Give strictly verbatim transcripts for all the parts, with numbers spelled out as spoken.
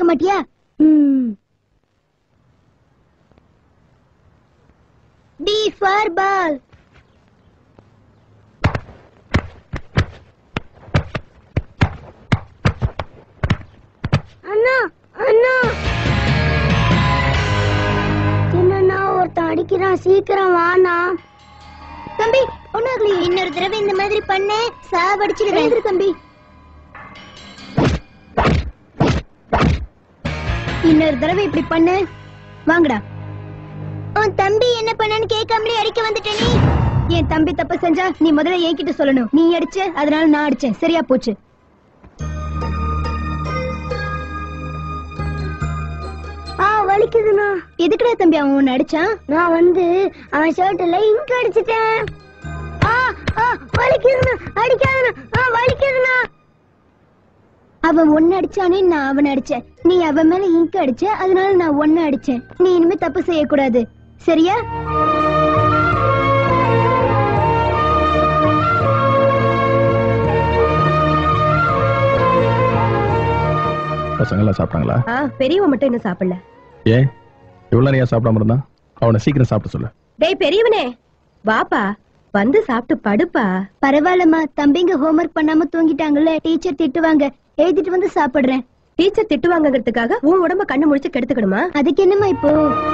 மாட்டியா? D for ball. அண்ணா அண்ணா என்னன்னா ஒருத்தன் அடிக்கிறான், சீக்கிரம் வாண்ணா. தம்பி ஒண்ணு இன்னொரு தடவை இந்த மாதிரி பண்ண சாவடிச்சிடுவேன் தம்பி. இன்னொரு தடவை இப்படி பண்ண வாங்கடா. உன் தம்பி என்ன பண்ணன்னு கேட்காமலே அடிக்க வந்துட்ட நீ. என் தம்பி தப்பு செஞ்சா நீ முதல்ல என்கிட்ட சொல்லணும். நீ அடிச்ச, அதனால நான் அடிச்சேன். சரியா போச்சு. வலிக்குதுண்ணா. எதுக்குடா தம்பி அவன் உன்னை அடிச்சான்? நான் வந்து அவன் ஷர்ட்ல இங்க் அடிச்சிட்டேன். வலிக்குதுண்ணா, அடிக்காதுண்ணா, வலிக்குதுண்ணா. அவன் ஒன்னு அடிச்சானே, நான் அவனை அடிச்சேன். நீ அவன் மேல இங்க் அடிச்ச, அதனால நான் ஒன்னு அடிச்சேன். நீ இனிமே தப்பு செய்யக்கூடாது, சரியா? பசங்க எல்லாம் சாப்பிட்டாங்களா? பெரியவன் மட்டும் இன்னும் சாப்பிடல. ஏன் இவ்வளவு நேரம் சாப்பிடாம இருந்தா? அவனை சீக்கிரம் சாப்பிட சொல்லு. டேய் பெரியவனே, வாப்பா, வந்து சாப்பிட்டு படுப்பா. பரவாயில்லம்மா, தம்பிங்க ஹோம்வொர்க் பண்ணாம தூங்கிட்டாங்கல்ல, டீச்சர் திட்டுவாங்க. எழுதிட்டு வந்து சாப்பிடுறேன். டீச்சர் திட்டுவாங்கறதுக்காக உன் உடம்ப கண்ணு முடிச்சு கெடுத்துக்கணுமா? அதுக்கு என்னமா இப்போ?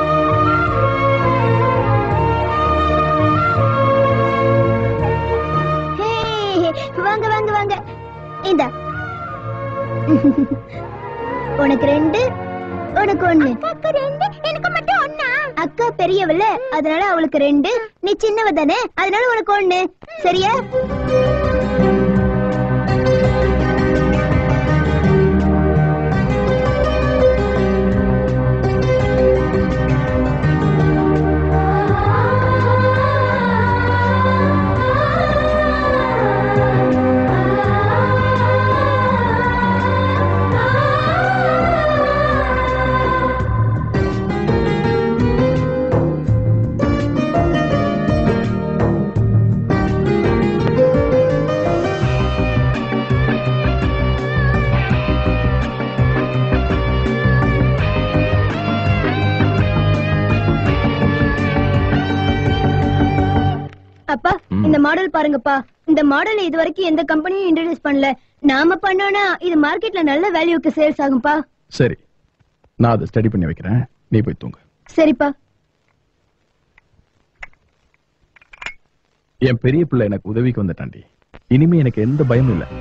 வாங்க வாங்க வாங்க, இந்த உனக்கு ரெண்டு, உனக்கு ஒண்ணு. அக்கா ரெண்டு, எனக்கு மட்டும் ஒண்ணா? அக்கா பெரியவள, அதனால அவளுக்கு ரெண்டு. நீ சின்னவ தானே, அதனால உனக்கு ஒண்ணு. சரியா? அப்பா, இந்த மாடல் பாருங்கப்பா. இந்த மாடல் இது வரைக்கும் எந்த கம்பெனியும் இன்ட்ரோடியூஸ் பண்ணல. நாம பண்ணோம்னா இது மார்க்கெட்ல நல்ல வேல்யூக்கு சேல்ஸ் ஆகும்பா. சரி, நான் அதை ஸ்டடி பண்ணி வைக்கிறேன். நீ போய் தூங்க. சரிப்பா. என் பெரிய பிள்ளை எனக்கு உதவிக்கு வந்துட்டாண்டி. இனிமே எனக்கு எந்த பயமும் இல்லை.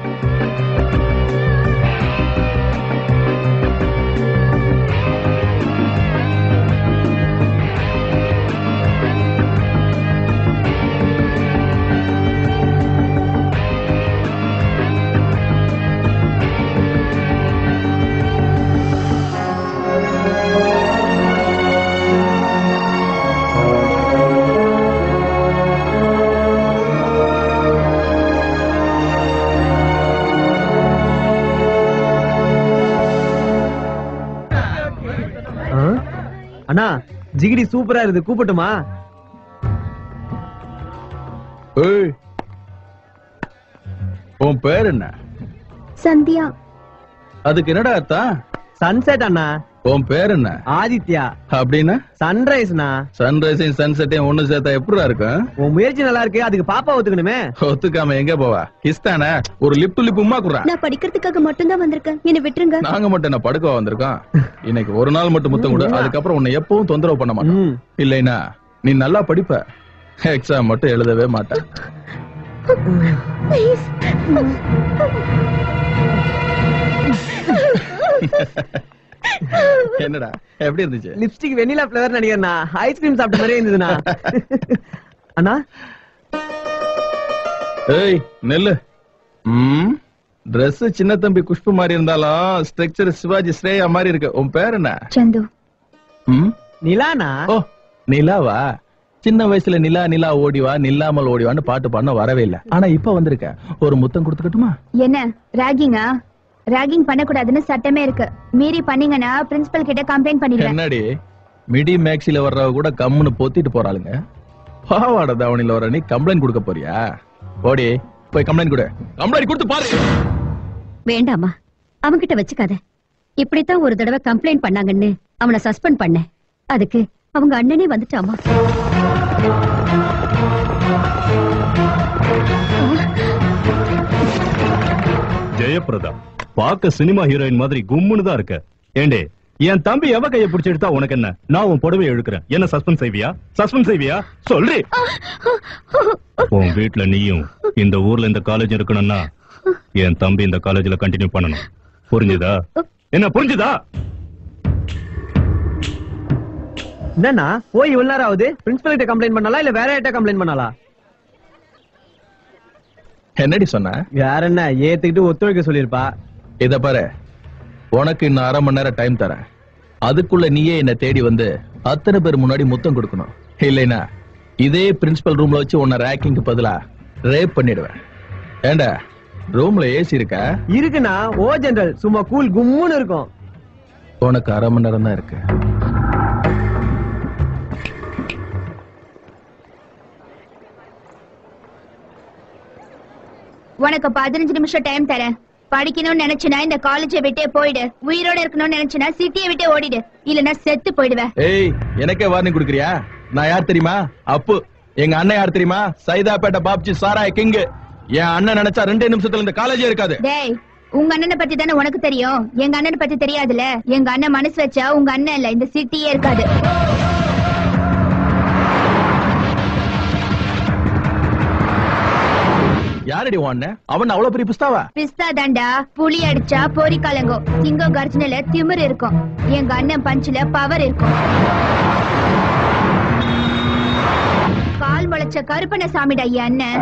அண்ணா, ஜிகிடி சூப்பரா இருக்கு, கூப்பிட்டுமா? உன் பேர் என்ன? சந்தியா. அதுக்கு என்னடா அர்த்தம்? சன்செட் அண்ணா. உன் பேர் என்ன? ஆதித்யா. அப்படின்னா சன்ரைஸ்னா. சன்ரைஸையும் சன்செட்டையும் ஒண்ணு சேர்த்தா எப்படிடா இருக்கும்? உன் முயற்சி நல்லா இருக்கு, அதுக்கு பாப்பா ஒத்துக்கணுமே. ஒத்துக்காம எங்க போவா? கிஸ்தானே ஒரு லிப் டு லிப் உம்மா குறா. நான் படிக்கிறதுக்காக மட்டும் தான் வந்திருக்கேன், என்ன விட்டுருங்க. நாங்க மட்டும் என்ன படுக்க வந்திருக்கோம்? இன்னைக்கு ஒரு நாள் மட்டும் முத்தம் கொடு, அதுக்கப்புறம் உன்னை எப்பவும் தொந்தரவு பண்ண மாட்டோம். இல்லைனா நீ நல்லா படிப்ப, எக்ஸாம் மட்டும் எழுதவே மாட்ட. என்னடா எப்படி இருந்துச்சு? லிப்ஸ்டிக் வெனிலா ஃப்ளேவர் நினைக்கிறேன்னா, ஐஸ்கிரீம் சாப்பிட்ட மாதிரியே இருந்ததுண்ணா. அண்ணா, ஏய் நெல்லு. ம், Dress சின்ன தம்பி குஷ்பு மாதிரி இருந்தாலும் ஸ்ட்ரக்சர் சிவாஜி ஸ்ரேயா மாதிரி இருக்கு. உன் பேர் என்ன? சந்து. ம், நிலானா? ஓ நிலாவா? சின்ன வயசுல நிலா நிலா ஓடிவா நில்லாமல் ஓடிவான்னு பாட்டு பாட வரவே இல்ல. ஆனா இப்ப வந்திருக்க, ஒரு முத்தம் கொடுத்துக்கட்டுமா? என்ன ராகிங்கா? ராகிங் பண்ணக்கூடாதுன்னு சட்டமே இருக்கு. மீறி பண்ணீங்கன்னா பிரின்சிபல் கிட்ட கம்ப்ளைண்ட் பண்ணிடுவேன். என்னடி மிடி மேக்ஸில வர்றவ கூட கம்முன்னு பொத்திட்டு போறாளுங்க, பாவாடை தாவணில வர நீ கம்ப்ளைண்ட் கொடுக்க போறியா? ஓடி போய் கம்ப்ளைண்ட் கொடு. கம்ப்ளைண்ட் கொடுத்து பாரு. வேண்டாமா, அவன்கிட்ட வச்சுக்காத. இப்படித்தான் ஒரு தடவை கம்ப்ளைண்ட் பண்ணாங்கன்னு அவனை சஸ்பெண்ட் பண்ண. அதுக்கு அவங்க அண்ணனே வந்துட்டாமா. ஜெயபிரதா பாக்க சினிமா ஹீரோயின் மாதிரி கும்முன்னு தான் இருக்க. ஏண்டே என் தம்பி எவ கையை பிடிச்சி எடுத்தா உனக்கு என்ன? நான் உன் புடவை இழுக்கிறேன். என்ன சஸ்பெண்ட் செய்வியா? சஸ்பெண்ட் செய்வியா? சொல்லு. உன் வீட்டுல நீயும் இந்த ஊர்ல இந்த காலேஜ் இருக்கணும்னா என் தம்பி இந்த காலேஜ்ல கண்டினியூ பண்ணணும். புரிஞ்சுதா? என்ன புரிஞ்சுதா? என்னன்னா போய் இவ்வளவு நேரம் ஆகுது. பிரின்சிபல் கிட்ட கம்ப்ளைண்ட் பண்ணாலா இல்ல வேற யார்ட்ட கம்ப்ளைண்ட் பண்ணாலா? என்னடி சொன்ன? வேற என்ன ஏத்துக்கிட்டு ஒத்துழைக்க சொல்லிருப்பா. இத பாரு, உனக்கு இன்னும் அரை மணி நேரம் டைம் தரேன். அதுக்குள்ள நீயே என்ன தேடி வந்து அத்தனை பேர் முன்னாடி முத்தம் கொடுக்கணும். இல்லைனா இதே பிரின்சிபல் ரூம்ல வச்சு உன்னை ரேக்கிங்க்கு பதிலா ரேப் பண்ணிடுவேன். ஏண்டா ரூம்ல ஏசி இருக்கா? இருக்குண்ணா. ஓ ஜெனரல் சும்மா கூல் கும்முன்னு இருக்கும். உனக்கு அரை மணி நேரம் தான் இருக்கு. உனக்கு பதினஞ்சு நிமிஷம் டைம் தரேன். படிக்கணும்னு நினைச்சுனா இந்த காலேஜை விட்டே போயிடு. உயிரோட இருக்கணும்னு நினைச்சுனா சிட்டியை விட்டே ஓடிடு. இல்லன்னா செத்து போயிடுவேன். ஏய், எனக்கே வார்னிங் குடுக்கறியா? நான் யார் தெரியுமா? அப்பு. எங்க அண்ணன் யார் தெரியுமா? சைதாப்பேட்டை பாப்ஜி சாராய கிங். என் அண்ணன் நினைச்சா ரெண்டே நிமிஷத்துல இந்த காலேஜே இருக்காது. டேய், உங்க அண்ணனை பத்தி தானே உனக்கு தெரியும். எங்க அண்ணனை பத்தி தெரியாதுல. எங்க அண்ணன் மனசு வச்சா உங்க அண்ணன் இல்ல இந்த சிட்டியே இருக்காது. யாரடி உன் அவன் அவ்வளவு பெரிய பிஸ்தாவா? பிஸ்தா தாண்டா. புலி அடிச்சா பொறி கலங்கும். சிங்கம் கர்ஜனல திமிர் இருக்கும். எங்க அண்ணன் பஞ்சுல பவர் இருக்கும். கால் முளைச்ச கருப்பண்ண சாமிடா என் அண்ணன்.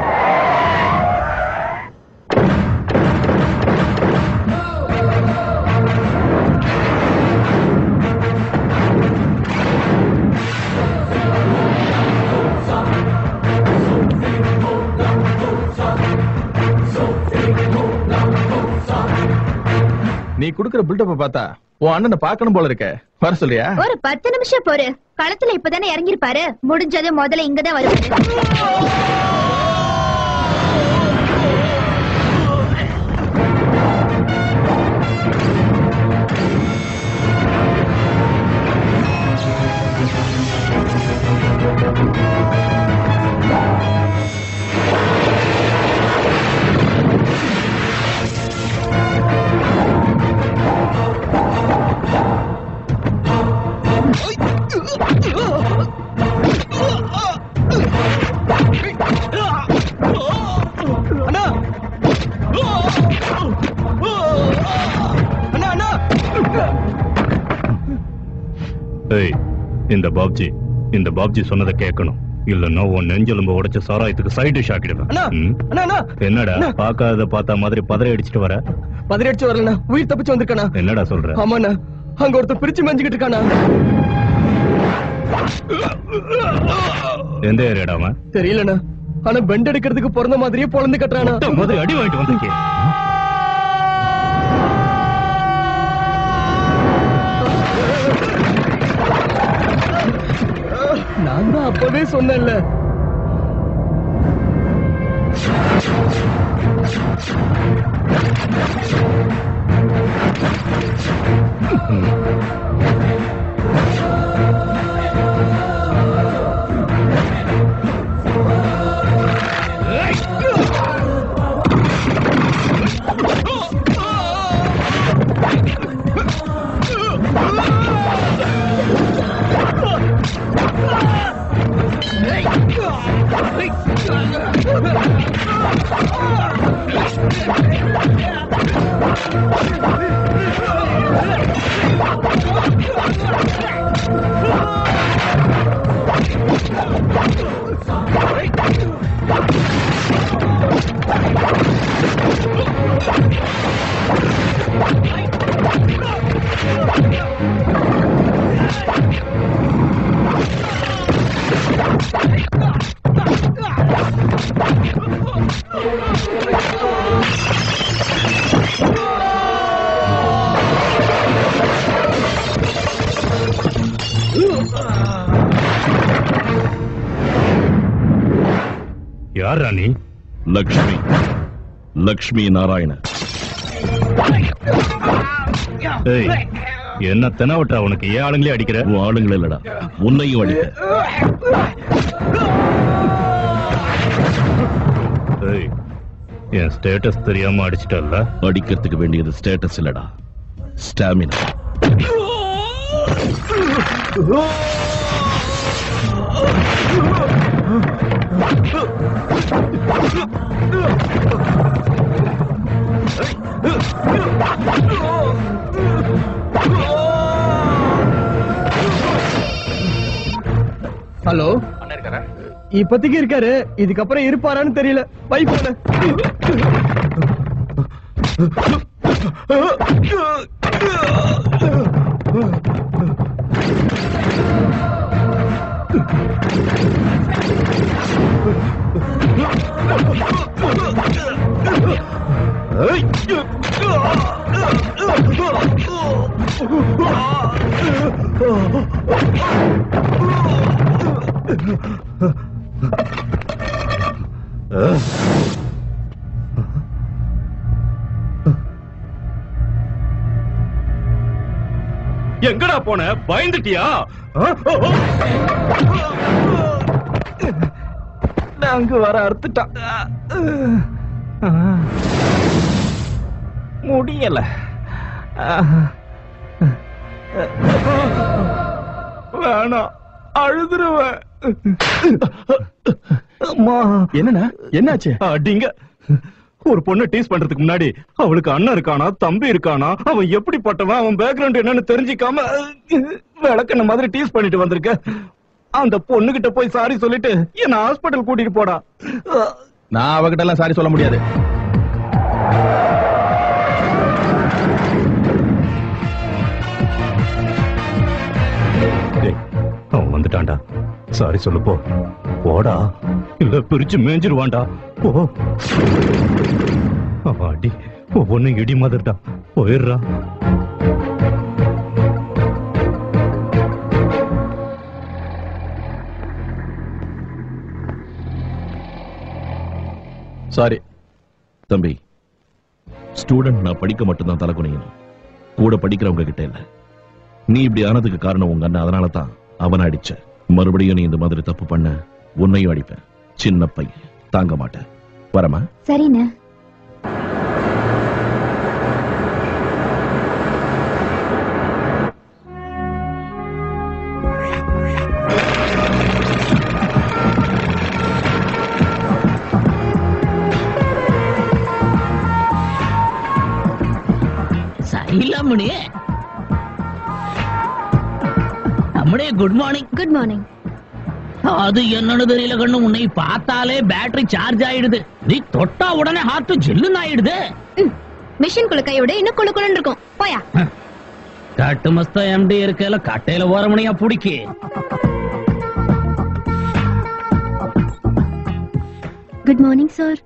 நீ குடுக்கிற பில்டப்ப பார்த்தா உன் அண்ணனை பார்க்கணும் போல இருக்க. வர சொல்றியா? ஒரு பத்து நிமிஷம் போரு. களத்துல இப்பதானே இறங்கிருப்பாரு. முடிஞ்சது முதல்ல இங்கதான் வருவாரு. இந்த பாப்ஜி இந்த பாப்ஜி சொன்னதை கேட்கணும். இல்லன்னா உன் நெஞ்செலும்ப உடைச்ச சாராயத்துக்கு சைட் டிஷ் ஆக்கிடுவேன். என்னடா பாக்காத பார்த்தா மாதிரி பதறி அடிச்சுட்டு வர? பதறி அடிச்சு வரலண்ணா, உயிர் தப்பிச்சு வந்திருக்கானா? என்னடா சொல்ற? ஆமாண்ணா, அங்க ஒருத்தர் பிரிச்சு மேஞ்சுக்கிட்டு இருக்கானா. எந்த ஏரியாடாம தெரியலண்ணா, ஆனா பெண்ட் எடுக்கிறதுக்கு பிறந்த மாதிரியே பொழந்து கட்டுறானா. மாதிரி அடி வாங்கிட்டு வந்திருக்கேன். நான் தான் அப்பவே சொன்னேன்ல. யார் ராணி? லக்ஷ்மி, லக்ஷ்மி நாராயண. ஏய், என்ன தெனாவட்டா உனக்கு? ஏன் ஆளுங்களே அடிக்கிற? உன் ஆளுங்களே இல்லடா, உன்னையும் அடிக்க. ஏய், என் ஸ்டேட்டஸ் தெரியாம அடிச்சிட்டல்ல? அடிக்கிறதுக்கு வேண்டியது ஸ்டேட்டஸ் இல்லடா, ஸ்டாமினா. ஹலோ, இப்போதைக்கு இருக்காரு, இதுக்கப்புறம் இருப்பாரான்னு தெரியல. பை போன எங்கடா போன? பயந்துட்டியா? அங்க வர அறுத்துட்டான். முடியல. வேணாம், அழுதுருவேன். என்னண்ணா, என்னாச்சு? அடிங்க. ஒரு பொண்ணு டீஸ் பண்றதுக்கு முன்னாடி அவளுக்கு அண்ணன் இருக்கானா, தம்பி இருக்கானா, அவன் எப்படிப்பட்டவன், அவன் பேக்ரவுண்ட் என்னன்னு தெரிஞ்சுக்காம விளக்கண்ண மாதிரி டீஸ் பண்ணிட்டு வந்திருக்க. அந்த பொண்ணு கிட்ட போய் சாரி சொல்லிட்டு என்ன ஹாஸ்பிட்டல் கூட்டிட்டு போடா. நான் அவகிட்ட எல்லாம் சாரி சொல்ல முடியாது. அவன் வந்துட்டான்டா, சாரி சொல்லு. போ போடா, இல்ல பிரிச்சு மேஞ்சிருவான்டா. போ. அடி, ஒவ்வொன்னு இடி மாதிரிடா. போயிடுறா. சாரி தம்பி, ஸ்டூடெண்ட் நான் படிக்க மட்டும்தான் தலை குனியணும், கூட படிக்கிறவங்க கிட்ட இல்ல. நீ இப்படி ஆனதுக்கு காரணம் உங்க அண்ணன், அதனால தான் அவனை அடிச்ச. மறுபடியும் நீ இந்த மாதிரி தப்பு பண்ண உன்னையும் அடிப்பேன். சின்ன பையன், தாங்க மாட்டேன். வரமா? சரிண்ணே. இல்லம்முனி, அம்முனே குட் மார்னிங். Good morning. அது என்னன்னு தெரியல கண்ணு, உன்னை பார்த்தாலே பேட்டரி சார்ஜ் ஆயிடுது. நீ தொட்டா உடனே ஹார்ட் ஜில்லுன்னு ஆயிடுது. மிஷின் குள்ள கையோட இன்னும் குளு குளுன்னு இருக்கும். போயா. கட்டு மஸ்தா எம்டி இருக்கல, கட்டையில ஓரமணியா புடிக்கி. Good morning sir.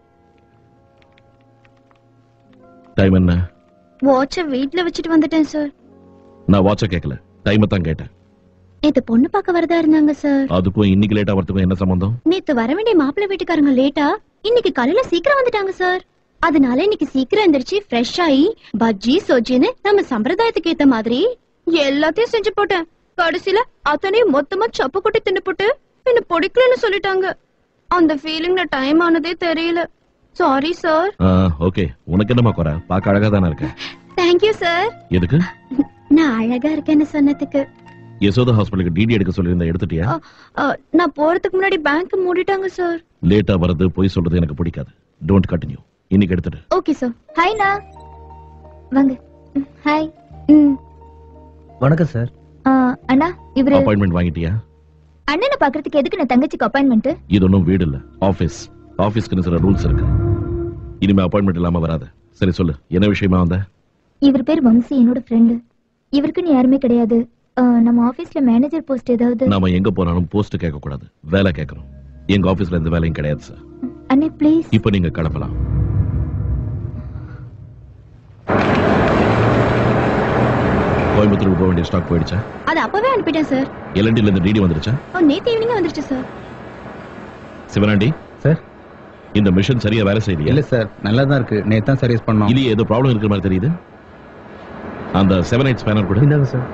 டைம் என்ன? வாட்ச வீட்ல வச்சுட்டு வந்துட்டேன் சார். நான் வாட்ச கேட்கல, டைம் தான் கேட்டேன். நேத்து பொண்ணு பார்க்க வரதா இருந்தாங்க சார். அதுக்கும் இன்னைக்கு லேட்டா வரதுக்கும் என்ன சம்பந்தம்? நேத்து வர வேண்டிய மாப்பிள்ளை வீட்டுக்காரங்க லேட்டா இன்னைக்கு காலையில சீக்கிரம் வந்துட்டாங்க சார். அதனால இன்னைக்கு சீக்கிரம் எந்திரிச்சு ஃப்ரெஷ் ஆகி பஜ்ஜி சொஜின்னு நம்ம சம்பிரதாயத்துக்கு ஏத்த மாதிரி எல்லாத்தையும் செஞ்சு போட்டேன். கடைசியில அத்தனையும் மொத்தமா சப்பு கொட்டி தின்னு போட்டு என்ன பிடிக்கலன்னு சொல்லிட்டாங்க. அந்த ஃபீலிங்ல டைம் ஆனதே தெரியல. Sorry sir. ஓகே, உனக்கு என்னமா குறை? பார்க்க அழகா தானே இருக்க. Thank you sir. எதுக்கு? நான் அழகா இருக்கேன்னு சொன்னதுக்கு. யசோதா ஹாஸ்பிட்டலுக்கு டிடி எடுக்க சொல்லியிருந்தா எடுத்துட்டியா? நான் போறதுக்கு முன்னாடி பேங்க் மூடிட்டாங்க சார். லேட்டா வரது, போய் சொல்றது எனக்கு பிடிக்காது. Don't continue. இன்னைக்கு எடுத்துடு. Okay sir. ஹாய் நா, வாங்க. ஹாய். வணக்கம் சார். அண்ணா, இவரு அப்பாயின்மெண்ட் வாங்கிட்டியா? அண்ணனை பாக்குறதுக்கு எதுக்கு நான் தங்கச்சிக்கு அப்பாயின்மெண்ட்? இது ஒன்றும் வீடு இல்ல, ஆபீஸ். ஆபீஸ்க்கு சில ரூல்ஸ் இருக்கு. இனிமே அப்பாயின்மெண்ட் இல்லாம வராத. சரி சொல்லு, என்ன விஷயமா வந்த? இவர் பேர் வம்சி, என்னோட ஃப்ரெண்டு. இவருக்குன்னு யாருமே கிடையாது. நம்ம ஆபீஸ்ல மேனேஜர் போஸ்ட் ஏதாவது? நாம எங்க போனாலும் போஸ்ட் கேட்க கூடாது, வேலை கேட்கணும். எங்க ஆபீஸ்ல எந்த வேலையும் கிடையாது சார். அண்ணே ப்ளீஸ். இப்போ நீங்க கிளம்பலாம். கோயம்புத்தூருக்கு போக வேண்டிய ஸ்டாக் போயிடுச்சா? அது அப்பவே அனுப்பிட்டேன் சார். எல்என்டில இருந்து டிடி வந்துருச்சா? நேத்து ஈவினிங் வந்துருச்சு சார். சிவனாண்டி சார், இந்த மிஷின் சரியா வேலை செய்யலையா? இல்ல சார், நல்லா தான் இருக்கு. நேத்து தான் சர்வீஸ் பண்ணோம். இல்லையே, ஏதோ ப்ராப்ளம் இருக்கிற மாதிரி தெரியுது. அந்த செவன் எயிட் ஸ்பேனர் கூட இந்தாங்க சார்.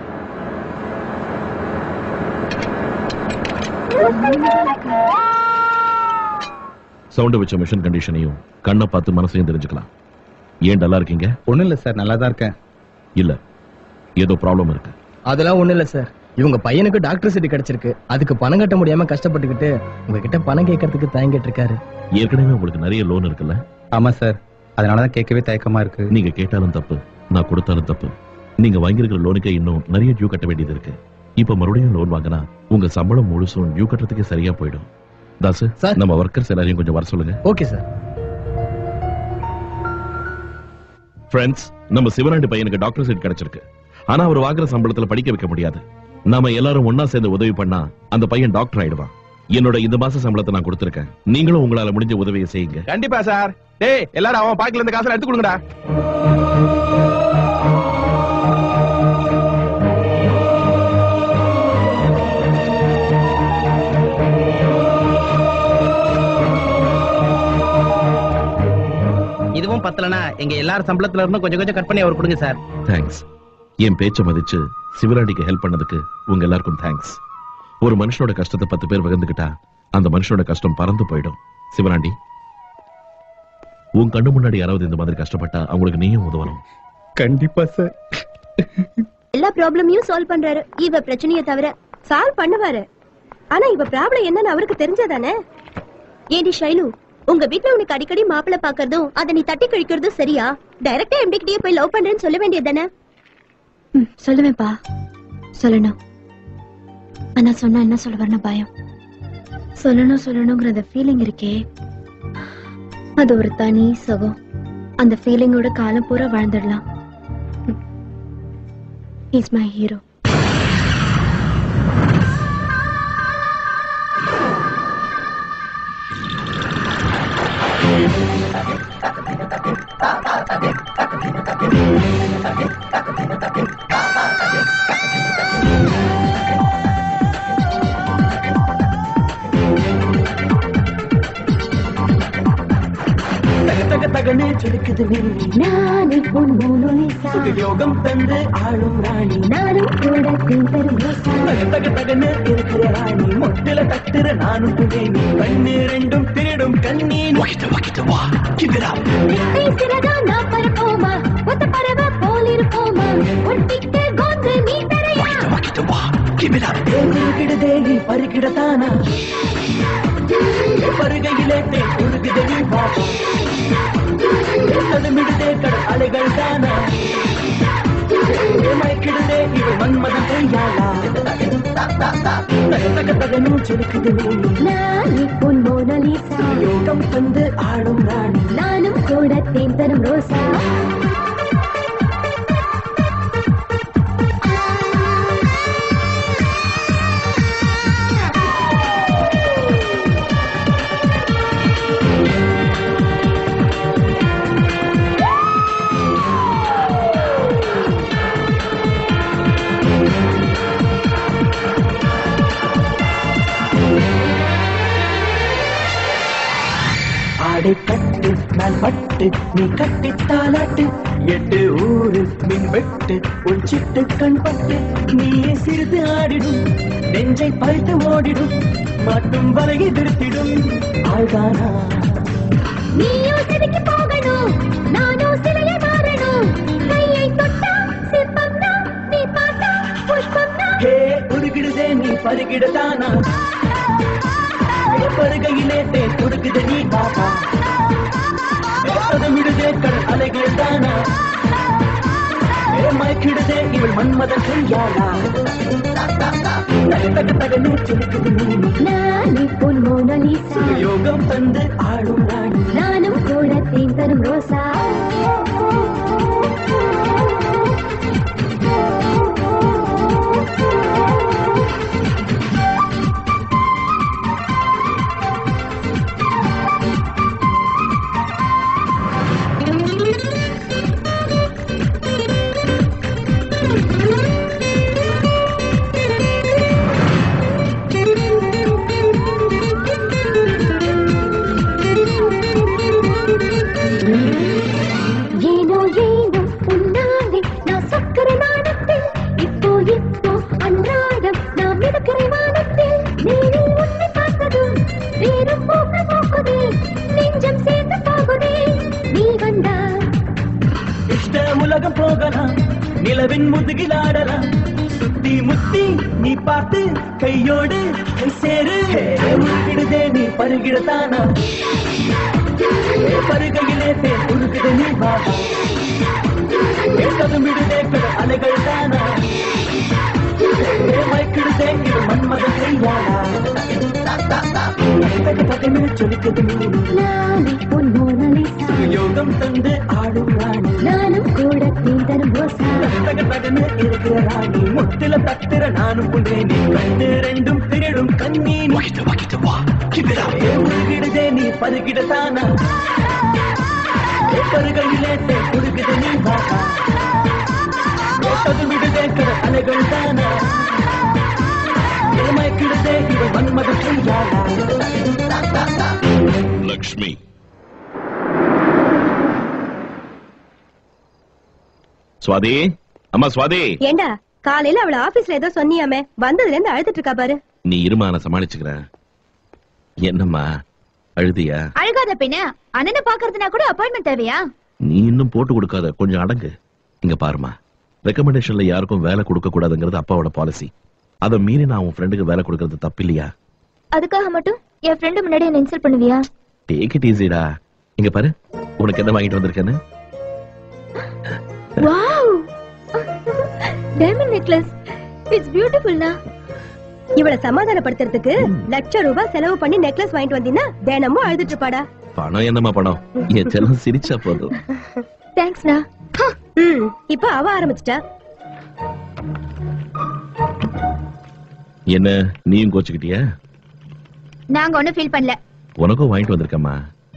சவுண்ட் வச்ச மிஷின் கண்டிஷனையும் கண்ணை பார்த்து மனசையும் தெரிஞ்சுக்கலாம். ஏன் டல்லா இருக்கீங்க? ஒண்ணும் இல்ல சார், நல்லா தான் இருக்கேன். இல்ல, ஏதோ ப்ராப்ளம் இருக்கு. அதெல்லாம் ஒண்ணு இல்ல சார். இவங்க பையனுக்கு டாக்டர் சீட் கிடைச்சிருக்கு. அதுக்கு பணம் கட்ட முடியாம கஷ்டப்பட்டுக்கிட்டு உங்ககிட்ட பணம் கேட்கறதுக்கு தயங்கிட்டு இருக்காரு. ஏற்கனவே உங்களுக்கு நிறைய லோன் இருக்குல்ல? ஆமா சார், அதனாலதான் கேட்கவே தயக்கமா இருக்கு. நீங்க கேட்டாலும் தப்பு, நான் கொடுத்தாலும் தப்பு. நீங்க வாங்கியிருக்கிற லோனுக்கு இன்னும் நிறைய டியூ கட்ட வேண்டியது இருக்கு. இப்ப மறுபடியும் லோன் வாங்கினா உங்க சம்பளம் முழுசும் டியூ கட்டுறதுக்கே சரியா போயிடும். தாசு சார், நம்ம ஒர்க்கர்ஸ் எல்லாரையும் கொஞ்சம் வர சொல்லுங்க. Okay sir. ஃப்ரெண்ட்ஸ், நம்ம சிவராண்டி பையனுக்கு டாக்டர் சீட் கிடைச்சிருக்கு. ஆனா அவர் வாங்குற சம்பளத்துல படிக்க வைக்க முடியாது. நாம எல்லாரும் ஒன்னா சேர்ந்து உதவி பண்ணா அந்த பையன் டாக்டர் ஆயிடுவான். என்னோட இந்த மாச சம்பளத்தை நான் கொடுத்திருக்கேன். நீங்களும் உங்களால முடிஞ்ச உதவியை செய்யுங்க. கண்டிப்பா சார். டேய், எல்லாரும் அவன் பாக்கெட்ல இருந்து காசை எடுத்து கொடுங்கடா. இதுவும் பத்தலனா எங்க எல்லாரும் சம்பளத்துல இருந்து கொஞ்சம் கொஞ்சம் கட் பண்ணி அவர் கொடுங்க சார். தேங்க்ஸ். என் பேச்ச மதிச்சு சிவராண்டிக்கு ஹெல்ப் பண்ணதுக்கு உங்க எல்லாருக்கும் தேங்க்ஸ். ஒரு மனுஷனோட கஷ்டத்தை பத்து பேர் பகிர்ந்துக்கிட்டா அந்த மனுஷனோட கஷ்டம் பறந்து போயிடும். சிவராண்டி, உன் கண்ணு முன்னாடி யாராவது இந்த மாதிரி கஷ்டப்பட்டா அவங்களுக்கு நீயும் உதவணும். கண்டிப்பா சார். எல்லா ப்ராப்ளமையும் சால்வ் பண்றாரு. இவ பிரச்சனையை தவிர சால்வ் பண்ணுவாரு. ஆனா இவ ப்ராப்ளம் என்னன்னு அவருக்கு தெரிஞ்சதானே? ஏடி ஷைலு, உங்க வீட்டுல உனக்கு அடிக்கடி மாப்பிள்ள பாக்குறதும் அதை நீ தட்டி கழிக்கிறதும் சரியா? டைரக்டா எம்டி கிட்டே போய் லவ் பண்றேன்னு சொல்ல வேண்டியதானே? சொல்லுவேன்பா, சொல்லணும். ஆனா சொன்னா என்ன சொல்லுவார்னு பயம். சொல்லணும் சொல்லணுங்கிற ஃபீலிங் இருக்கே, அது ஒரு தனி சுகம். அந்த ஃபீலிங்கோட காலம் பூரா வாழ்ந்துடலாம். Is my hero. தகனே செடுக்குது நீ நானே பொன்மோனோலிசா யோகம் தந்து ஆளும் ராணி நானும் கூட தரும் ரோசா தக தகனே இருக்கிற ராணி மொட்டில தட்டுற நானும் துணை நீ கண்ணு ரெண்டும் திருடும் கண்ணீ வகிட்டு வகிட்டு வா கிவிரா பேசுறதா நான் பரப்போமா ஒத்த பறவை போல் இருப்போமா ஒட்டிக்க கோந்து நீ தரையா வகிட்டு வகிட்டு வா கிவிரா கிடுதே நீ பருகிடத்தானா பருகையிலே தே உருகுதே நீ வா தடுமிடுதே கட அலைகள் தானா மயக்கிடுதே இவள் மன்மதன் கையாளா தக தகனும் செலுக்குது நானே பொன் மோனலிசா யோகம் வந்து ஆளும் ராணி நானும் கூட தேன் தரும் ரோசா கட்டு நான் பட்டு நீ கட்டி தாளாட்டு எட்டு ஊரு மின் வெட்டு உன் சிட்டு கண் பட்டு நீயே சிறிது ஆடிடும் நெஞ்சை பறித்து ஓடிடும் மாட்டும் வலையை திருத்திடும் ஆழ்தானா நீயோ சிரிக்கு போகணும் நானோ சிலையை மாறணும் கையை தொட்டா சிற்பம்னா நீ பார்த்தா புஷ்பம்னா ஹே உருகிடுதே நீ பருகிடத்தானா பருகையிலே தே துடுக்குது நீ பாப்பா மிடுதே கட அலைகள் தானா மயக்கிடுதே இவள் மன்மதன் கையாளா தக தகனே செலுக்குது நானே பொன் மோனலிசா யோகம் தந்து ஆளும் ராணி நானும் கூட தேன் தரும் ரோசா நாம் போகலாம் நிலவின் முதுகில் ஆடலாம் சுத்தி முத்தி நீ பார்த்து கையோடு கை சேரு உருகிடுதே நீ பருகிடத்தானா பருகையிலே தேன் உருகுது நீ பாபா கதுமிடுதே கட அலைகள் தானா மயக்கிடுதே இது மன்மத கையாளா யோகம் தந்து ஆடும் ராணி நானும் கூட தீந்தரும் தகன்னு இருக்கிற ராணி முத்தில தத்திர நானும் புண்டேனி கண்ணு ரெண்டும் திருடும் கண்ணி உருகிடுதே நீ பருகிடத்தானா பருகையிலே கொடுக்குது நீ பாபா விடுதே கட அலைகள் தானா மயக்கிடுதே இது மன்மத கையாளா லக்ஷ்மி சுவாதி அம்மா சுவாதி ஏண்டா காலையில அவள ஆபீஸ்ல ஏதோ சொன்னியாமே வந்ததுல இருந்து அழுதுட்டு இருக்கா பாரு நீ இருமா நான் சமாளிச்சுக்கிறேன் என்னம்மா அழுதியா அழுகாத பின்ன அண்ணனை பாக்குறதுனா கூட அப்பாயின்மெண்ட் தேவையா நீ இன்னும் போட்டு கொடுக்காத கொஞ்சம் அடங்கு இங்க பாருமா ரெக்கமெண்டேஷன்ல யாருக்கும் வேலை கொடுக்க கூடாதுங்கிறது அப்பாவோட பாலிசி அதை மீறி நான் உன் ஃப்ரெண்டுக்கு வேலை கொடுக்கறது தப்பு இல்லையா அதுக்காக மட்டும் என் ஃப்ரெண்டு முன்னாடி என்ன இன்சல்ட் பண்ணுவியா டேக் இட் ஈஸிடா இங்க பாரு உனக்கு என்ன வாங்கிட்டு வந்திருக்கேன்னு வாவ் டைமண்ட் நெக்லஸ் இட்ஸ் பியூட்டிஃபுல்னா இவள சமாதானப்படுத்துறதுக்கு லட்சம் ரூபாய் செலவு பண்ணி நெக்லஸ் வாங்கிட்டு வந்தீங்கன்னா தினமும் அழுதுட்டு இருப்பாடா பணம் என்னமா பணம் என் செல்லம் சிரிச்சா போதும் தேங்க்ஸ்ண்ணா இப்ப அவ ஆரம்பிச்சிட்டா என்ன நீயும் கோச்சுக்கிட்டியா நாங்க ஒண்ணும் ஃபீல் பண்ணல உனக்கும் வாங்கிட்டு வந்திருக்கம்மா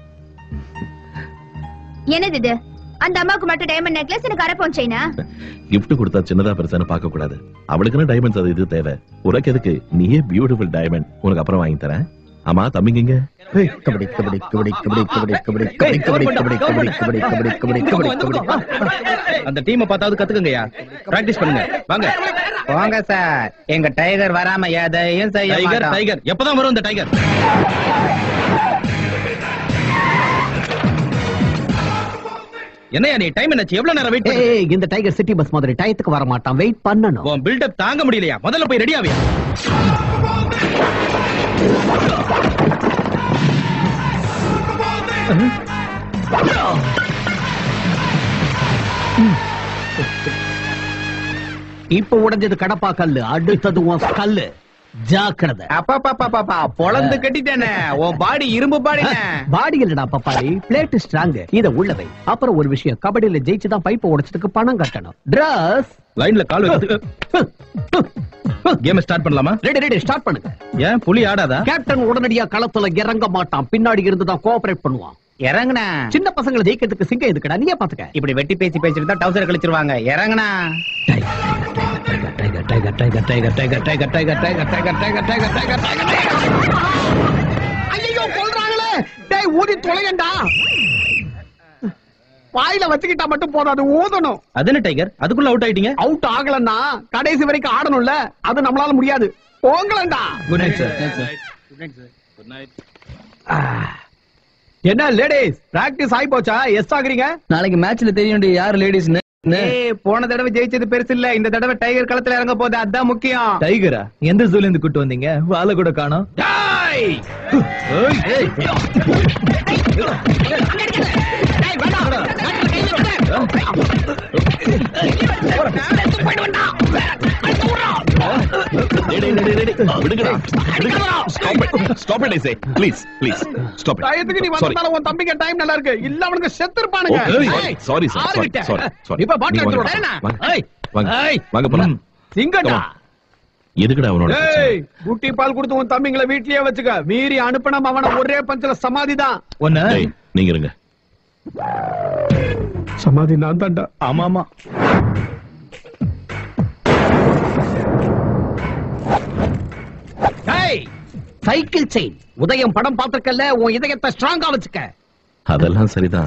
என்னது இது அந்த அம்மாவுக்கு மட்டும் டைமண்ட் நெக்லஸ் எனக்கு அரப்போன் செயினா கிஃப்ட் கொடுத்தா சின்னதா பெருசான்னு பார்க்க கூடாது அவளுக்குன்னு டைமண்ட்ஸ் அது இது தேவை உனக்கு எதுக்கு நீயே பியூட்டிஃபுல் டைமண்ட் உனக்கு அப்புறம் வாங்கி தரேன் ஆமா தம்பிங்க கபடி கபடி கபடி கபடி கபடி கபடி கபடி கபடி கபடி கபடி கபடி கபடி கபடி கபடி கபடி அந்த டீமை பார்த்தாவது கத்துக்கங்கயா பிராக்டிஸ் பண்ணுங்க வாங்க வாங்க சார் எங்க டைகர் வராம எதையும் செய்ய டைகர் டைகர் எப்பதான் வரும் இந்த டைகர் என்னையா நீ டைம் என்னாச்சு எவ்வளவு நேரம் வெயிட் பண்ணு இந்த டைகர் சிட்டி பஸ் மாதிரி டயத்துக்கு வர மாட்டான் வெயிட் பண்ணனும் உன் பில்ட் அப் தாங்க முடியலையா முதல்ல போய் ரெடி ஆவியா இப்ப உடைஞ்சது கடப்பா கல்லு அடுத்தது உன் கல்லு ஜாக்கிரதை அப்பா பாப்பா பாப்பா பொளந்து கட்டிட்டேனே உன் பாடி இரும்பு பாடி பாடி இல்லடா பப்பாடி பிளேட் ஸ்ட்ராங் இத உள்ளவை அப்புறம் ஒரு விஷயம் கபடியில ஜெயிச்சுதான் பைப்பை உடைச்சதுக்கு பணம் கட்டணும் டிரஸ் லைன்ல கால் வைக்கிறது கேம் ஸ்டார்ட் பண்ணலாமா ரெடி ரெடி ஸ்டார்ட் பண்ணுங்க ஏன் புலி ஆடாதா கேப்டன் உடனடியா களத்துல இறங்க மாட்டான் பின்னாடி இருந்து தான் கோஆபரேட் பண்ணுவான் இறங்குனா சின்ன பசங்களை ஜெயிக்கிறதுக்கு சிங்கம் எதுக்குடா நீயே பாத்துக்க இப்படி வெட்டி பேசி பேசிட்டு தான் டவுசர் கழிச்சிருவாங்க இறங்குனா tiger tiger tiger tiger tiger tiger tiger tiger tiger tiger tiger tiger tiger ஐயோ கொல்றாங்களே டேய் ஊதி தொலையண்டா வாயில வச்சுக்கிட்டா மட்டும் போதாது ஊதணும் அது என்ன டைகர் அதுக்குள்ள அவுட் ஆயிட்டீங்க அவுட் ஆகலன்னா கடைசி வரைக்கும் ஆடணும்ல அது நம்மளால முடியாது போங்களேண்டா good night sir good night sir good night என்ன லேடிஸ் பிராக்டிஸ் ஆயி போச்சா எஸ் ஆகுறீங்க நாளைக்கு மேட்ச்ல தெரியும் யார் லேடிஸ் போன தடவை ஜெயிச்சது பெருசு இல்ல இந்த தடவை டைகர் களத்துல இறங்க போகுது அதுதான் முக்கியம் டைகரா எந்த ஜூல இருந்து கூட்டு வந்தீங்க வாழ கூட காணோம் தம்பிக்கு டைம் நல்லா இருக்கு இல்ல அவனுக்கு செத்துருப்பானுங்க சாரி சாரி சாரி இப்ப பாட்டு சிங்கடா எதுக்குடா அவனோட குட்டி பால் கொடுத்து உன் தம்பிங்களை வீட்லயே வச்சுக்க மீறி அனுப்பினம் அவன ஒரே பஞ்சல சமாதி தான் ஒண்ணு நீங்க இருங்க சமாதி நான் தான்டா ஆமா ஆமா சைக்கிள் செயின் உதயம் படம் பார்த்திருக்கல உன் இதயத்தை ஸ்ட்ராங்கா வச்சுக்க அதெல்லாம் சரிதான்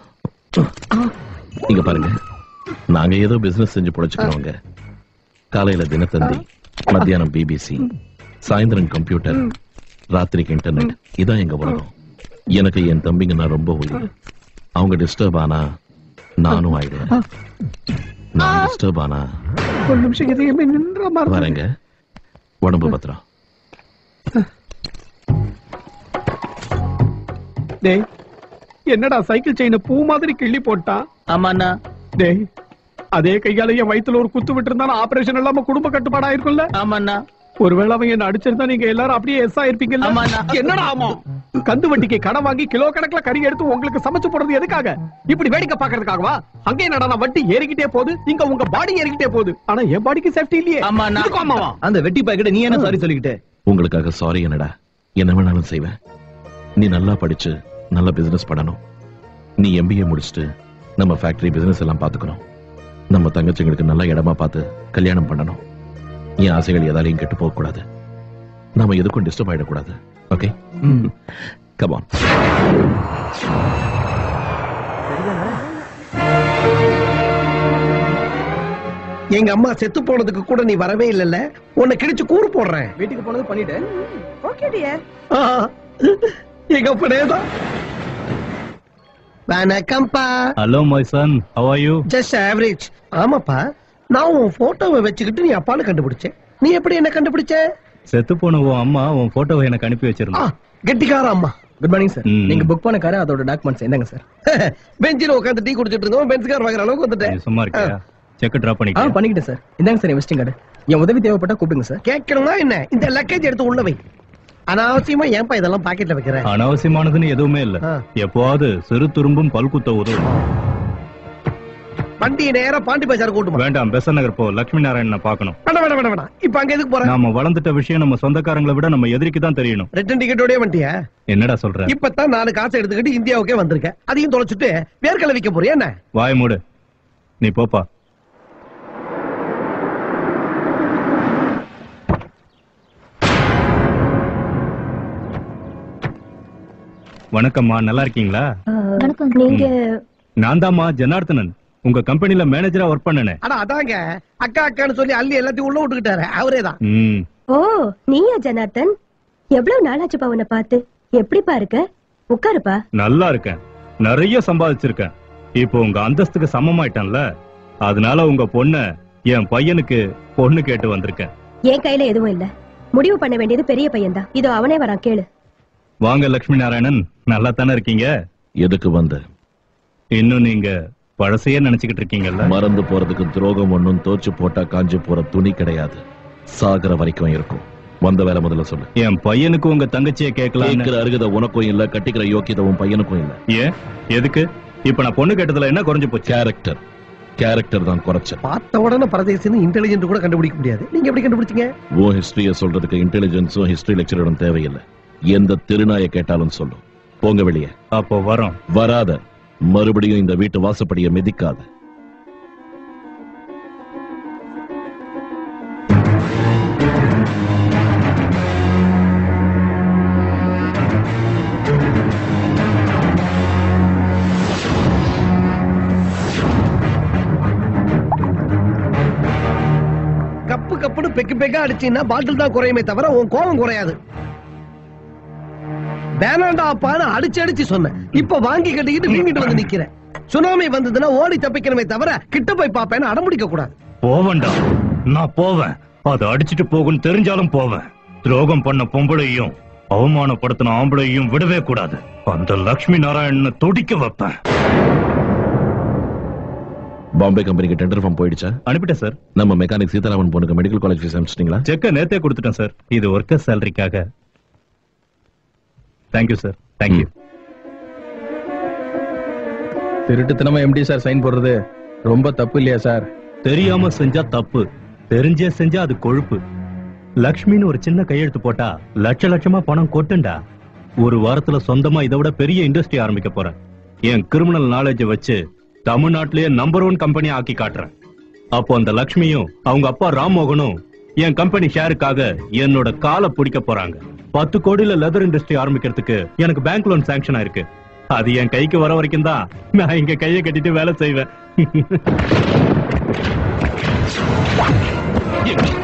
இங்க பாருங்க நாங்க ஏதோ பிசினஸ் செஞ்சு பொழைச்சுக்கிறோங்க காலையில தினத்தந்தி மத்தியானம் பிபிசி சாயந்தரம் கம்ப்யூட்டர் ராத்திரிக்கு இன்டர்நெட் இதான் எங்க உலகம் எனக்கு என் தம்பிங்க நான் ரொம்ப உயிர் அவங்க டிஸ்டர்ப் ஆனா நானும் ஆயிடுவேன். நான் டிஸ்டர்ப் ஆனா ஒரு நிமிஷம் எதையுமே நின்ற மாதிரி வரேங்க. உடம்பு பத்திரம். டேய் என்னடா சைக்கிள் செயின பூ மாதிரி கிள்ளி போட்டான்? ஆமாண்ணா. டேய் அதே கையால என் வயித்துல ஒரு குத்து விட்டு இருந்தா ஆபரேஷன் இல்லாம குடும்ப கட்டுப்பாடா இருக்கும்ல? ஆமாண்ணா. ஒருவேளை அவங்க என்ன அடிச்சிருந்தா நீங்க எல்லாரும் அப்படியே எஸ் ஆயிருப்பீங்கல்ல? என்னடா ஆமா? கந்து வட்டிக்கு கடன் வாங்கி கிலோ கணக்குல கறி எடுத்து உங்களுக்கு சமைச்சு போடுறது எதுக்காக? இப்படி வேடிக்கை பாக்குறதுக்காகவா? அங்கே என்னடா வட்டி ஏறிக்கிட்டே போகுது, இங்க உங்க பாடி ஏறிக்கிட்டே போகுது. ஆனா என் பாடிக்கு சேஃப்டி இல்லையே. ஆமாவா? அந்த வெட்டி பாக்கிட்ட நீ என்ன சாரி சொல்லிக்கிட்டே? உங்களுக்காக சாரி என்னடா, என்ன வேணாலும் செய்வேன். நீ நல்லா படிச்சு நல்ல பிசினஸ் பண்ணணும். நீ எம்பிஏ முடிச்சுட்டு நம்ம ஃபேக்டரி பிசினஸ் எல்லாம் பாத்துக்கணும். நம்ம தங்கச்சிங்களுக்கு நல்ல இடமா பார்த்து கல்யாணம் பண்ணணும். என் ஆசைகள் எதாலையும் கெட்டு போக கூடாது. நாம எதுக்கும் டிஸ்டர்ப் ஆயிடக்கூடாது. Okay, come on. எங்க அம்மா செத்து போனதுக்கு கூட நீ வரவே இல்லல்ல? உன்னை கிழிச்சு கூறு போடுறேன். வீட்டுக்கு போனது பண்ணிட்டு ஓகே டியர். எங்க படேதா. வணக்கம்ப்பா. Hello my son, how are you? Just average. ஆமாப்பா, நான் உன் போட்டோவை வச்சுக்கிட்டு நீ அப்பான்னு கண்டுபிடிச்சேன். நீ எப்படி என்ன கண்டுபிடிச்ச? செத்து போன உன் அம்மா உன் போட்டோவை எனக்கு அனுப்பி வச்சிருந்தா. கெட்டிக்கார அம்மா. Good morning sir. நீங்க புக் பண்ண கார அதோட டாக்குமெண்ட்ஸ் என்னங்க சார்? பெஞ்சில உட்கார்ந்து டீ குடிச்சிட்டு இருந்தோம், பெஞ்ச் கார் வாங்குற அளவுக்கு வந்துட்டேன். சும்மா இருக்கியா? செக் டிராப் பண்ணிக்க. ஆ பண்ணிக்கிட்டேன் சார். இந்தாங்க சார் விசிட்டிங் கார்டு. என் உதவி தேவைப்பட்டா கூப்பிடுங்க சார். கேட்கணுமா என்ன? இந்த லக்கேஜ் எடுத்து உள்ள வை. அனாவசியமா ஏன்பா இதெல்லாம் பாக்கெட்ல வைக்கிறேன்? அனாவசியமானதுன்னு எதுவுமே இல்ல. எப்போது சிறு துரும்பும் பல்குத்த உதவும். வண்டியை நேரா பாண்டி பஜார் கூட்டுமா? வேண்டாம், பெசன் நகர் போ. லட்சுமி நாராயணனை பார்க்கணும். வேண்டாம் வேண்டாம் வேண்டாம் வேண்டாம். இப்ப அங்க எதுக்கு போற? நாம வளர்ந்துட்ட விஷயம் நம்ம சொந்தக்காரங்களை விட நம்ம எதிரிக்கு தான் தெரியணும். ரிட்டர்ன் டிக்கெட்டோடய வண்டியா? என்னடா சொல்ற? இப்பதான் நாலு காசை எடுத்துக்கிட்டு இந்தியாவுக்கே வந்திருக்க. அதையும் தொலைச்சிட்டு வேர்க்கலை விற்க போறியா என்ன? வாய மூடு, நீ போப்பா. வணக்கம்மா, நல்லா இருக்கீங்களா? வணக்கம். நீங்க? நான் தான்மா ஜனார்த்தனன், உங்க கம்பெனில மேனேஜரா ஒர்க் பண்ணனே. அட அதாங்க, அக்கா அக்கான்னு சொல்லி அள்ளி எல்லாத்தையும் உள்ள விட்டுக்கிட்டாரு, அவரே தான். ஓ, நீயா ஜனார்த்தன்? எவ்வளவு நாளாச்சுப்பா உன்னை பார்த்து. எப்படிப்பா இருக்க? உட்காருப்பா. நல்லா இருக்கேன், நிறைய சம்பாதிச்சிருக்கேன். இப்போ உங்க அந்தஸ்துக்கு சமமாயிட்டேன்ல, அதனால உங்க பொண்ண என் பையனுக்கு பொண்ணு கேட்டு வந்திருக்கேன். என் கையில எதுவும் இல்ல, முடிவு பண்ண வேண்டியது பெரிய பையன் தான். இதோ அவனே வரான், கேளு. வாங்க லட்சுமி நாராயணன், நல்லா தானே இருக்கீங்க? எதுக்கு வந்த? இன்னும் நீங்க பழசையே நினைச்சுக்கிட்டு இருக்கீங்கல்ல? மறந்து போறதுக்கு துரோகம் ஒண்ணும் தோச்சு போட்டா காஞ்சு போற துணி கிடையாது, சாகர வரைக்கும் இருக்கும். வந்த வேலை முதல்ல சொல்லு. என் பையனுக்கு உங்க தங்கச்சியை கேட்கலாம். கேட்கிற அருகதை உனக்கும் இல்ல, கட்டிக்கிற யோக்கியதை உன் பையனுக்கும் இல்ல. ஏன், எதுக்கு? இப்ப நான் பொண்ணு கேட்டதுல என்ன குறைஞ்சு போச்சு? கேரக்டர் கேரக்டர் தான் குறைச்ச. பார்த்த உடனே பரதேசின்னு இன்டெலிஜென்ட் கூட கண்டுபிடிக்க முடியாது. நீங்க எப்படி கண்டுபிடிச்சீங்க? ஓ ஹிஸ்டரிய சொல்றதுக்கு இன்டெலிஜென்ஸும் ஹிஸ்டரி லெக்சரும் தேவையில்லை. எந்த திருநாயை கேட்டாலும் சொல்லும். போங்க வெளியே. அப்போ வரோம். வராத, மறுபடியும் இந்த வீட்டு வாசப்படியை மிதிக்காத. கப்பு கப்புன்னு பெக்கு பெக்கா அடிச்சீங்கன்னா பாட்டில் தான் குறையுமே தவிர உன் கோபம் குறையாது. வேணாண்டாப்பான்னு அடிச்சு அடிச்சு சொன்னேன், இப்ப வாங்கி கட்டிக்கிட்டு வீங்கிட்டு வந்து நிக்கிறேன். சுனாமி வந்ததுன்னா ஓடி தப்பிக்கணுமே தவிர கிட்ட போய் பாப்பேன்னு அடம்பிடிக்க கூடாது. போவேண்டா, நான் போவேன். அதை அடிச்சுட்டு போகுன்னு தெரிஞ்சாலும் போவேன். துரோகம் பண்ண பொம்பளையும் அவமானப்படுத்தின ஆம்பளையும் விடவே கூடாது. அந்த லட்சுமி நாராயணனை துடிக்க வைப்பேன். பாம்பே கம்பெனிக்கு டெண்டர் ஃபார்ம் போயிடுச்சா? அனுப்பிட்டேன் சார். நம்ம மெக்கானிக் சீதாராமன் பொண்ணுக்கு மெடிக்கல் காலேஜ் ஃபீஸ் அனுப்பிச்சிட்டீங்களா? செக்க நேத்தே கொடுத்துட்டேன் சார். இது ஒர்க்கர் சேலரிக்காக. Thank you sir. தேங்க்யூ. திருட்டுத்தனமா எம்டி சார் சைன் போடுறது ரொம்ப தப்பு இல்லையா சார்? தெரியாம செஞ்சா தப்பு, தெரிஞ்சே செஞ்சா அது கொழுப்பு. லக்ஷ்மின்னு ஒரு சின்ன கையெழுத்து போட்டா லட்ச லட்சமா பணம் கொட்டுண்டா. ஒரு வாரத்துல சொந்தமா இதை விட பெரிய இண்டஸ்ட்ரி ஆரம்பிக்க போறேன். என் கிரிமினல் நாலேஜ் வச்சு தமிழ்நாட்டிலேயே நம்பர் ஒன் கம்பெனி ஆக்கி காட்டுறேன். அப்போ அந்த லக்ஷ்மியும் அவங்க அப்பா ராம்மோகனும் என் கம்பெனி ஷேருக்காக என்னோட காலை பிடிக்க போறாங்க. பத்து கோடியில லெதர் இண்டஸ்ட்ரி ஆரம்பிக்கிறதுக்கு எனக்கு பேங்க் லோன் சாங்ஷன் ஆயிருக்கு. அது என் கைக்கு வர வரைக்கும் தான் நான் இங்க கையை கட்டிட்டு வேலை செய்வேன்.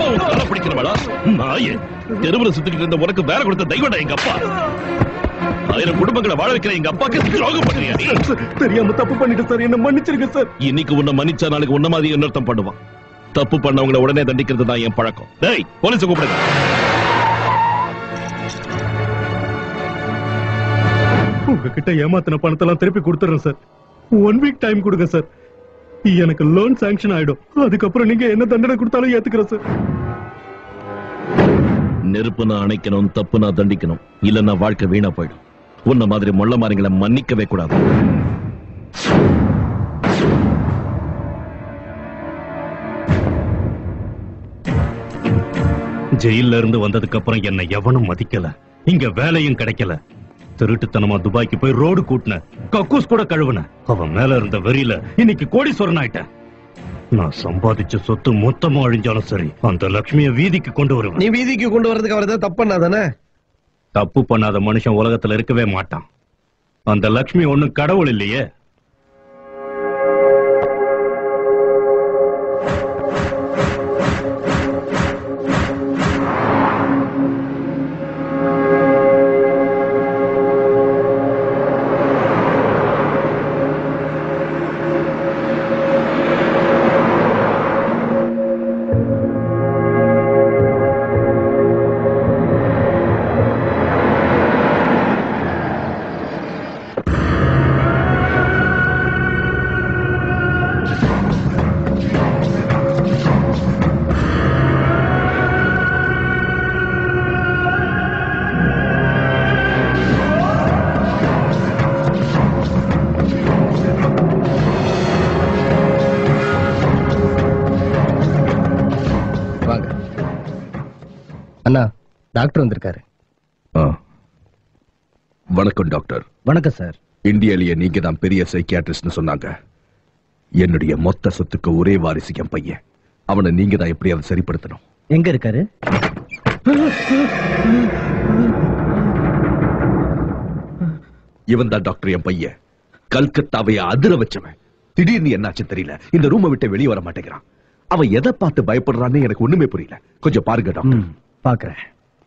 தெருவில் சுத்திக்கிட்டு இருந்த உனக்கு வேலை கொடுத்த தெய்வம் எங்க அப்பா. ஆயிரம் குடும்பங்களை வாழ வைக்கிற எங்க அப்பாக்கு துரோகம் பண்றியா நீ? தெரியாம தப்பு பண்ணிட்டு சார், என்ன மன்னிச்சிருங்க சார். இன்னைக்கு உன்னை மன்னிச்சா நாளைக்கு உன்ன மாதிரி இன்னொருத்தம் பண்ணுவான். தப்பு பண்ணவங்களை உடனே தண்டிக்கிறது தான் என் பழக்கம். டேய், போலீஸ் கூப்பிடுங்க. உங்ககிட்ட ஏமாத்தின பணத்தெல்லாம் திருப்பி கொடுத்துறேன் சார். ஒன் வீக் டைம் கொடுங்க சார். எனக்கு லோன் சாங்ஷன் ஆயிடும். அதுக்கப்புறம் நீங்க என்ன தண்டனை கொடுத்தாலும் ஏத்துக்கிறேன் சார். நெருப்பு நான் அணைக்கணும், தப்பு நான் தண்டிக்கணும், இல்லன்னா வாழ்க்கை வீணா போயிடும். உன்ன மாதிரி மொள்ள மாறிங்களை மன்னிக்கவே கூடாது. ஜெயில இருந்து வந்ததுக்கு அப்புறம் என்ன எவனும் மதிக்கல, இங்க வேலையும் கிடைக்கல. திருட்டுத்தனமா துபாய்க்கு போய் ரோடு கூட்டின, கக்கூஸ் கூட கழுவுன. அவன் மேல இருந்த வெறியில இன்னைக்கு கோடீஸ்வரன் ஆயிட்டேன். நான் சம்பாதிச்ச சொத்து மொத்தமா அழிஞ்சாலும் சரி, அந்த லட்சுமியை வீதிக்கு கொண்டு வருவேன். நீ வீதிக்கு கொண்டு வரதுக்கு அவர் தான் தப்பு பண்ணாதானே? தப்பு பண்ணாத மனுஷன் உலகத்துல இருக்கவே மாட்டான். அந்த லட்சுமி ஒண்ணும் கடவுள் இல்லையே. அண்ணா, டாக்டர் வந்திருக்காரு. வணக்கம் டாக்டர். வணக்கம் சார். இந்தியாலேயே நீங்க தான் பெரிய சைக்கியாட்ரிஸ்ட் சொன்னாங்க. என்னுடைய மொத்த சொத்துக்கு ஒரே வாரிசு என் பையன். அவனை நீங்க தான் எப்படியாவது சரிப்படுத்தணும். எங்க இருக்காரு? இவன் தான் டாக்டர் என் பையன். கல்கத்தாவை அதிர வச்சவன். திடீர்னு என்னாச்சு தெரியல, இந்த ரூமை விட்டு வெளியே வர மாட்டேங்கிறான். அவன் எதை பார்த்து பயப்படுறான்னு எனக்கு ஒண்ணுமே புரியல. கொஞ்சம் பாருங்க டாக்டர். பாக்குறேன்.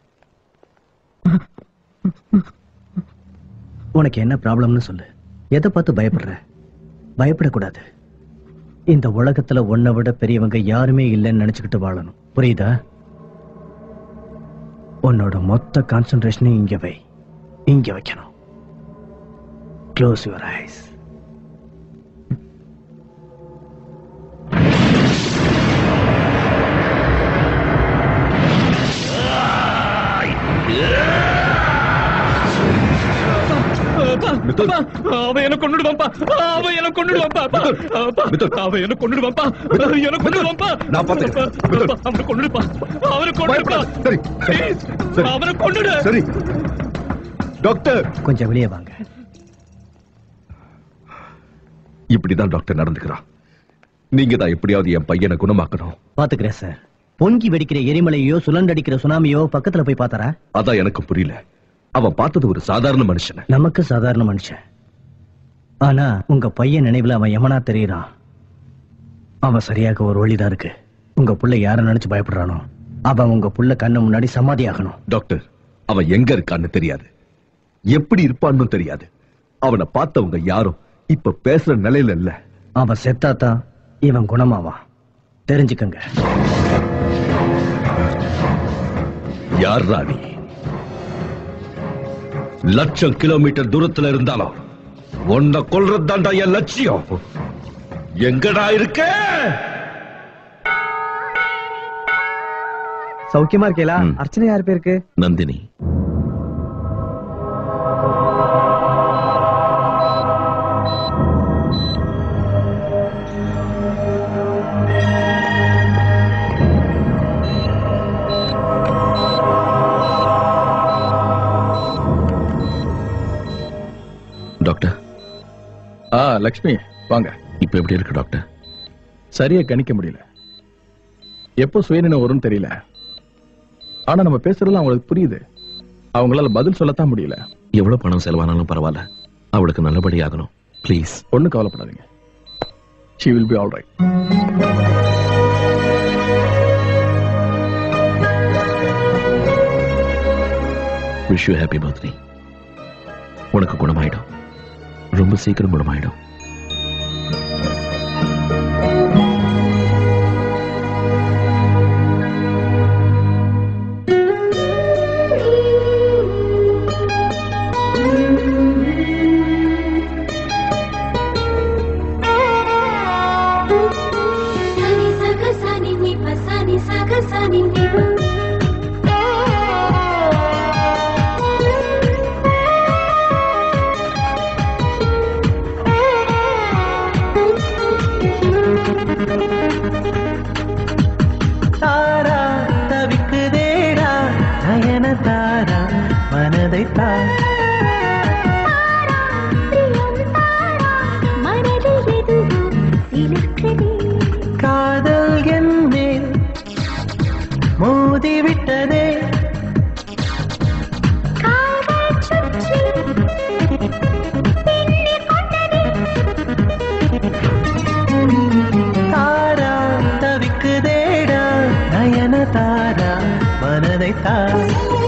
உனக்கு என்ன ப்ராப்ளம்னு சொல்லு. எதை பார்த்து பயப்படுற? பயப்படக்கூடாது. இந்த உலகத்துல உன்னை விட பெரியவங்க யாருமே இல்லைன்னு நினைச்சுக்கிட்டு வாழணும். புரியுதா? உன்னோட மொத்த கான்சென்ட்ரேஷனையும் இங்க வை. இங்க வைக்கணும். Close your eyes. அவன் என்ன கொண்டுடுவான்பா. அவன் என்ன கொண்டுடுவான்பா. அவன் என்ன கொண்டுடுவான்பா. என்ன கொண்டுடுவான்பா. நான் பாத்துக்கிறேன். அவனை கொண்டுடுப்பா. அவனை கொண்டுடுப்பா. சரி, அவனை கொண்டுடு. சரி டாக்டர், கொஞ்சம் வெளியே வாங்க. இப்படிதான் டாக்டர் நடந்துக்கிறான். நீங்க தான் எப்படியாவது என் பையனை குணமாக்கணும். பாத்துக்கிறேன் சார். பொங்கி வெடிக்கிற எரிமலையோ சுழண்டடிக்கிற சுனாமியோ பக்கத்துல போய் பாத்தாரா? அதான் எனக்கு புரியல. அவன் பார்த்தது ஒரு சாதாரண மனுஷன். நமக்கு சாதாரண மனுஷன். ஆனா உங்க பையன் நினைவுல அவன் யமனா தெரியறான். அவன் சரியாக ஒரு வழிதான் இருக்கு. உங்க புள்ள யார நினைச்சு பயப்படுறானோ அவன் உங்க புள்ள கண்ணு முன்னாடி சமாதி ஆகணும். டாக்டர், அவன் எங்க இருக்கான்னு தெரியாது, எப்படி இருப்பான்னு தெரியாது. அவனை பார்த்தவங்க யாரும் இப்ப பேசுற நிலையில இல்ல. அவன் செத்தாதான் இவன் குணமாவான். தெரிஞ்சுக்கங்க. யார் ராணி? லட்சம் கிலோமீட்டர் தூரத்துல இருந்தாலும் உன்னை கொல்றதுதான்டா என் லட்சியம். எங்கடா இருக்க? சௌக்கியமா இருக்கேலா? அர்ச்சனை யார் பேருக்கு? நந்தினி. டாக்டர். ஆ லக்ஷ்மி வாங்க. இப்ப எப்படி இருக்கு டாக்டர்? சரியா கணிக்க முடியல. எப்போ சுயநினைவு வரும்னு தெரியல. ஆனா நம்ம பேசுறதுலாம் அவங்களுக்கு புரியுது. அவங்களால பதில் சொல்லத்தான் முடியல. எவ்வளவு பணம் செலவானாலும் பரவாயில்ல, அவளுக்கு நல்லபடி ஆகணும். ப்ளீஸ். ஒண்ணும் கவலைப்படாதீங்க. She will be all right. Wish you happy birthday. உனக்கு குணமாயிடும், ரொம்ப சீக்கிரம் குணமாயிடும். தாரா தவிக்குதேடா நயன தாரா மனதை தாரா காதல் என் மேல் மோதிவிட்டதே தாரா தவிக்குதேடா நயன தாரா மனதை தாரா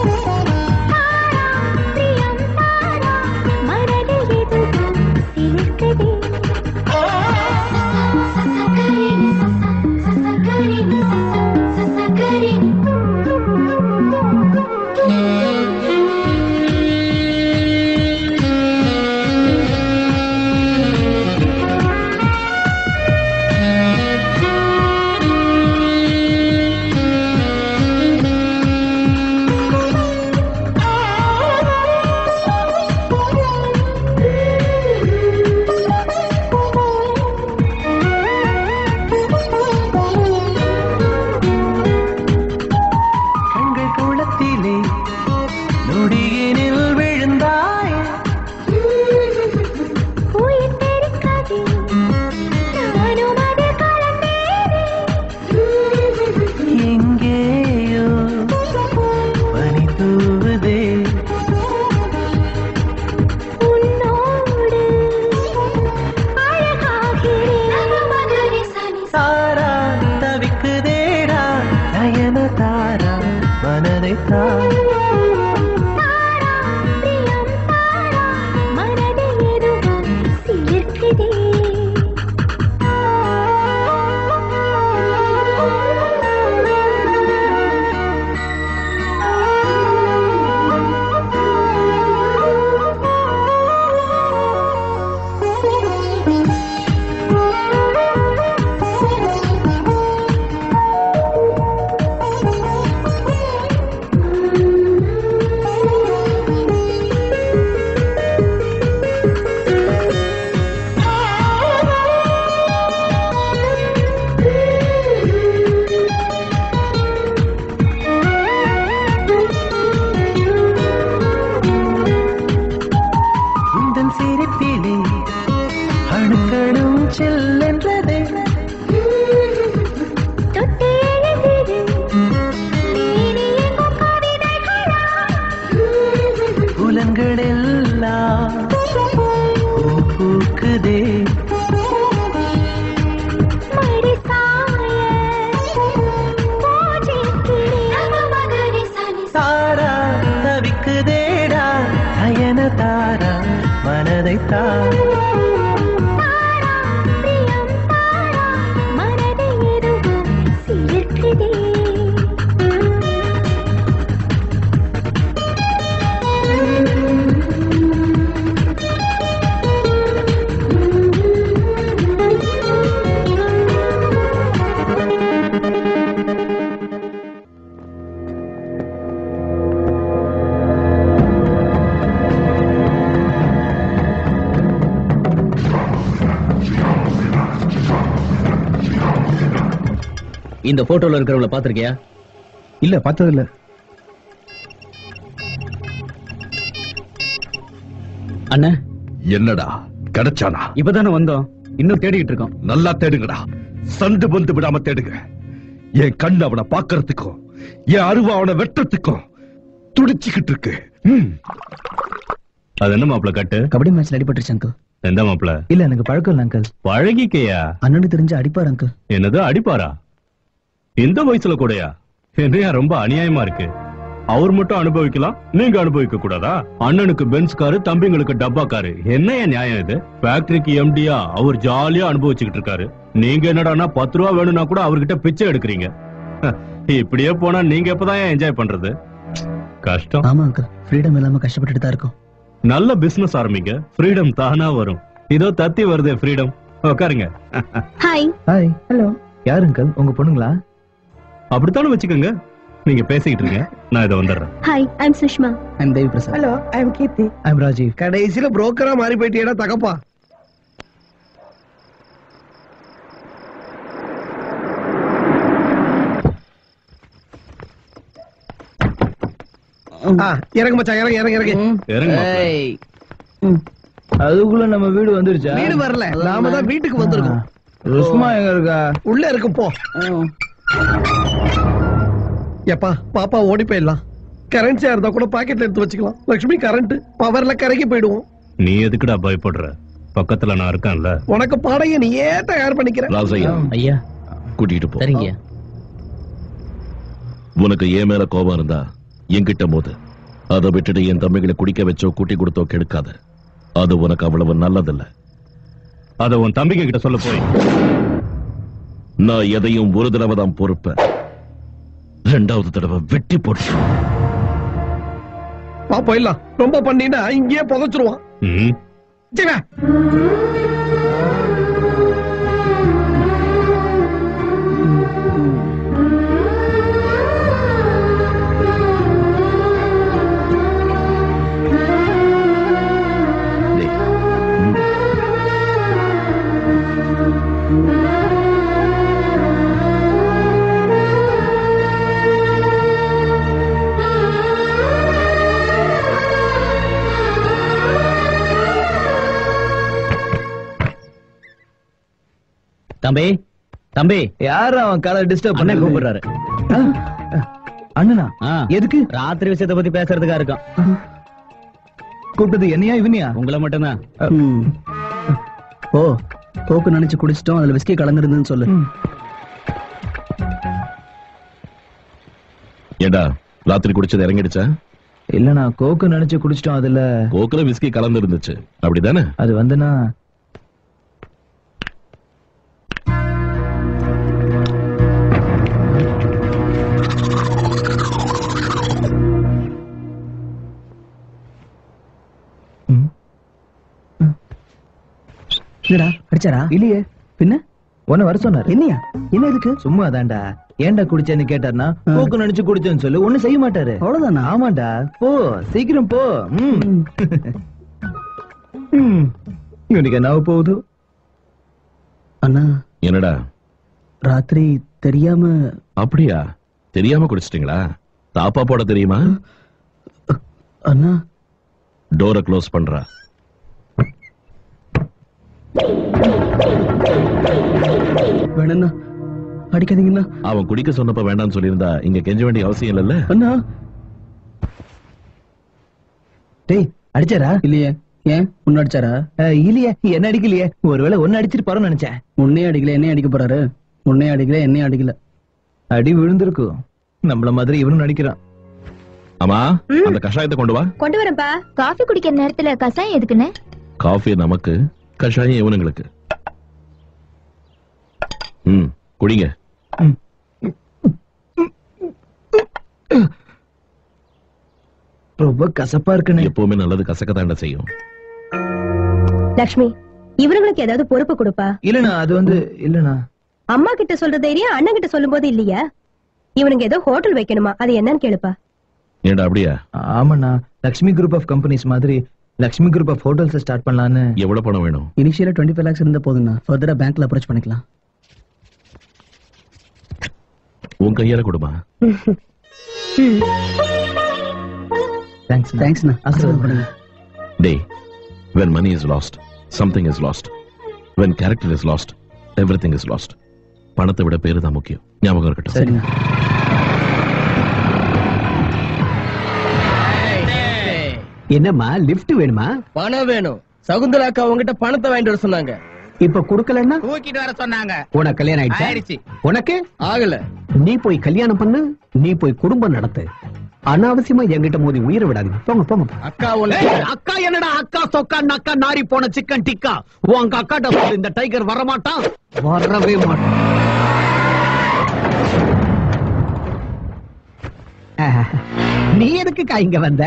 இந்த போட்டோல இருக்கிறவங்கள பாத்திருக்கியா? இல்ல, பார்த்தது இல்ல. அண்ணா, என்னடா கிடைச்சானா? இப்பதானே வந்தோம், இன்னும் தேடிட்டு இருக்கோம். நல்லா தேடுங்கடா, சந்து பந்து விடாம தேடுங்க. என் கண் அவனை பாக்குறதுக்கும் என் அருவா அவனை வெட்டுறதுக்கும் துடிச்சுக்கிட்டு இருக்கு. அது என்ன மாப்பிள கட்டு? கபடி மேட்ச்ல அடிபட்டுருச்சு அங்கிள். எந்த மாப்பிள? இல்ல எனக்கு பழக்கம் இல்ல அங்கிள். பழகிக்கையா? அண்ணனு தெரிஞ்சு அடிப்பார் அங்கிள். என்னது அடிப்பாரா? இந்த வயசுல கூடயா? என்னையா ரொம்ப அநியாயமா இருக்கு. அவர் மட்டும் அனுபவிக்கலாம், நீங்க அனுபவிக்க கூடாதா? அண்ணனுக்கு பென்ஸ் காரு, தம்பிங்களுக்கு டப்பா காரு. என்ன நியாயம் இது? ஃபேக்டரிக்கு எம்டியா அவர் ஜாலியா அனுபவிச்சுக்கிட்டு இருக்காரு. நீங்க என்னடானா பத்து ரூபா வேணும்னா கூட அவர்கிட்ட பிச்சை எடுக்கிறீங்க. இப்படியே போனா நீங்க எப்பதான் என்ஜாய் பண்றது? கஷ்டம். ஆமா அங்கிள், ஃப்ரீடம் இல்லாம கஷ்டப்பட்டுட்டு தான் இருக்கும். நல்ல பிசினஸ் ஆரம்பிங்க, ஃப்ரீடம் தானா வரும். இதோ தத்தி வருதே ஃப்ரீடம். உட்காருங்க. ஹாய். ஹாய். ஹலோ. யார் அங்கிள், உங்க பொண்ணுங்களா? அப்படித்தானே வச்சுக்கோங்க. நீங்க பேசிக்கிட்டு இருங்க, நான் இதை வந்துடுறேன். Hi, I am Sushma. I am Devi Prasad. Hello, I am Keerthi. I am Rajeev. கடைசியில புரோக்கரா மாறி போயிட்டியடா தகப்பா. இறங்க மச்சான், இறங்க இறங்க இறங்க இறங்க. அதுக்குள்ள நம்ம வீடு வந்துருச்சா? வீடு வரல, நாம தான் வீட்டுக்கு வந்திருக்கோம். ருஷ்மா எங்க இருக்கா? உள்ள இருக்கு, போ. எப்பா பாப்பா ஓடி போயிடலாம். கரன்சியா இருந்தா கூட பாக்கெட்ல எடுத்து வச்சுக்கலாம். லட்சுமி கரண்ட் பவர்ல கரைக்கு போயிடுவோம். நீ எதுக்குடா பயப்படுற? பக்கத்துல நான் இருக்கேன்ல. உனக்கு பாடைய நீயே தயார் பண்ணிக்கிற. ராசையா ஐயா கூட்டிட்டு போ. சரிங்க. உனக்கு ஏன் மேல கோபம் இருந்தா என்கிட்ட மோது. அதை விட்டுட்டு என் தம்பிகளை குடிக்க வச்சோ கூட்டி கொடுத்தோ கெடுக்காத. அது உனக்கு அவ்வளவு நல்லதில்ல. அத உன் தம்பிங்க கிட்ட சொல்ல போய். நான் எதையும் ஒரு தடவை தான் பொறுப்பேன், ரெண்டாவது தடவை வெட்டி போட்டு. பா போயிடலாம். ரொம்ப பண்ணினா இங்கேயே புதைச்சிருவான். சரி தம்பி, தம்பி, யாரு அவன் காலை டிஸ்டர்ப் பண்ண கூப்பிடுறாரு? அண்ணனா? எதுக்கு? ராத்திரி விஷயத்தை பத்தி பேசுறதுக்கா இருக்கான். கூப்பிட்டது என்னையா இவனியா? உங்களை மட்டும்தான். ஓ, கோக்கு நினைச்சு குடிச்சிட்டோம், அதுல விஸ்கி கலந்துருந்துன்னு சொல்லு. ஏண்டா ராத்திரி குடிச்சது இறங்கிடுச்சா? இல்லண்ணா, கோக்கு நினைச்சு குடிச்சிட்டோம், அதுல கோக்குல விஸ்கி கலந்து இருந்துச்சு, அப்படிதானே? அது வந்துனா அடிச்சாரா? இல்லையே. பின்ன உன்ன வர சொன்னாரு. என்னையா? என்ன இதுக்கு? சும்மா தான்டா. ஏன்டா குடிச்சேன்னு கேட்டார்னா கோக்கு நினைச்சு குடிச்சேன்னு சொல்லு, ஒண்ணு செய்ய மாட்டாரு. அவ்வளவுதானா? ஆமாண்டா. போ சீக்கிரம் போ. இவனுக்கு என்ன போகுது? அண்ணா. என்னடா? ராத்திரி தெரியாம. அப்படியா? தெரியாம குடிச்சிட்டீங்களா? தாப்பா போட தெரியுமா? அண்ணா. டோரை க்ளோஸ் பண்றா. வேணா அடிக்காதீங்கண்ணா. அவன் குடிக்க சொன்னப்ப வேண்டாம்னு சொல்லியிருந்தா இங்க கெஞ்ச வேண்டிய அவசியம் இல்லல்ல. அண்ணா. டேய் அடிச்சாரா? இல்லையே. ஏன் உன்ன அடிச்சாரா? இல்லையே, என்ன அடிக்கலையே. ஒருவேளை ஒன்னு அடிச்சிட்டு போறோம்னு நினைச்சேன். உன்னே அடிக்கல, என்ன அடிக்க போறாரு? உன்னே அடிக்கல, என்ன அடிக்கல. அடி விழுந்திருக்கும். நம்மள மாதிரி இவனும் நடிக்கிறான். ஆமா, அந்த கஷாயத்தை கொண்டு வா. கொண்டு வரேன்ப்பா. காஃபி குடிக்கிற நேரத்துல கஷாயம் எதுக்குன்னு? காஃபி நமக்கு, கஷாயம் இவனுங்களுக்கு. ம், குடிங்க. ரொம்ப கசப்பா இருக்குன்னு. எப்பவுமே நல்லது கசக்கத்தாண்ட செய்யும். லக்ஷ்மி, இவங்களுக்கு ஏதாவது பொறுப்பு கொடுப்பா. இல்லனா அது வந்து இல்லனா அம்மா கிட்ட சொல்ற தைரியம் அண்ணன் கிட்ட சொல்லும் போது இல்லையா? இவனுங்க ஏதோ ஹோட்டல் வைக்கணுமா, அது என்னன்னு கேளுப்பா. ஏண்டா அப்படியா? ஆமாண்ணா, லக்ஷ்மி குரூப் ஆஃப் கம்பெனிஸ் மாதிரி Lakshmi group of hotels start பண்ணலான்னு. எவ்வளவு பணம் வேணும்? இனிஷியலா டுவெண்ட்டி ஃபைவ் லேக்ஸ் இருந்தா போதும்ண்ணா. ஃபர்தரா பேங்க்ல அப்ரோச் பண்ணிக்கலாம். உன் கையால கொடுமா. தேங்க்ஸ் தேங்க்ஸ்ண்ணா. ஆசீர்வாதம் பண்ணுங்க. டேய், when money is lost, something is lost. When character is lost, everything is lost. பணத்தை விட பேரு தான் முக்கியம். ஞாபகம் இருக்கட்டும். சரிங்க. என்னம்மா லிஃப்ட் வேணுமா? பணம் வேணும். சகுந்தலாக்கா உங்ககிட்ட பணத்தை வாங்கிட்டு வர சொன்னாங்க. இப்ப குடுக்கலன்னா தூக்கிட்டு வர சொன்னாங்க. உனக்கு கல்யாணம் ஆயிடுச்சு? உனக்கு ஆகல. நீ போய் கல்யாணம் பண்ணு, நீ போய் குடும்பம் நடத்து. அனாவசியமா என்கிட்ட மோதி உயிரை விடாதீங்க. போங்க போங்க. அக்கா அக்கா என்னடா அக்கா சொக்கா நக்கா நாரி போன சிக்கன் டிக்கா. உங்க அக்காட்ட சொல்லு இந்த டைகர் வரமாட்டான், வரவே மாட்டான். நீ எதுக்குக்கா இங்க வந்த?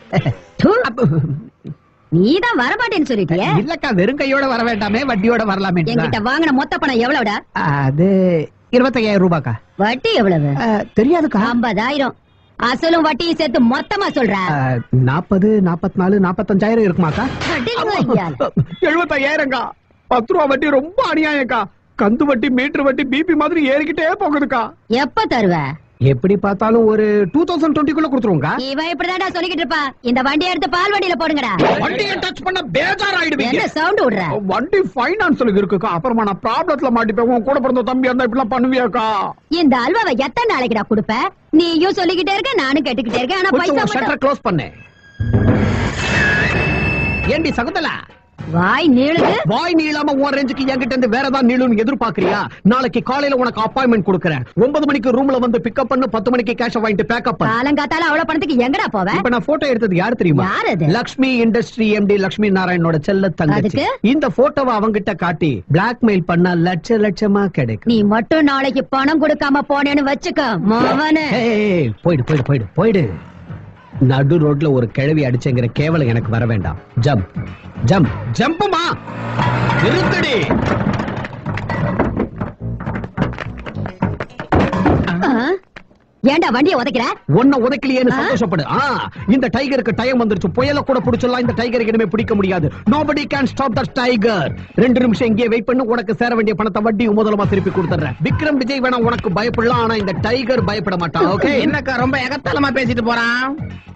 நீதான் வரமாட்டேன்னு சொல்லிட்டியே. இல்லக்கா வெறும் கையோட வர வேண்டாமே, வட்டியோட வரலாமே. என்கிட்ட வாங்கின மொத்த பணம் எவ்வளவுடா? அது இருபத்தையாயிரம் ரூபாய்க்கா. வட்டி எவ்வளவு தெரியாதுக்கா. ஐம்பதாயிரம். அசலும் வட்டியும் சேர்த்து மொத்தமா சொல்ற. நாற்பது நாற்பத்தி நாலு நாற்பத்தஞ்சாயிரம் இருக்குமாக்கா? எழுபத்தையாயிரம்க்கா. பத்து ரூபா வட்டி ரொம்ப அநியாயம்க்கா. கந்து வட்டி மீட்டர் வட்டி பிபி மாதிரி ஏறிக்கிட்டே போகுதுக்கா. எப்ப தருவ? எப்படி பார்த்தாலும் ஒரு டூ தௌசண்ட் டுவெண்ட்டிக்குள்ள கொடுத்துருவோங்க. இவன் இப்படிதான்டா சொல்லிக்கிட்டு இருப்பா. இந்த வண்டியை எடுத்து பால் வண்டியில போடுங்கடா. வண்டியை டச் பண்ண பேஜார் ஆயிடுவீங்க. என்ன சவுண்ட் விடுற? வண்டி ஃபைனான்ஸ்ல இருக்குக்கா. அப்புறமா நான் ப்ராப்ளத்துல மாட்டிப்பேன். உன் கூட பிறந்த தம்பி இருந்தா இப்படி பண்ணுவியாக்கா? இந்த அல்வாவை எத்தனை நாளைக்குடா கொடுப்ப? நீயும் சொல்லிக்கிட்டே இருக்க, நானும் கேட்டுக்கிட்டே இருக்கேன். ஆனா பைசா ஷட்டர் க்ளோஸ் பண்ணு. ஏண்டி சகுந்தலா, வாய் நீளுது. வாய் நீளாம உன் ரேஞ்சுக்கு என்கிட்ட இருந்து வேற ஏதாவது நீளுன்னு எதிர்பார்க்கறியா? நாளைக்கு காலையில உனக்கு அப்பாயின்மெண்ட் கொடுக்கறேன். ஒன்பது மணிக்கு ரூம்ல வந்து பிக்கப் பண்ணு, பத்து மணிக்கு கேஷ் வாங்கிட்டு பேக்கப் பண்ணு. காலங்காத்தால அவ்வளவு பணத்துக்கு எங்கடா போவ? இப்ப நான் போட்டோ எடுத்தது யாரு தெரியுமா? யார் அது? லக்ஷ்மி இண்டஸ்ட்ரி எம்டி லக்ஷ்மி நாராயணோட செல்ல தங்கச்சி. இந்த போட்டோவை அவங்கிட்ட காட்டி பிளாக்மெயில் பண்ணா லட்ச லட்சமா கிடைக்கும். நீ மட்டும் நாளைக்கு பணம் கொடுக்காம போனேன்னு வச்சுக்க மாவனே. போயிடு போயிடு போயிடு போயிடு. நடு ரோட்ல ஒரு கிழவி அடிச்சேங்கிற கேவலம் எனக்கு வர வேண்டாம். ஜம்ப் ஜம்ப் ஜம்புமா. நிறுத்தடி. ஏண்டா வண்டியை உதைக்கிற? ஒன்ன உதைக்கலையேன்னு சந்தோஷப்படு. இந்த டைகருக்கு டைம் வந்துருச்சு. புயல கூட பிடிச்சலாம். இந்த டைகருக்கு இனிமே பிடிக்க முடியாது. nobody can stop the tiger. ரெண்டு நிமிஷம் இங்கே வெயிட் பண்ணு. உனக்கு சேர வேண்டிய பணத்தை வட்டி முதலமா திருப்பி கொடுத்துறேன். விக்ரம் விஜய் வேணா உனக்கு பயப்படலாம், ஆனா இந்த டைகர் பயப்பட மாட்டான். ஓகே? என்னக்கா ரொம்ப எகத்தாளமா பேசிட்டு போறான்?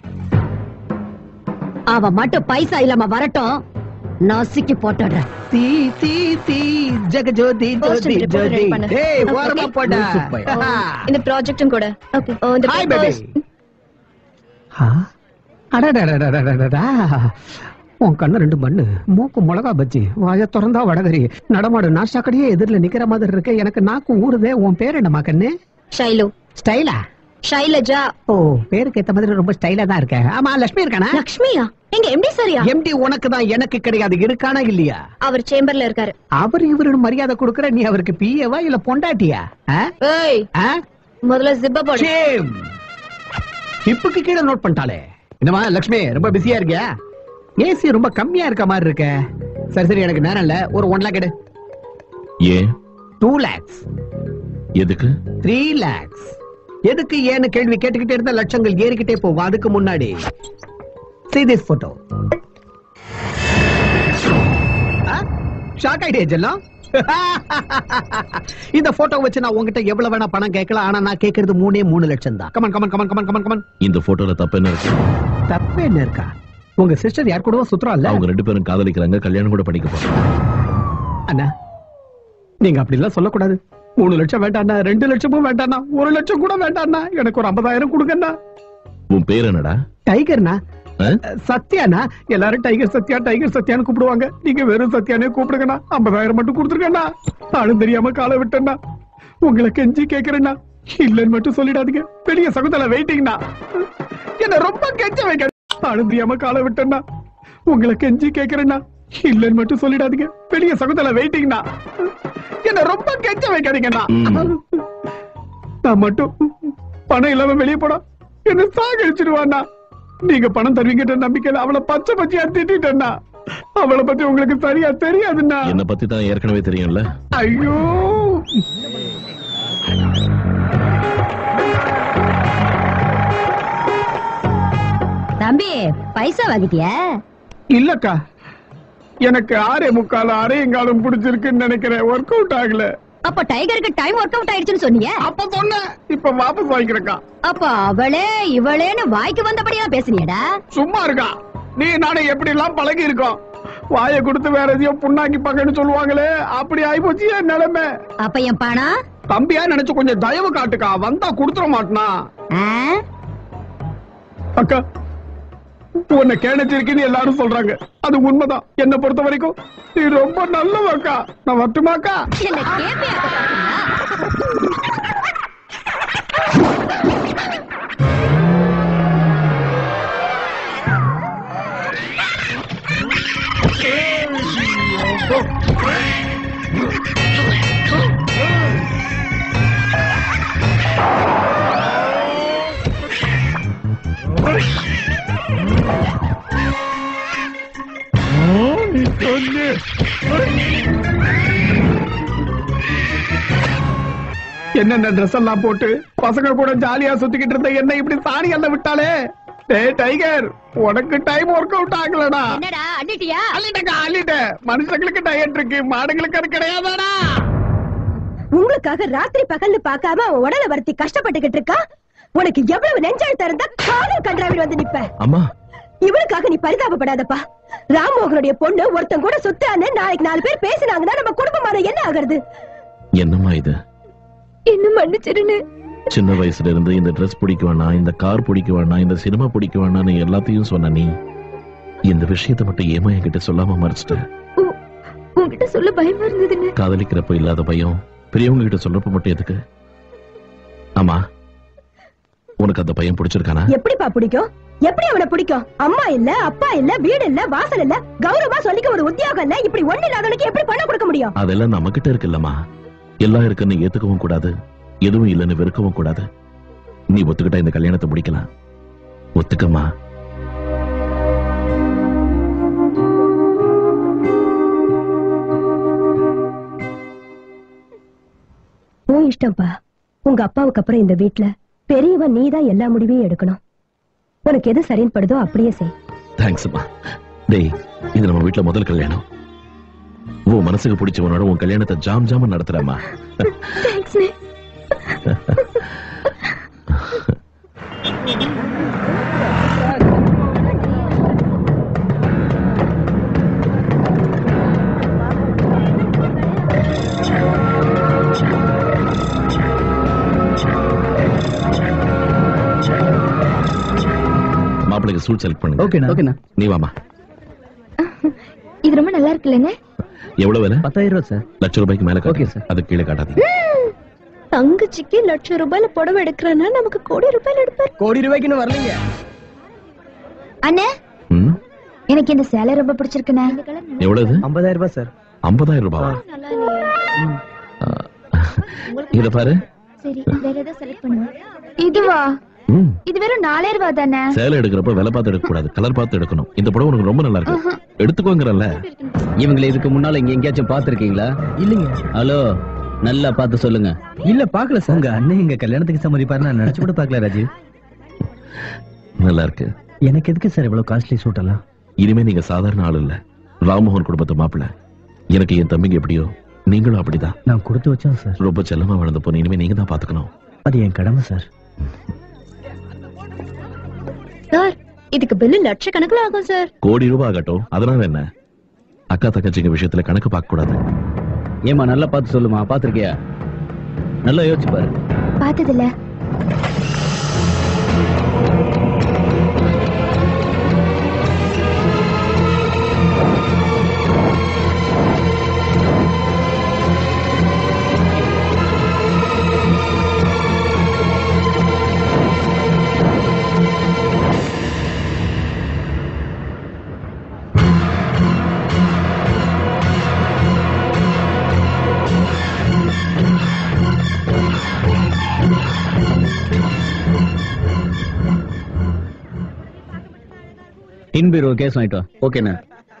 அவ மட்டும் பைசா இல்லாம வரட்டும், நாசிக்கு போட்டுடுறேன். தீ தீ தீ ஜெகஜோதி ஜோதி ஜோதி. ஏய் வாரமா போடா. இந்த ப்ராஜெக்ட்டும் கூட. ஓகே. Hi baby. ஹா அடடடடடடடா. உன் கண்ணு ரெண்டு மண்ணு, மூக்கு மிளகா பஜ்ஜி, வாய திறந்தா வடகரி, நடமாடு நாஷாக்கடியே எதிரில நிக்கிற மாதிரி இருக்கு. எனக்கு நாக்கு ஊறுதே. உன் பேர் என்னமா கண்ணு? ஷைலு. ஸ்டைலா? ஷைலஜா. ஓ, பேருக்கு ஏத்த மாதிரி ரொம்ப ஸ்டைலா தான் இருக்க. ஆமா, லட்சுமி இருக்கானா? லட்சுமியா? எங்க எம்டி சரியா? எம்டி உனக்கு தான், எனக்கு கிடையாது. இருக்கானா இல்லையா? அவர் சேம்பர்ல இருக்காரு. அவர் இவரு மரியாதை கொடுக்கற. நீ அவருக்கு பிஏவா இல்ல பொண்டாட்டியா? ஏய், முதல்ல ஜிப்ப போடு. ஹிப்புக்கு கீழே நோட் பண்ணிட்டாலே. என்னமா லட்சுமி, ரொம்ப பிஸியா இருக்கியா? ஏசி ரொம்ப கம்மியா இருக்க மாதிரி இருக்க. சரி சரி, எனக்கு நேரம் இல்ல. ஒரு ஒன் லேக் எடு. ஏன்? டூ லேக்ஸ். எதுக்கு? த்ரீ லேக்ஸ். எதுக்கு ஏன்னு கேள்வி கேட்டுக்கிட்டே இருந்த லட்சங்கள் ஏறிக்கிட்டே போகும். அதுக்கு முன்னாடி see this photo. Shock idea ஜெல்லம். இந்த போட்டோ வச்சு நான் உங்ககிட்ட எவ்வளவு வேணா பணம் கேட்கலாம். ஆனா நான் கேட்கறது மூணே மூணு லட்சம் தான். Come on come on come on come on come on come on. இந்த போட்டோல தப்பு என்ன இருக்கு? தப்பு என்ன இருக்கா? உங்க சிஸ்டர் யார் கூடவோ சுத்துறா இல்ல? அவங்க ரெண்டு பேரும் காதலிக்கிறாங்க, கல்யாணம் கூட பண்ணிக்க போறாங்க. அண்ணா, நீங்க அப்படி எல்லாம் சொல்லக்கூடாது. மூணு லட்சம் வேண்டாண்ணா, ரெண்டு லட்சமும் வேண்டாண்ணா, ஒரு லட்சம் கூட வேண்டாண்ணா. எனக்கு ஒரு ஐம்பதாயிரம் கொடுங்கண்ணா. உன் பேர் என்னடா? டைகர்னா? சத்யானா? எல்லாரும் டைகர் சத்யா டைகர் சத்யான்னு கூப்பிடுவாங்க. நீங்க வெறும் சத்யானே கூப்பிடுங்கண்ணா. ஐம்பதாயிரம் மட்டும் கொடுத்துருக்கண்ணா. ஆளும் தெரியாம காலை விட்டேன்னா. உங்களை கெஞ்சி கேக்குறேன்னா, இல்லன்னு மட்டும் சொல்லிடாதீங்க. பெரிய சகுந்தல வெயிட்டிங்னா. என்ன ரொம்ப கெஞ்ச வைக்க. ஆளும் தெரியாம காலை விட்டேன்னா. உங்களை கெஞ்சி கேக்குறேன்னா, இல்லன்னு மட்டும் சொல்லிடாதீங்க. பெரிய சகுந்தல வெயிட்டிங்னா. என்ன ரொம்ப கெஞ்ச வைக்காதீங்கண்ணா. நான் மட்டும் பணம் இல்லாம வெளியே போனா என்ன சாகடிச்சிடுவாண்ணா. நீங்க பணம் தருவீங்கன்ற நம்பிக்கையில அவளை பச்சை பச்சையா திட்டேன்னா. அவளை பத்தி உங்களுக்கு சரியா தெரியாதுண்ணா. என்ன பத்தி தான் ஏற்கனவே தெரியும்ல. ஐயோ, தம்பி பைசா வாங்கிட்டியா? இல்லக்கா, எனக்கு ஆறே முக்கால அரையங்காலம் பிடிச்சிருக்குன்னு நினைக்கிறேன். ஒர்க் அவுட் ஆகல. அப்ப டைகருக்கு டைம் ஒர்க் அவுட் ஆயிடுச்சுன்னு சொன்னீங்க. அப்ப சொன்ன, இப்ப வாபஸ் வாங்கிக்கிறக்கா. அப்ப அவளே இவளேன்னு வாய்க்கு வந்தபடியா பேசுனியடா. சும்மா இருக்கா? நீ நானே எப்படி எல்லாம் பழகி இருக்கோம். வாயை கொடுத்து வேற எதையோ புண்ணாக்கி பாக்கன்னு சொல்லுவாங்களே, அப்படி ஆயிப்போச்சு என் நிலைமை. அப்ப என் பணம் தம்பியா நினைச்சு கொஞ்சம் தயவு காட்டுக்கா. வந்தா கொடுத்துட மாட்டனா? அக்கா, உன்னை கேணச்சிருக்குன்னு எல்லாரும் சொல்றாங்க. அது உண்மைதான். என்ன பொறுத்த வரைக்கும் நீ ரொம்ப நல்லவக்கா. நான் வரட்டுமாக்கா? என்ன கேப்பியாக்க பாத்தீங்களா? என்னென்ன ட்ரெஸ் எல்லாம் போட்டு பசங்க கூட ஜாலியா சுத்திக்கிட்டு இருந்த என்ன இப்படி சாணி எல்லாம் விட்டாலே. டேய் டைகர், உனக்கு டைம் ஒர்க் அவுட் ஆகலடா. என்னடா அள்ளிட்டியா? அள்ளிட்டேன் அள்ளிட்டேன். மனுஷங்களுக்கு டயட் இருக்கு, மாடுங்களுக்கு அது கிடையாதாடா. உங்களுக்காக ராத்திரி பகல்னு பார்க்காம அவன் உடலை வருத்தி கஷ்டப்பட்டுக்கிட்டு இருக்கா. உனக்கு எவ்வளவு நெஞ்செழுத்தா இருந்தா காதல் கன்றாவில் வந்து நிப்ப. அம்மா, இவளுக்காக நீ பரிதாபப்படாதப்பா. ராம்மோகனுடைய பொண்ணு ஒருத்தன் கூட சொத்தான்னு நாளைக்கு நாலு பேர் பேசினாங்கன்னா நம்ம குடும்பமான என்ன ஆகுறது? என்னம்மா இது? என்ன மன்னிச்சிருன்னு. சின்ன வயசுல இருந்து இந்த ட்ரெஸ் பிடிக்க வேணாம், இந்த கார் பிடிக்க வேணாம், இந்த சினிமா பிடிக்க வேணாம்னு எல்லாத்தையும் சொன்ன நீ இந்த விஷயத்தை மட்டும் ஏமா என்கிட்ட சொல்லாம மறைச்சிட்ட? உன்கிட்ட சொல்ல பயமா இருந்ததுன்னு. காதலிக்கிறப்ப இல்லாத பயம் பெரியவங்க கிட்ட சொல்றப்ப மட்டும் எதுக்கு? ஆமா, உனக்கு அந்த பையன் பிடிச்சிருக்கானா? எப்படிப்பா பிடிக்கும்? எப்படி அவனை பிடிக்கும்? அம்மா இல்ல, அப்பா இல்ல, வீடு இல்ல, வாசல் இல்ல, கௌரவமா சொல்லிக்க ஒரு உத்தியோகம் இல்ல, இப்படி ஒண்ணு இல்லாதவனுக்கு எப்படி பணம் கொடுக்க முடியும்? அதெல்லாம் நம்ம கிட்ட இருக்குல்லம்மா. எல்லாம் இருக்குன்னு ஏத்துக்கவும் கூடாது, எதுவும் இல்லைன்னு வெறுக்கவும் கூடாது. நீ ஒத்துக்கிட்டா இந்த கல்யாணத்தை முடிக்கலாம். ஒத்துக்கம்மா. உன் இஷ்டம்ப்பா. உங்க அப்பாவுக்கு அப்புறம் இந்த வீட்டுல பெரியவன் நீதான் எல்லா முடிவையும் எடுக்கணும். உனக்கு எது சரின்னு படுதோ அப்படியே செய். தேங்க்ஸ் அம்மா. டேய், இது நம்ம வீட்டுல முதல் கல்யாணம். உன் மனசுக்கு பிடிச்சவனோட உன் கல்யாணத்தை ஜாம் ஜாம நடத்துறமா. மாப்பிளைக்கு சூட் செலக்ட் பண்ணுங்க. ஓகேண்ணா ஓகேண்ணா. நீ வாமா. இது ரொம்ப நல்லா இருக்குல்லங்க. எவ்வளவு வேலை? பத்தாயிரம் ரூபாய் சார். லட்சம் ரூபாய்க்கு மேல ஓகே சார். அது கீழே காட்டாதீங்க. தங்கச்சிக்கு லட்சம் ரூபாயில புடவை எடுக்கிறனா நமக்கு கோடி ரூபாயில எடுப்பார். கோடி ரூபாய்க்கு வரலீங்க அண்ணே. எனக்கு இந்த சேலை ரொம்ப பிடிச்சிருக்குண்ணே. எவ்வளவு? ஐம்பதாயிரம் ரூபாய் சார். ஐம்பதாயிரம் ரூபாவா? இத பாரு. சரி, வேற ஏதோ செலக்ட் பண்ணுங்க. இதுவா? இது வெறும் நாலாயிரம் ரூபாய் தானே. சேலை எடுக்கிறப்ப விலை பார்த்து எடுக்க கூடாது, கலர் பார்த்து எடுக்கணும். இந்த புடவை உனக்கு ரொம்ப நல்லா இருக்கு, எடுத்துக்கோங்கறல்ல. இவங்களை இதுக்கு முன்னால இங்க எங்கேயாச்சும் பாத்துருக்கீங்களா? இல்லீங்க. ஹலோ, நல்லா பார்த்து சொல்லுங்க. இல்ல பாக்கல சார். உங்க அண்ணன் எங்க கல்யாணத்துக்கு சம்மதிப்பாரு நான் நினைச்சு கூட பாக்கல ராஜீவ். நல்லா இருக்கு. எனக்கு எதுக்கு சார் இவ்வளவு காஸ்ட்லி சூட் எல்லாம்? இனிமே நீங்க சாதாரண ஆள் இல்ல, ராம்மோகன் குடும்பத்து மாப்பிள்ள. எனக்கு என் தம்பிங்க எப்படியோ நீங்களும் அப்படிதான். நான் கொடுத்து வச்சேன் சார். ரொம்ப செல்லமா வளர்ந்த பொண்ணு இனிமே நீங்க தான் பாத்துக்கணும். அது என் கடமை சார். சார், இதுக்கு பில்லு லட்சக்கணக்கில் ஆகும் சார். கோடி ரூபாய் ஆகட்டும், அதனால என்ன? அக்கா தங்கச்சிங்க விஷயத்துல கணக்கு பார்க்க கூடாது. ஏமா நல்லா பார்த்து சொல்லுமா. பாத்திருக்கியா? நல்லா யோசிச்சு பாரு. பார்த்ததில்ல. இன்பீரோ கேஸ் வாங்கிட்டு வா. ஓகேண்ணா.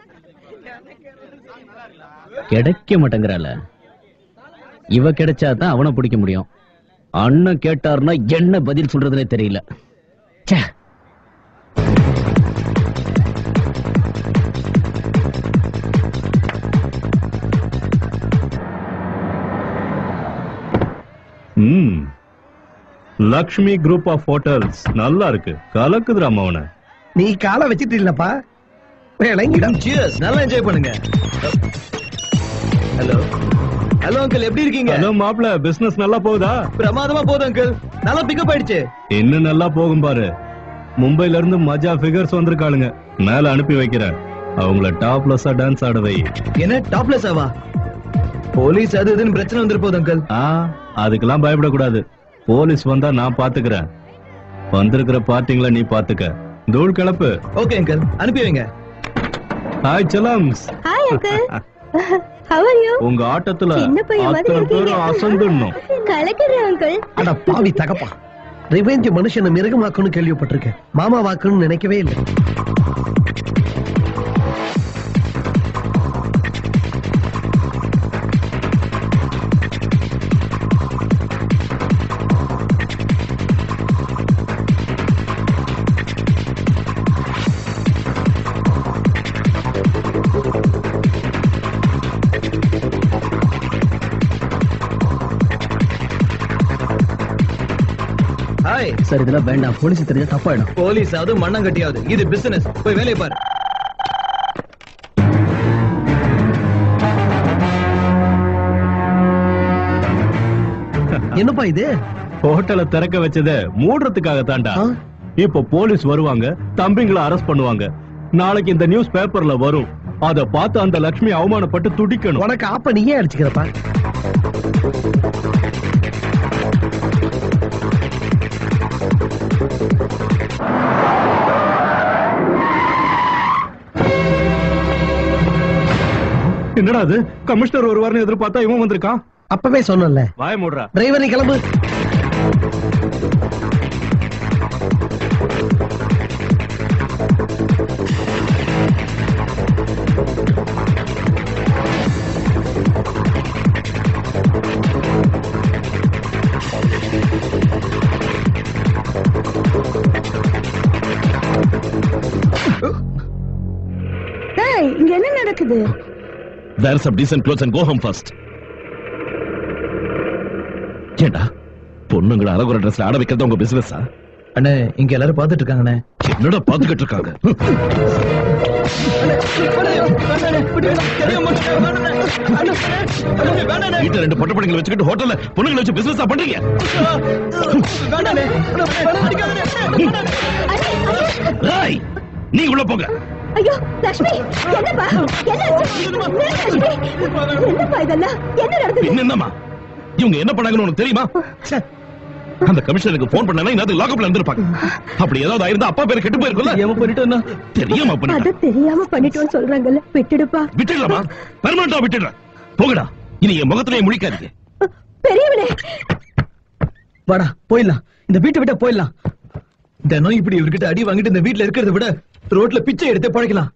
கிடைக்க மாட்டேங்கிறால. இவ கிடைச்சாதான் அவனை பிடிக்க முடியும். அண்ணன் கேட்டாருன்னா என்ன பதில் சொல்றதுனே தெரியல. லக்ஷ்மி குரூப் ஆஃப் ஹோட்டல்ஸ் நல்லா இருக்கு. கலக்குதுரா அவனை. நீ காலை வச்சிட்டு இல்லப்பா. நல்லா என்ஜாய் பண்ணுங்க. ஹலோ ஹலோ அங்கிள், எப்படி இருக்கீங்க? ஹலோ மாப்ள, பிசினஸ் நல்லா போகுதா? பிரமாதமா போகுது அங்கிள். நல்லா பிக்கப் ஆயிடுச்சு. இன்னும் நல்லா போகும் பாரு. மும்பைல இருந்து மஜா ஃபிகர்ஸ் வந்திருக்காளுங்க. மேல அனுப்பி வைக்கிறேன். அவங்கள டாப்லெஸ்ஸா டான்ஸ் ஆட வை. என்ன டாப்லெஸ்ஸாவா? போலீஸ் அது இதுன்னு பிரச்சனை வந்துரு போகுது அங்கிள். ஆ, அதுக்கெல்லாம் பயப்படக்கூடாது. போலீஸ் வந்தா நான் பாத்துக்கிறேன். வந்திருக்கிற பார்ட்டிங்களை நீ பாத்துக்க. தூள் கிளப்பு. ஓகே அங்கிள், அனுப்பி வைங்க. ஹாய் செலம்ஸ். Hi uncle. How are you? உங்க ஆட்டத்துல சின்ன பையன் மாதிரி அத்தனை பேரும் இருக்கீங்க. அசந்துடணும். கலக்குறேன் அங்கிள். அட பாவி தகப்பா, ரிவெஞ்ச் மனுஷனை மிருகமாக்குன்னு கேள்விப்பட்டிருக்கேன், மாமா வாக்குன்னு நினைக்கவே இல்லை. சார் இதெல்லாம் வேண்டாம், போலீஸ் தெரிஞ்சா தப்பாயிடும். போலீஸ் அது மண்ணங்கட்டியாவது, இது பிசினஸ். போய் வேலையை பாரு. என்னப்பா இது? ஹோட்டலை திறக்க வச்சத மூடுறதுக்காக தாண்டா. இப்ப போலீஸ் வருவாங்க, தம்பிங்களை அரெஸ்ட் பண்ணுவாங்க. நாளைக்கு இந்த நியூஸ் பேப்பர்ல வரும். அத பார்த்து அந்த லட்சுமி அவமானப்பட்டு துடிக்கணும். உனக்கு ஆப்ப நீயே அடிச்சுக்கிறப்பா. என்னடா அது, கமிஷனர் வருவார்னு எதிர்பார்த்தா இவன் வந்திருக்கான். அப்பவே சொன்னல, வாய மூடுறா. டிரைவர் நீ கிளம்பு. இங்க என்ன நடக்குது? Wear some decent clothes and go home first. ஏண்டா பொண்ணுங்களை அழகுற ட்ரெஸ்ல ஆட வைக்கிறது உங்க பிசினஸா? அண்ணே இங்க எல்லாரும் பாத்துட்டு இருக்காங்கண்ணே. என்னடா பாத்துக்கிட்டு இருக்காங்க? வீட்டுல ரெண்டு பொட்ட பிள்ளைங்களை வச்சுக்கிட்டு ஹோட்டல்ல பொண்ணுங்களை வச்சு பிசினஸா பண்றீங்க? ராய், நீ உள்ள போங்க. ஐயோ லட்சுமி, என்னப்பா என்னாச்சு? லட்சுமி, என்னப்பா இதெல்லாம் என்ன நடக்குது? என்னம்மா இவங்க என்ன பண்ணாங்கன்னு உனக்கு தெரியுமா? அந்த கமிஷனருக்கு போன் பண்ணா இன்னது லாக்அப்ல இருந்திருப்பாங்க. அப்படி ஏதாவது ஆயிருந்தா அப்பா பேரு கெட்டு போயிருக்கும்ல. ஏமா பண்ணிட்டோம்னா தெரியாம பண்ணிட்டேன். அது தெரியாம பண்ணிட்டோம்னு சொல்றாங்கல்ல, விட்டுடுப்பா. விட்டுடலாமா? பெர்மனண்டா விட்டுடுறேன். போகடா, இனி என் முகத்திலே முழிக்காதீங்க. பெரியவனே வாடா போயிடலாம், இந்த வீட்டை விட்டா போயிடலாம். தினம் இப்படி இவர்கிட்ட அடி வாங்கிட்டு இந்த வீட்டுல இருக்கிறத விட ரோட்ல பிச்சை எடுத்து பழக்கலாம்.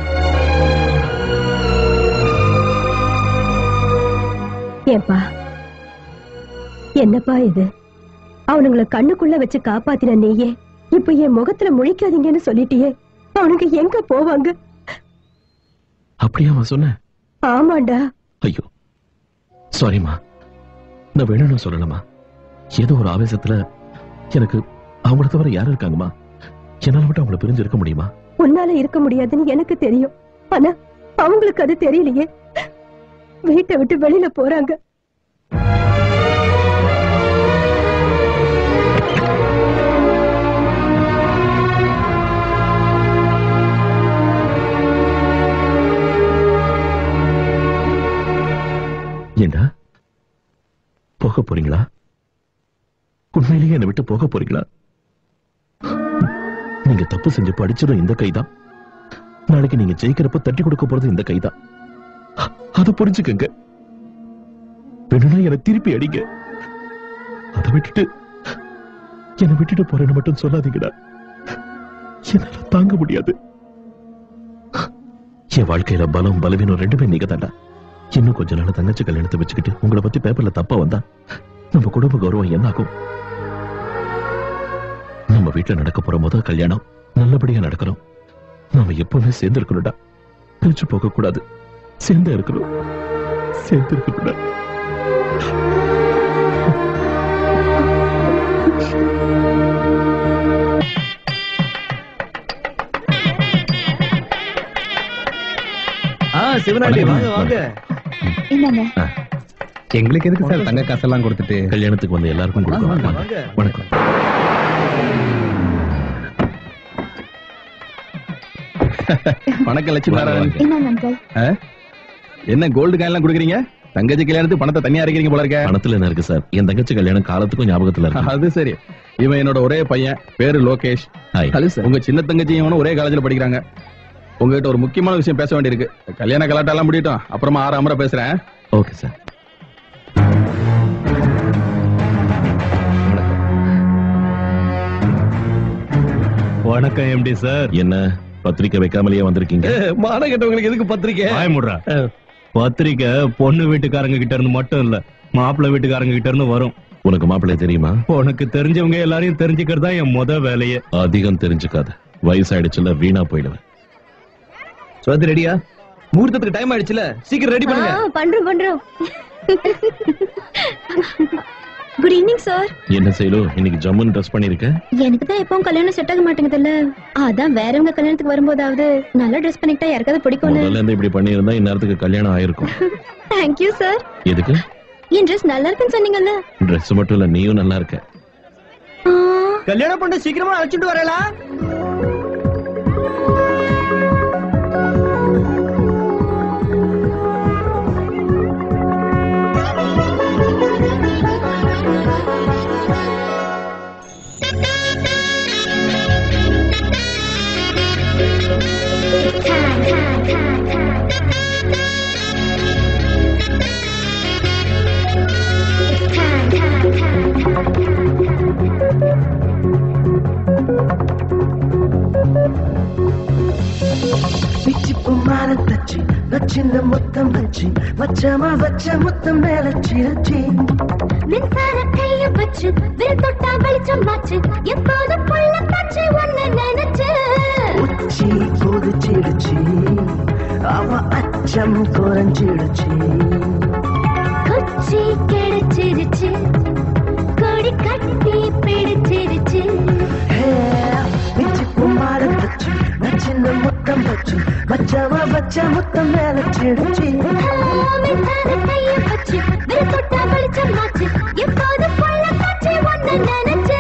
ஏன்பா என்னப்பா இது? அவனுங்களை கண்ணுக்குள்ள வச்சு காப்பாத்தின நீயே இப்ப என் முகத்துல முழிக்காதீங்கன்னு சொல்லிட்டியே, அவனுக்கு எங்க போவாங்க? அப்படியே அவன் சொன்ன? ஆமாண்டா. ஐயோ சாரிமா, நான் வேணும்னு சொல்லலாமா? ஏதோ ஒரு ஆவேசத்துல எனக்கு அவங்கள தவிர யாரும் இருக்காங்கம்மா, என்னால மட்டும் அவங்கள பிரிஞ்சு இருக்க முடியுமா? உன்னால இருக்க முடியாதுன்னு எனக்கு தெரியும், ஆனா அவங்களுக்கு அது தெரியலையே. வீட்டை விட்டு வெளியில போறாங்க. ஏண்டா போக போறீங்களா? உண்மையிலேயே என்னை விட்டு போக போறீங்களா? நீங்க தப்பு செஞ்சு படிச்சதும் இந்த கைதான், நாளைக்கு நீங்க ஜெயிக்கிறப்ப தட்டி கொடுக்க போறது இந்த கைதான். அதை புரிஞ்சுக்கங்க. வேணும்னா என்னை திருப்பி அடிங்க. அதை விட்டுட்டு என்னை விட்டுட்டு போறேன்னு மட்டும் சொல்லாதீங்கடா, என்னால தாங்க முடியாது. என் வாழ்க்கையில பலம் பலவீனம் ரெண்டுமே நீங்க தாண்டா. இன்னும் கொஞ்ச நாள் தங்கச்சி கல்யாணத்தை வச்சுக்கிட்டு உங்களை பத்தி பேப்பர்ல தப்பா வந்தா நம்ம குடும்ப கௌரவம் என்ன ஆகும்? நம்ம வீட்டுல நடக்க போற முதல் கல்யாணம் நல்லபடியா நடக்கணும். நாம எப்பவுமே சேர்ந்து இருக்கணும்டா, பிரிச்சு போக கூடாது. சேர்ந்து இருக்கணும், சேர்ந்து இருக்கணும்டா. சிவனாண்டி வாங்க வாங்க. எங்களுக்கு எதுக்கு சார் தங்க காசெல்லாம் கொடுத்துட்டு? கல்யாணத்துக்கு வந்து எல்லாருக்கும் கொடுக்கலாம். வணக்கம். வணக்கம் லட்சுமி நாராயணன். என்ன கோல்டு காயின் எல்லாம் கொடுக்குறீங்க? தங்கச்சி கல்யாணத்துக்கு பணத்தை தனியா அரைக்கிறீங்க போல இருக்க. பணத்துல என்ன இருக்கு சார்? என் தங்கச்சி கல்யாணம் காலத்துக்கும் ஞாபகத்துல இருக்கு. அது சரி. இவன் என்னோட ஒரே பையன், பேரு லோகேஷ். Hello sir. உங்க சின்ன தங்கச்சி இவனும் ஒரே காலேஜ்ல படிக்கிறாங்க. உங்ககிட்ட ஒரு முக்கியமான விஷயம் பேச வேண்டியிருக்கு. கல்யாண கலாட்டெல்லாம் முடியட்டும், அப்புறமா ஆறு அமர பேசுறேன். Okay sir. வணக்கம் எம்டி சார். என்ன பத்திரிக்கை வைக்காமலேயே வந்திருக்கீங்க? மான கேட்டவங்களுக்கு எதுக்கு பத்திரிக்கை? வாயமுடுறா. பத்திரிக்கை பொண்ணு வீட்டுக்காரங்க கிட்ட இருந்து மட்டும் இல்ல, மாப்பிள்ளை வீட்டுக்காரங்க கிட்ட இருந்து வரும். உனக்கு மாப்பிள்ளை தெரியுமா? உனக்கு தெரிஞ்சவங்க எல்லாரையும் தெரிஞ்சுக்கிறதா என் முத வேலையே. அதிகம் தெரிஞ்சுக்காத, வயசாயிடுச்சுல வீணா போயிடுவேன். சுவாதி ரெடியா? முகூர்த்தத்துக்கு டைம் ஆயிடுச்சுல, சீக்கிரம் ரெடி பண்ணுங்க. பண்றோம் பண்றோம். Good evening sir. என்ன செய்யலோ இன்னைக்கு ஜம்முன்னு ட்ரெஸ் பண்ணிருக்க? எனக்கு தான் எப்பவும் கல்யாணம் செட் ஆக மாட்டேங்குதுல்ல, அதான் வேறவங்க கல்யாணத்துக்கு வரும்போதாவது நல்லா ட்ரெஸ் பண்ணிக்கிட்டா யாருக்காவது பிடிக்கும்ல. முதல்ல இருந்து இப்படி பண்ணி இருந்தா இந்நேரத்துக்கு கல்யாணம் ஆயிருக்கும். Thank you sir. எதுக்கு? என் ட்ரெஸ் நல்லா இருக்குன்னு சொன்னீங்கல்ல. ட்ரெஸ் மட்டும் இல்ல, நீயும் நல்லா இருக்க. கல்யாணம் பண்ண சீக்கிரமா அழைச்சிட்டு வரலா? தச்சு வச்சிருந்த முத்தம் வச்சு வச்சமா வச்ச முத்தம் மேல சிரிச்சி மின்சார கைய வச்சு விரல் தொட்டா வெளிச்சம் மாச்சு எப்போது புள்ள பச்சை ஒன்னு நினைச்சு உச்சி கொதிச்சிடுச்சு அவ அச்சம் குறைஞ்சிடுச்சு குச்சி கிடைச்சிருச்சு கொடி கட்டி பிடிச்சிருச்சு குமாரம் வச்சு நச்சின்ன முத்தம் வச்சு வச்சவ வச்ச முத்தம் மேல சிடிச்சு கைய வச்சு விரல் தொட்டா வெளிச்சம் மாச்சு எப்போது புள்ள பச்சை ஒன்னு நினைச்சு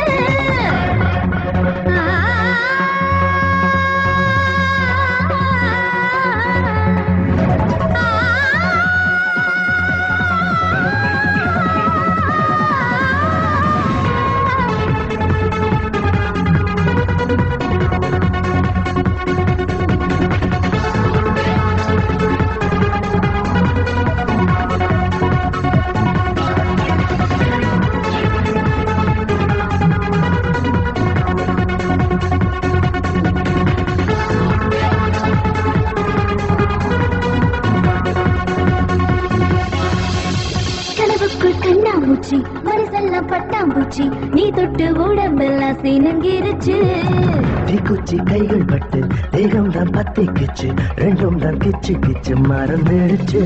மனசெல்லாம் பட்டாம்பூச்சி நீ தொட்டு உடம்பெல்லாம் சீனங்கிருச்சு தீக்குச்சி கைகள் பட்டு தேகம் தான் பத்திக்குச்சு ரெண்டும் தான் கிச்சு கிச்சு மறந்துடுச்சு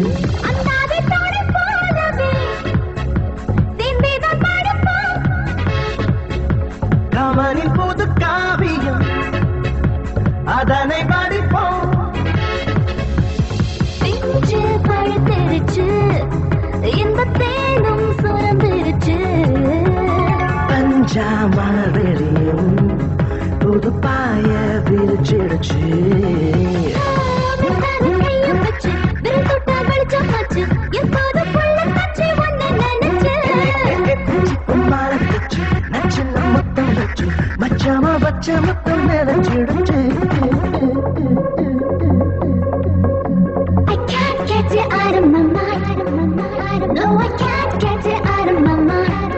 காமனின் போது காவியம் அதனை படிப்போம் பிஞ்சு படுத்திருச்சு இன்பத்தேனும் சுரந்திருச்சு பஞ்சாமரியும் புது பாய விரிச்சிடுச்சு வச்சு விரல் தொட்டா வெளிச்சம் வச்சு எப்போது புள்ள பச்சை ஒன்னு நினைச்சு மரத்துச்சு நச்சின்ன முத்தம் வச்சு மச்சமா வச்ச முத்தம் நினைச்சிடுச்சு I can't get it out of my mind. No, I can't get it out of my mind.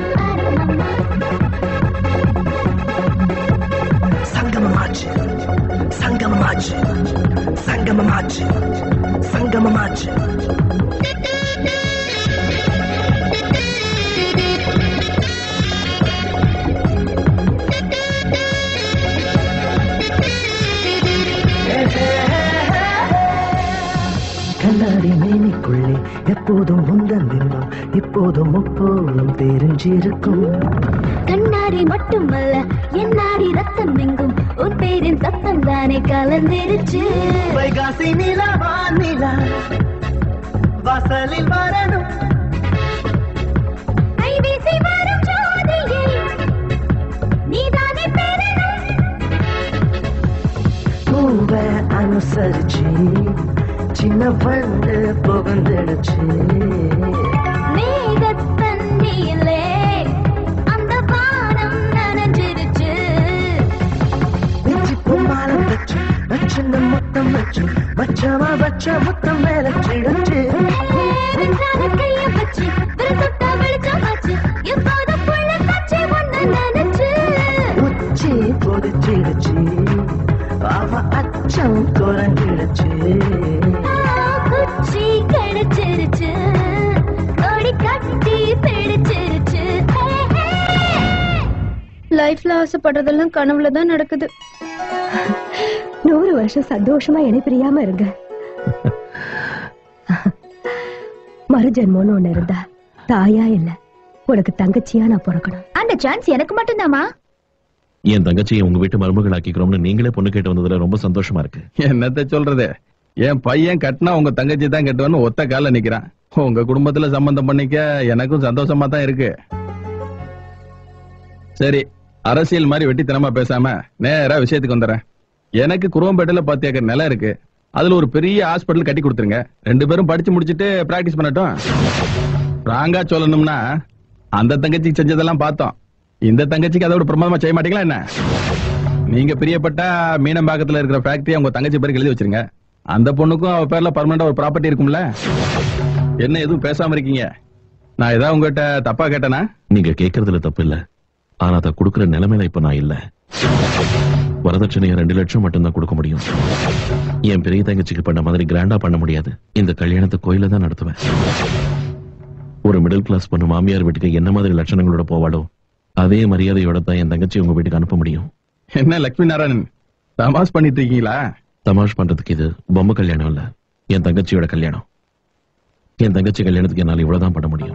Sangamamachi, Sangamamachi, Sangamamachi, Sangamamachi. கண்ணாடி மேனிக்குள்ளே எப்போதும் முந்தன் நின்னும் இப்போதும் முப்போதும் தெரிஞ்சிருக்கும் கண்ணாடி மட்டுமல்ல என்னாடி ரத்தம் எங்கும் உன் பேரின் சத்தம் தானே கலந்திருச்சு வைகாசி நிலா வானிலா வாசலில் வரணும் ஐவிசி வரும் ஜோதியை நீதானே பெறணும் பூவை அனுசரிச்சு சின்ன பண்டு புகழ்ந்துடுச்சு மேகத்தண்ணியிலே அந்த வானம் நனைஞ்சிருச்சு மாலம் வச்சு வச்சு நம்ம முத்தம் வச்சு மச்சமா வச்ச முத்தம் மேல சிடச்சு கைய வச்சு தொட்டா வெளிச்சமாச்சு எப்போது புள்ள காட்சி ஒண்ணு நினைச்சு உச்சி கொதிச்சிடுச்சு அவ அச்சம் குறைஞ்சிடுச்சு குச்சி கிடைச்சிருச்சு கொடி கட்டி பிடிச்சிருச்சு லைஃப்ல ஆசைப்படுறதெல்லாம் கனவுலதான் நடக்குது. நூறு வருஷம் சந்தோஷமா இணை பிரியாம இருங்க. மறுஜென்மோன்னு ஒண்ணு இருந்தா தாயா இல்ல உனக்கு தங்கச்சியா நான் பிறக்கணும். அந்த சான்ஸ் எனக்கு மட்டும்தாமா. என் தங்கச்சியை உங்க வீட்டு மருமகள் ஆக்கிக்கிறோம்னு நீங்களே பொண்ணு கேட்டு வந்ததுல ரொம்ப சந்தோஷமா இருக்கு. என்னத்த சொல்றது, என் பையன் கட்டினா உங்க தங்கச்சி தான் கட்டுவான்னு ஒத்த கால நிக்கிறான். உங்க குடும்பத்துல சம்பந்தம் பண்ணிக்க எனக்கும் சந்தோஷமா தான் இருக்கு. சரி, அரசியல் மாதிரி வெட்டித்தனமா பேசாம நேரா விஷயத்துக்கு வந்துடுறேன். எனக்கு குரோம்பேட்டையில பத்து ஏக்கர் நிலம் இருக்கு. அதுல ஒரு பெரிய ஹாஸ்பிட்டல் கட்டி கொடுத்துருங்க. ரெண்டு பேரும் படிச்சு முடிச்சுட்டு பிராக்டிஸ் பண்ணட்டும். ராங்கா சொல்லணும்னா அந்த தங்கச்சிக்கு செஞ்சதெல்லாம் பார்த்தோம். இந்த தங்கச்சிக்கு அதோட பிரமாதமா செய்ய மாட்டீங்களா என்ன? நீங்க பிரியப்பட்ட மீனம்பாக்கத்துல இருக்கிற ஃபேக்டரி உங்க தங்கச்சி பேருக்கு எழுதி வச்சிருங்க. அந்த பொண்ணுக்கும் அவ பேர்ல பர்மனண்டா ஒரு ப்ராப்பர்ட்டி இருக்கும்ல. என்ன எதுவும் பேசாம இருக்கீங்க? நான் ஏதாவது உங்ககிட்ட தப்பா கேட்டேனா? நீங்க கேட்கறதுல தப்பு இல்ல, ஆனா அதை கொடுக்கற நிலைமையில இப்ப நான் இல்ல. வரதட்சணையை ரெண்டு லட்சம் மட்டும்தான் கொடுக்க முடியும். என் பெரிய தங்கச்சிக்கு பண்ண மாதிரி கிராண்டா பண்ண முடியாது. இந்த கல்யாணத்தை கோயில தான் நடத்துவேன். ஒரு மிடில் கிளாஸ் பொண்ணு மாமியார் வீட்டுக்கு என்ன மாதிரி லட்சணங்களோட போவாளோ அதே மரியாதையோட தான் என் தங்கச்சி உங்க வீட்டுக்கு அனுப்ப முடியும். என்ன லட்சுமி நாராயணன் தமாஷ் பண்ணிட்டு இருக்கீங்களா? தமாஷ் பண்றதுக்கு இது பொம்மை கல்யாணம் இல்ல, என் தங்கச்சியோட கல்யாணம். என் தங்கச்சி கல்யாணத்துக்கு என்னால இவ்வளவுதான் பண்ண முடியும்.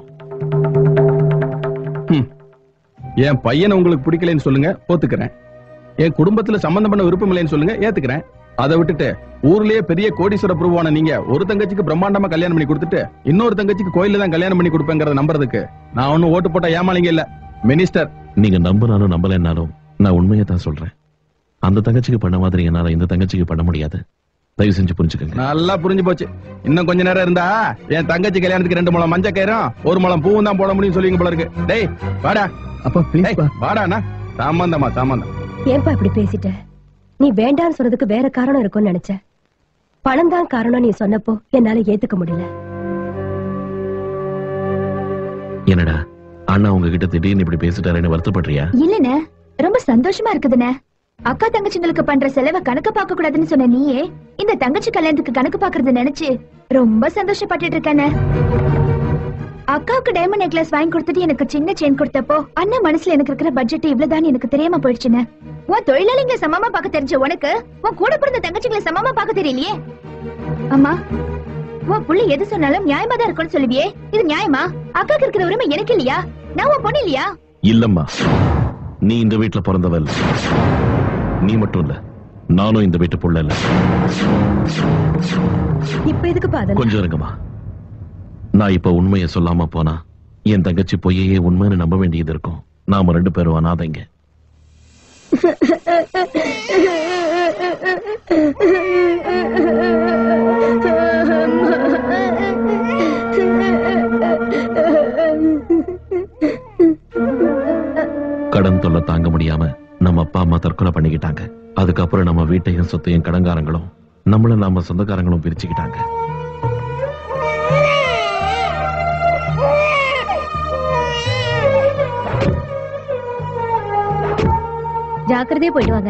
என் பையனை உங்களுக்கு பிடிக்கலன்னு சொல்லுங்க, ஒத்துக்கிறேன். என் குடும்பத்துல சம்பந்தம் பண்ண விருப்பம் இல்லைன்னு சொல்லுங்க, ஏத்துக்கிறேன். அதை விட்டுட்டு ஊர்லயே பெரிய கோடீஸ்வர பிரபுவான நீங்க ஒரு தங்கச்சிக்கு பிரம்மாண்டமா கல்யாணம் பண்ணி கொடுத்துட்டு இன்னொரு தங்கச்சிக்கு கோயில தான் கல்யாணம் பண்ணி கொடுப்பேங்கிறத நம்புறதுக்கு நான் ஒன்னும் ஓட்டு போட்ட ஏமாளிங்க இல்ல மினிஸ்டர். நீங்க நம்பினாலும் நம்பலன்னாலும் நான் உண்மையை தான் சொல்றேன். அந்த தங்கச்சிக்கு பண்ண மாதிரி என்னால இந்த தங்கச்சிக்கு பண்ண முடியாது. தயவு செஞ்சு புரிஞ்சுக்கங்க. நல்லா புரிஞ்சு போச்சு. இன்னும் கொஞ்ச நேரம் இருந்தா என் தங்கச்சி கல்யாணத்துக்கு ரெண்டு முழம் மஞ்சள் கயிறும் ஒரு முழம் பூவும் தான் போட முடியும் சொல்லுவீங்க போல இருக்கு. டேய் வாடா. அப்பா ப்ளீஸ் வாடாண்ணா. சாமந்தமா சாமந்தம். ஏன்பா இப்படி பேசிட்ட? நீ வேண்டான்னு சொன்னதுக்கு வேற காரணம் இருக்கும்னு நினைச்சேன். பணம் தான் காரணம் நீ சொன்னப்போ என்னால ஏத்துக்க முடியல. என்னடா அண்ணா உங்ககிட்ட திடீர்னு இப்படி பேசிட்டாருன்னு வருத்தப்படுறியா? இல்லண்ணே, ரொம்ப சந்தோஷமா இருக்குதுண்ணே. அக்கா தங்கச்சிங்களுக்கு பண்ற செலவை கணக்கு பார்க்க கூடாதுன்னு சொன்ன நீயே இந்த தங்கச்சி கல்யாணத்துக்கு கணக்கு பாக்குறது நினைச்சு ரொம்ப சந்தோஷப்பட்டுட்டு இருக்கேண்ணே. அக்காவுக்கு டைமண்ட் நெக்லஸ் வாங்கி கொடுத்துட்டு எனக்கு சின்ன செயின் கொடுத்தப்போ அண்ணன் மனசுல எனக்கு இருக்கிற பட்ஜெட் இவ்வளவுதான் எனக்கு தெரியாம போயிடுச்சுன்னு. உன் தொழிலாளிங்களை சமமா பார்க்க தெரிஞ்ச உனக்கு உன் கூட பிறந்த தங்கச்சிகளை சமமா பார்க்க தெரியலையே. அம்மா, உன் புள்ள எது சொன்னாலும் நியாயமா தான் இருக்கும்னு சொல்லுவியே, இது நியாயமா? அக்காக்கு இருக்கிற உரிமை எனக்கு இல்லையா? நான் உன் பொண்ணு இல்லையா? இல்லம்மா, நீ இந்த வீட்டுல பிறந்தவ இல்ல. நீ மட்டும் இல்ல, நானும் இந்த வீட்டு புள்ள இல்ல. இப்ப எதுக்கு பாதம்? கொஞ்சம் இருங்கம்மா. நான் இப்ப உண்மையை சொல்லாம போனா என் தங்கச்சி பொய்யே உண்மைன்னு நம்ப வேண்டியது இருக்கும். நாம ரெண்டு பேரும் அனாதைங்க. கடன் தொல்லை தாங்க முடியாம நம்ம அப்பா அம்மா தற்கொலை பண்ணிக்கிட்டாங்க. அதுக்கப்புறம் நம்ம வீட்டையும் சொத்தையும் கடன்காரங்களும் நம்மள நாம சொந்தக்காரங்களும் பிரிச்சுக்கிட்டாங்க. ஜாக்கிரதையா போயிட்டு வாங்க.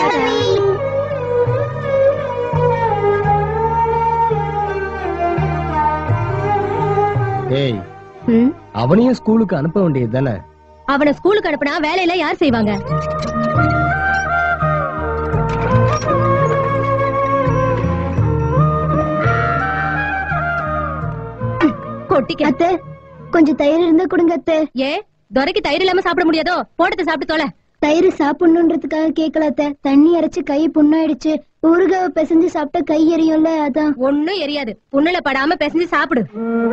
ஏய், அவனையும் ஸ்கூலுக்கு அனுப்ப வேண்டியது தானே? அவனை ஸ்கூலுக்கு அனுப்புனா வேலையில யார் செய்வாங்க? கொட்டிக்க. அத்தை, கொஞ்சம் தயிர் இருந்தா கொடுங்க அத்தை. ஏ, துரைக்கு தயிர் இல்லாம சாப்பிட முடியாதோ? போட்டத்தை சாப்பிட்டு தொலை. தயிர் சாப்பிடணுன்றதுக்காக கேட்கல அத்தை. தண்ணி அரைச்சு கை புண்ணாயிடுச்சு. ஊறுகாவை பிசைஞ்சு சாப்பிட்டா கை எரியும்ல, அதான். ஒண்ணும் எரியாது. புண்ணுல படாம பிசைஞ்சு சாப்பிடு.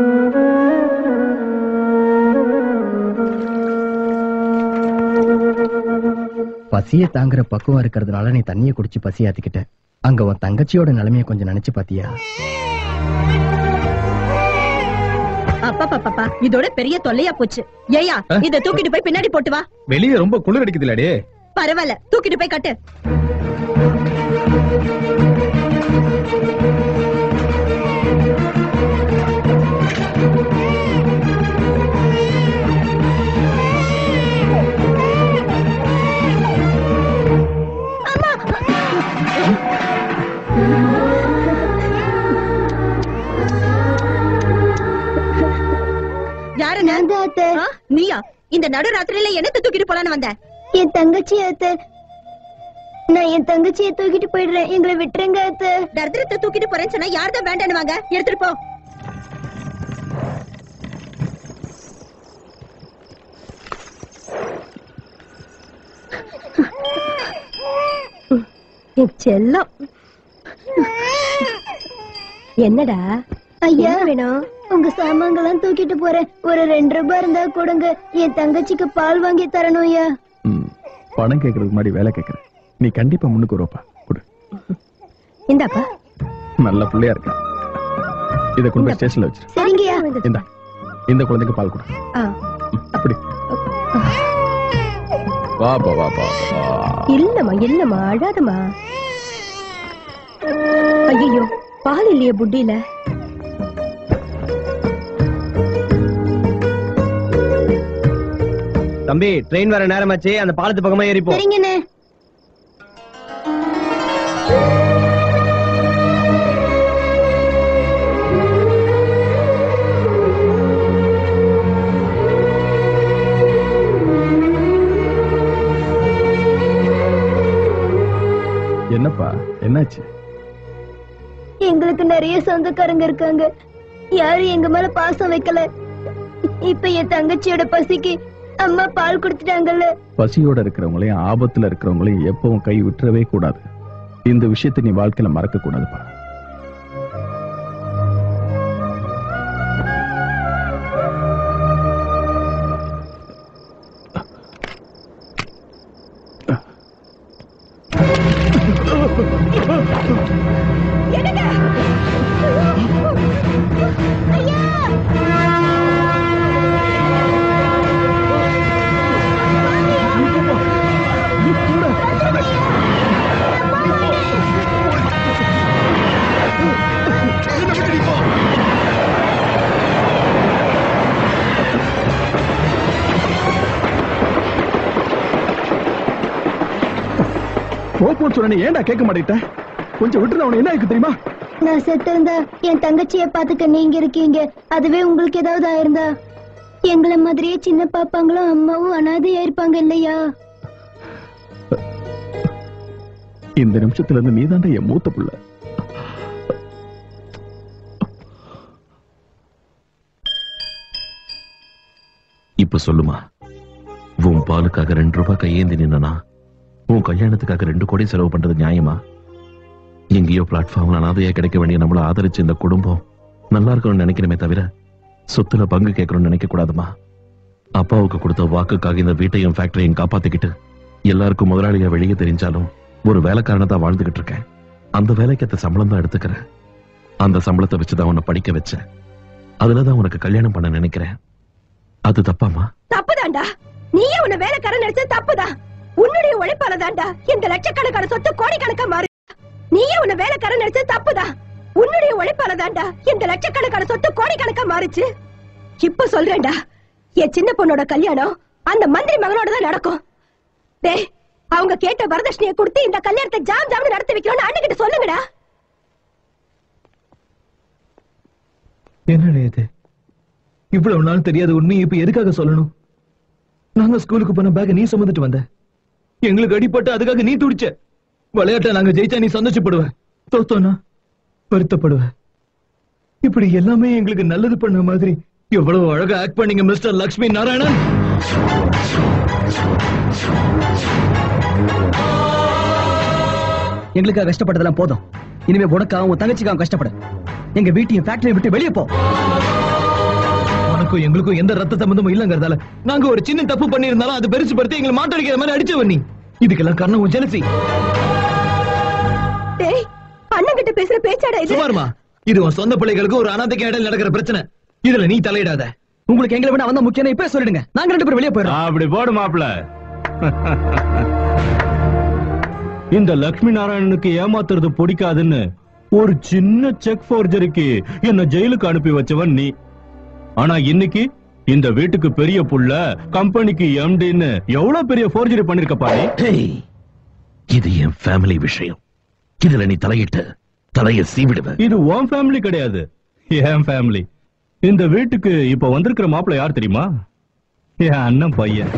பசிய தாங்குற பக்குவம் இருக்கிறதுனால நீ தண்ணிய குடிச்சு பசி ஆத்திக்கிட்ட. அங்க உன் தங்கச்சியோட நிலைமைய கொஞ்சம் நினைச்சு பாத்தியா? அப்பா பாப்பா, இதோட பெரிய தொல்லையா போச்சு. ஏயா, இத தூக்கிட்டு போய் பின்னாடி போட்டு வா. வெளியே ரொம்ப குளிர் அடிக்குதுலடே. பரவாயில்ல, தூக்கிட்டு போய் கட்டு. யாரு நான் தான் அத்தை. நீயா இந்த நடு ராத்திரியில என்னத்தை தூக்கிட்டு போலான்னு வந்த? என் தங்கச்சி அத்தை. நான் என் தங்கச்சியை தூக்கிட்டு போயிடுறேன், எங்களை விட்டுருங்க அத்தை. தரித்திரத்தை தூக்கிட்டு போறேன்னு சொன்னா யார்தான் வேண்டான்னு வாங்க, எடுத்துட்டு போ. செல்லம் என்னடா ஐயா வேணும், உங்க சாமான்கெல்லாம் தூக்கிட்டு போறேன், ஒரு ரெண்டு ரூபாய் இருந்தா கொடுங்க, என் தங்கச்சிக்கு பால் வாங்கி தரணும் ஐயா. பணம் கேட்கறதுக்கு முன்னாடி வேலை கேட்கறேன், நீ கண்டிப்பா முன்னுக்கு வருவப்பா. கொடு. இந்தாப்பா. நல்ல பிள்ளையா இருக்க, இத கொண்டு போய் ஸ்டேஷன்ல வச்சிரு. சரிங்கய்யா. இந்தா, இந்த குழந்தைக்கு பால் கொடு. அப்படி வா பா வா பா. இல்லம்மா இல்லம்மா, அழாதம்மா. ஐயோ, பால் இல்லையே புட்டியில. தம்பி, ட்ரெயின் வர நேரமாச்சு, அந்த பாலத்து பக்கமா ஏறிப்போ. சரிங்கண்ணே. என்னப்பா, என்னாச்சு? எங்களுக்கு நிறைய சொந்தக்காரங்க இருக்காங்க, யாரும் எங்க மேல பாசம் வைக்கல. இப்ப என் தங்கச்சியோட பசிக்கு அம்மா பால் குடுத்துட்டாங்கல்ல. பசியோட இருக்கிறவங்களையும் ஆபத்துல இருக்கிறவங்களையும் எப்பவும் கை விட்டுறவே கூடாது. இந்த விஷயத்தை நீ வாழ்க்கையில மறக்க கூடாதுப்பா. ஏன்டா கேட்க மாட்டேட்ட? கொஞ்சம் விட்டு அவனை என்ன இருக்கு தெரியுமா? நான் செத்து இருந்தா என் தங்கச்சிய பாத்துக்க நீங்க இருக்கீங்க, அதுவே உங்களுக்கு ஏதாவது ஆயிருந்தா எங்களை மாதிரியே சின்ன பாப்பாங்களும் அம்மாவும் அனாதையா இருப்பாங்க இல்லையா? இந்த நிமிஷத்துல இருந்து நீதாண்டா என் மூத்த புள்ள. இப்ப சொல்லுமா, உன் பாலுக்காக ரெண்டு ரூபாய் கையேந்தி நின்னா உன் கல்யாணத்துக்காக ரெண்டு கோடி செலவு பண்றது நியாயமா? எங்கேயோ பிளாட்ஃபார்ம்ல அனாதையா கிடைக்க வேண்டிய நம்மள ஆதரிச்சு இந்த குடும்பம் நல்லா இருக்கணும்னு நினைக்கிறமே தவிர சொத்துல பங்கு கேட்கணும்னு நினைக்க கூடாதுமா. அப்பாவுக்கு கொடுத்த வாக்குக்காக இந்த வீட்டையும் ஃபேக்டரியும் காப்பாத்திக்கிட்டு எல்லாருக்கும் முதலாளியா வெளியே தெரிஞ்சாலும் ஒரு வேலைக்காரனதான் வாழ்ந்துகிட்டு இருக்கேன். அந்த வேலைக்கேத்த சம்பளம் தான் எடுத்துக்கிறேன். அந்த சம்பளத்தை வச்சுதான் உன்னை படிக்க வச்சேன். அதுலதான் உனக்கு கல்யாணம் பண்ண நினைக்கிறேன். அது தப்பாமா? தப்புதான்டா. நீயே உன்னை வேலைக்காரன் நினைச்சது தப்புதான். உன்னுடைய உழைப்பால தாண்டா இந்த லட்சக்கணக்கான சொத்து கோடிக்கணக்கா மாறி. நீயே உன்னை வேலைக்காரன் நினைச்சது தப்புதான். உன்னுடைய உழைப்பால தாண்டா இந்த லட்சக்கணக்கான சொத்து கோடிக்கணக்கா மாறிச்சு. இப்ப சொல்றேன்டா, என் சின்ன பொண்ணோட கல்யாணம் அந்த மந்திரி மகனோட தான் நடக்கும். டேய், அவங்க கேட்ட வரதட்சணையை கொடுத்து இந்த கல்யாணத்தை ஜாம் ஜாம் நடத்தி வைக்கணும்னு அண்ணிக்கிட்ட சொல்லுங்கடா. என்ன இது? இவ்வளவு நாள் தெரியாத உண்மை இப்ப எதுக்காக சொல்லணும்? நாங்க ஸ்கூலுக்கு போன பேக் நீ சுமந்துட்டு வந்த, எங்களுக்கு அடிப்பட்டு அதுக்காக நீ துடிச்ச. விளையாட்ட நாங்க ஜெயிச்சா நீ சந்தோஷப்படுவ, தோத்தோனா வருத்தப்படுவ. இப்படி எல்லாமே எங்களுக்கு நல்லது பண்ண மாதிரி எவ்வளவு அழகா ஆக்ட் பண்ணீங்க மிஸ்டர் லக்ஷ்மி நாராயணன். எங்களுக்காக கஷ்டப்பட்டதெல்லாம் போதும். இனிமே உனக்காக உன் தங்கச்சிக்காக கஷ்டப்படு. எங்க வீட்டையும் ஃபேக்டரியை விட்டு வெளியே போ. உனக்கும் எங்களுக்கும் எந்த ரத்த சம்பந்தமும் இல்லங்கிறதால நாங்க ஒரு சின்ன தப்பு பண்ணிருந்தாலும் அது பெருசு படுத்தி எங்களை மாட்டடிக்கிற மாதிரி அடிச்சவன் நீ. இதுக்கெல்லாம் காரணம் உன் ஜெலசி. டேய், அண்ணன் கிட்ட பேசுற பேச்சாடா இது? சுமார்மா, இது உன் சொந்த பிள்ளைகளுக்கு ஒரு அனாதைக்கு இடையில நடக்கிற பிரச்சனை. இதுல நீ தலையிடாத. உங்களுக்கு எங்களை விட அவன் தான் முக்கியம். இப்ப சொல்லிடுங்க, நாங்க ரெண்டு பேரும் வெளியே போயிடும். அப்படி போடு மாப்பிள. இந்த லட்சுமி நாராயணனுக்கு ஏமாத்துறது பிடிக்காதுன்னு ஒரு சின்ன செக் ஃபோர்ஜரிக்கு என்ன ஜெயிலுக்கு அனுப்பி வச்சவன் நீ. ஆனா இன்னைக்கு இந்த வீட்டுக்கு பெரிய புள்ள, கம்பெனிக்கு எம்டின்னு எவ்வளவு பெரிய ஃபோர்ஜரி பண்ணிருக்க பாரு. இது என் ஃபேமிலி விஷயம். இதுல நீ தலையிட்டு தலைய சீவிடுவ. இது உன் ஃபேமிலி கிடையாது, என் ஃபேமிலி. இந்த வீட்டுக்கு இப்ப வந்திருக்கிற மாப்பிள்ள யார் தெரியுமா? என் அண்ணன் பையன்.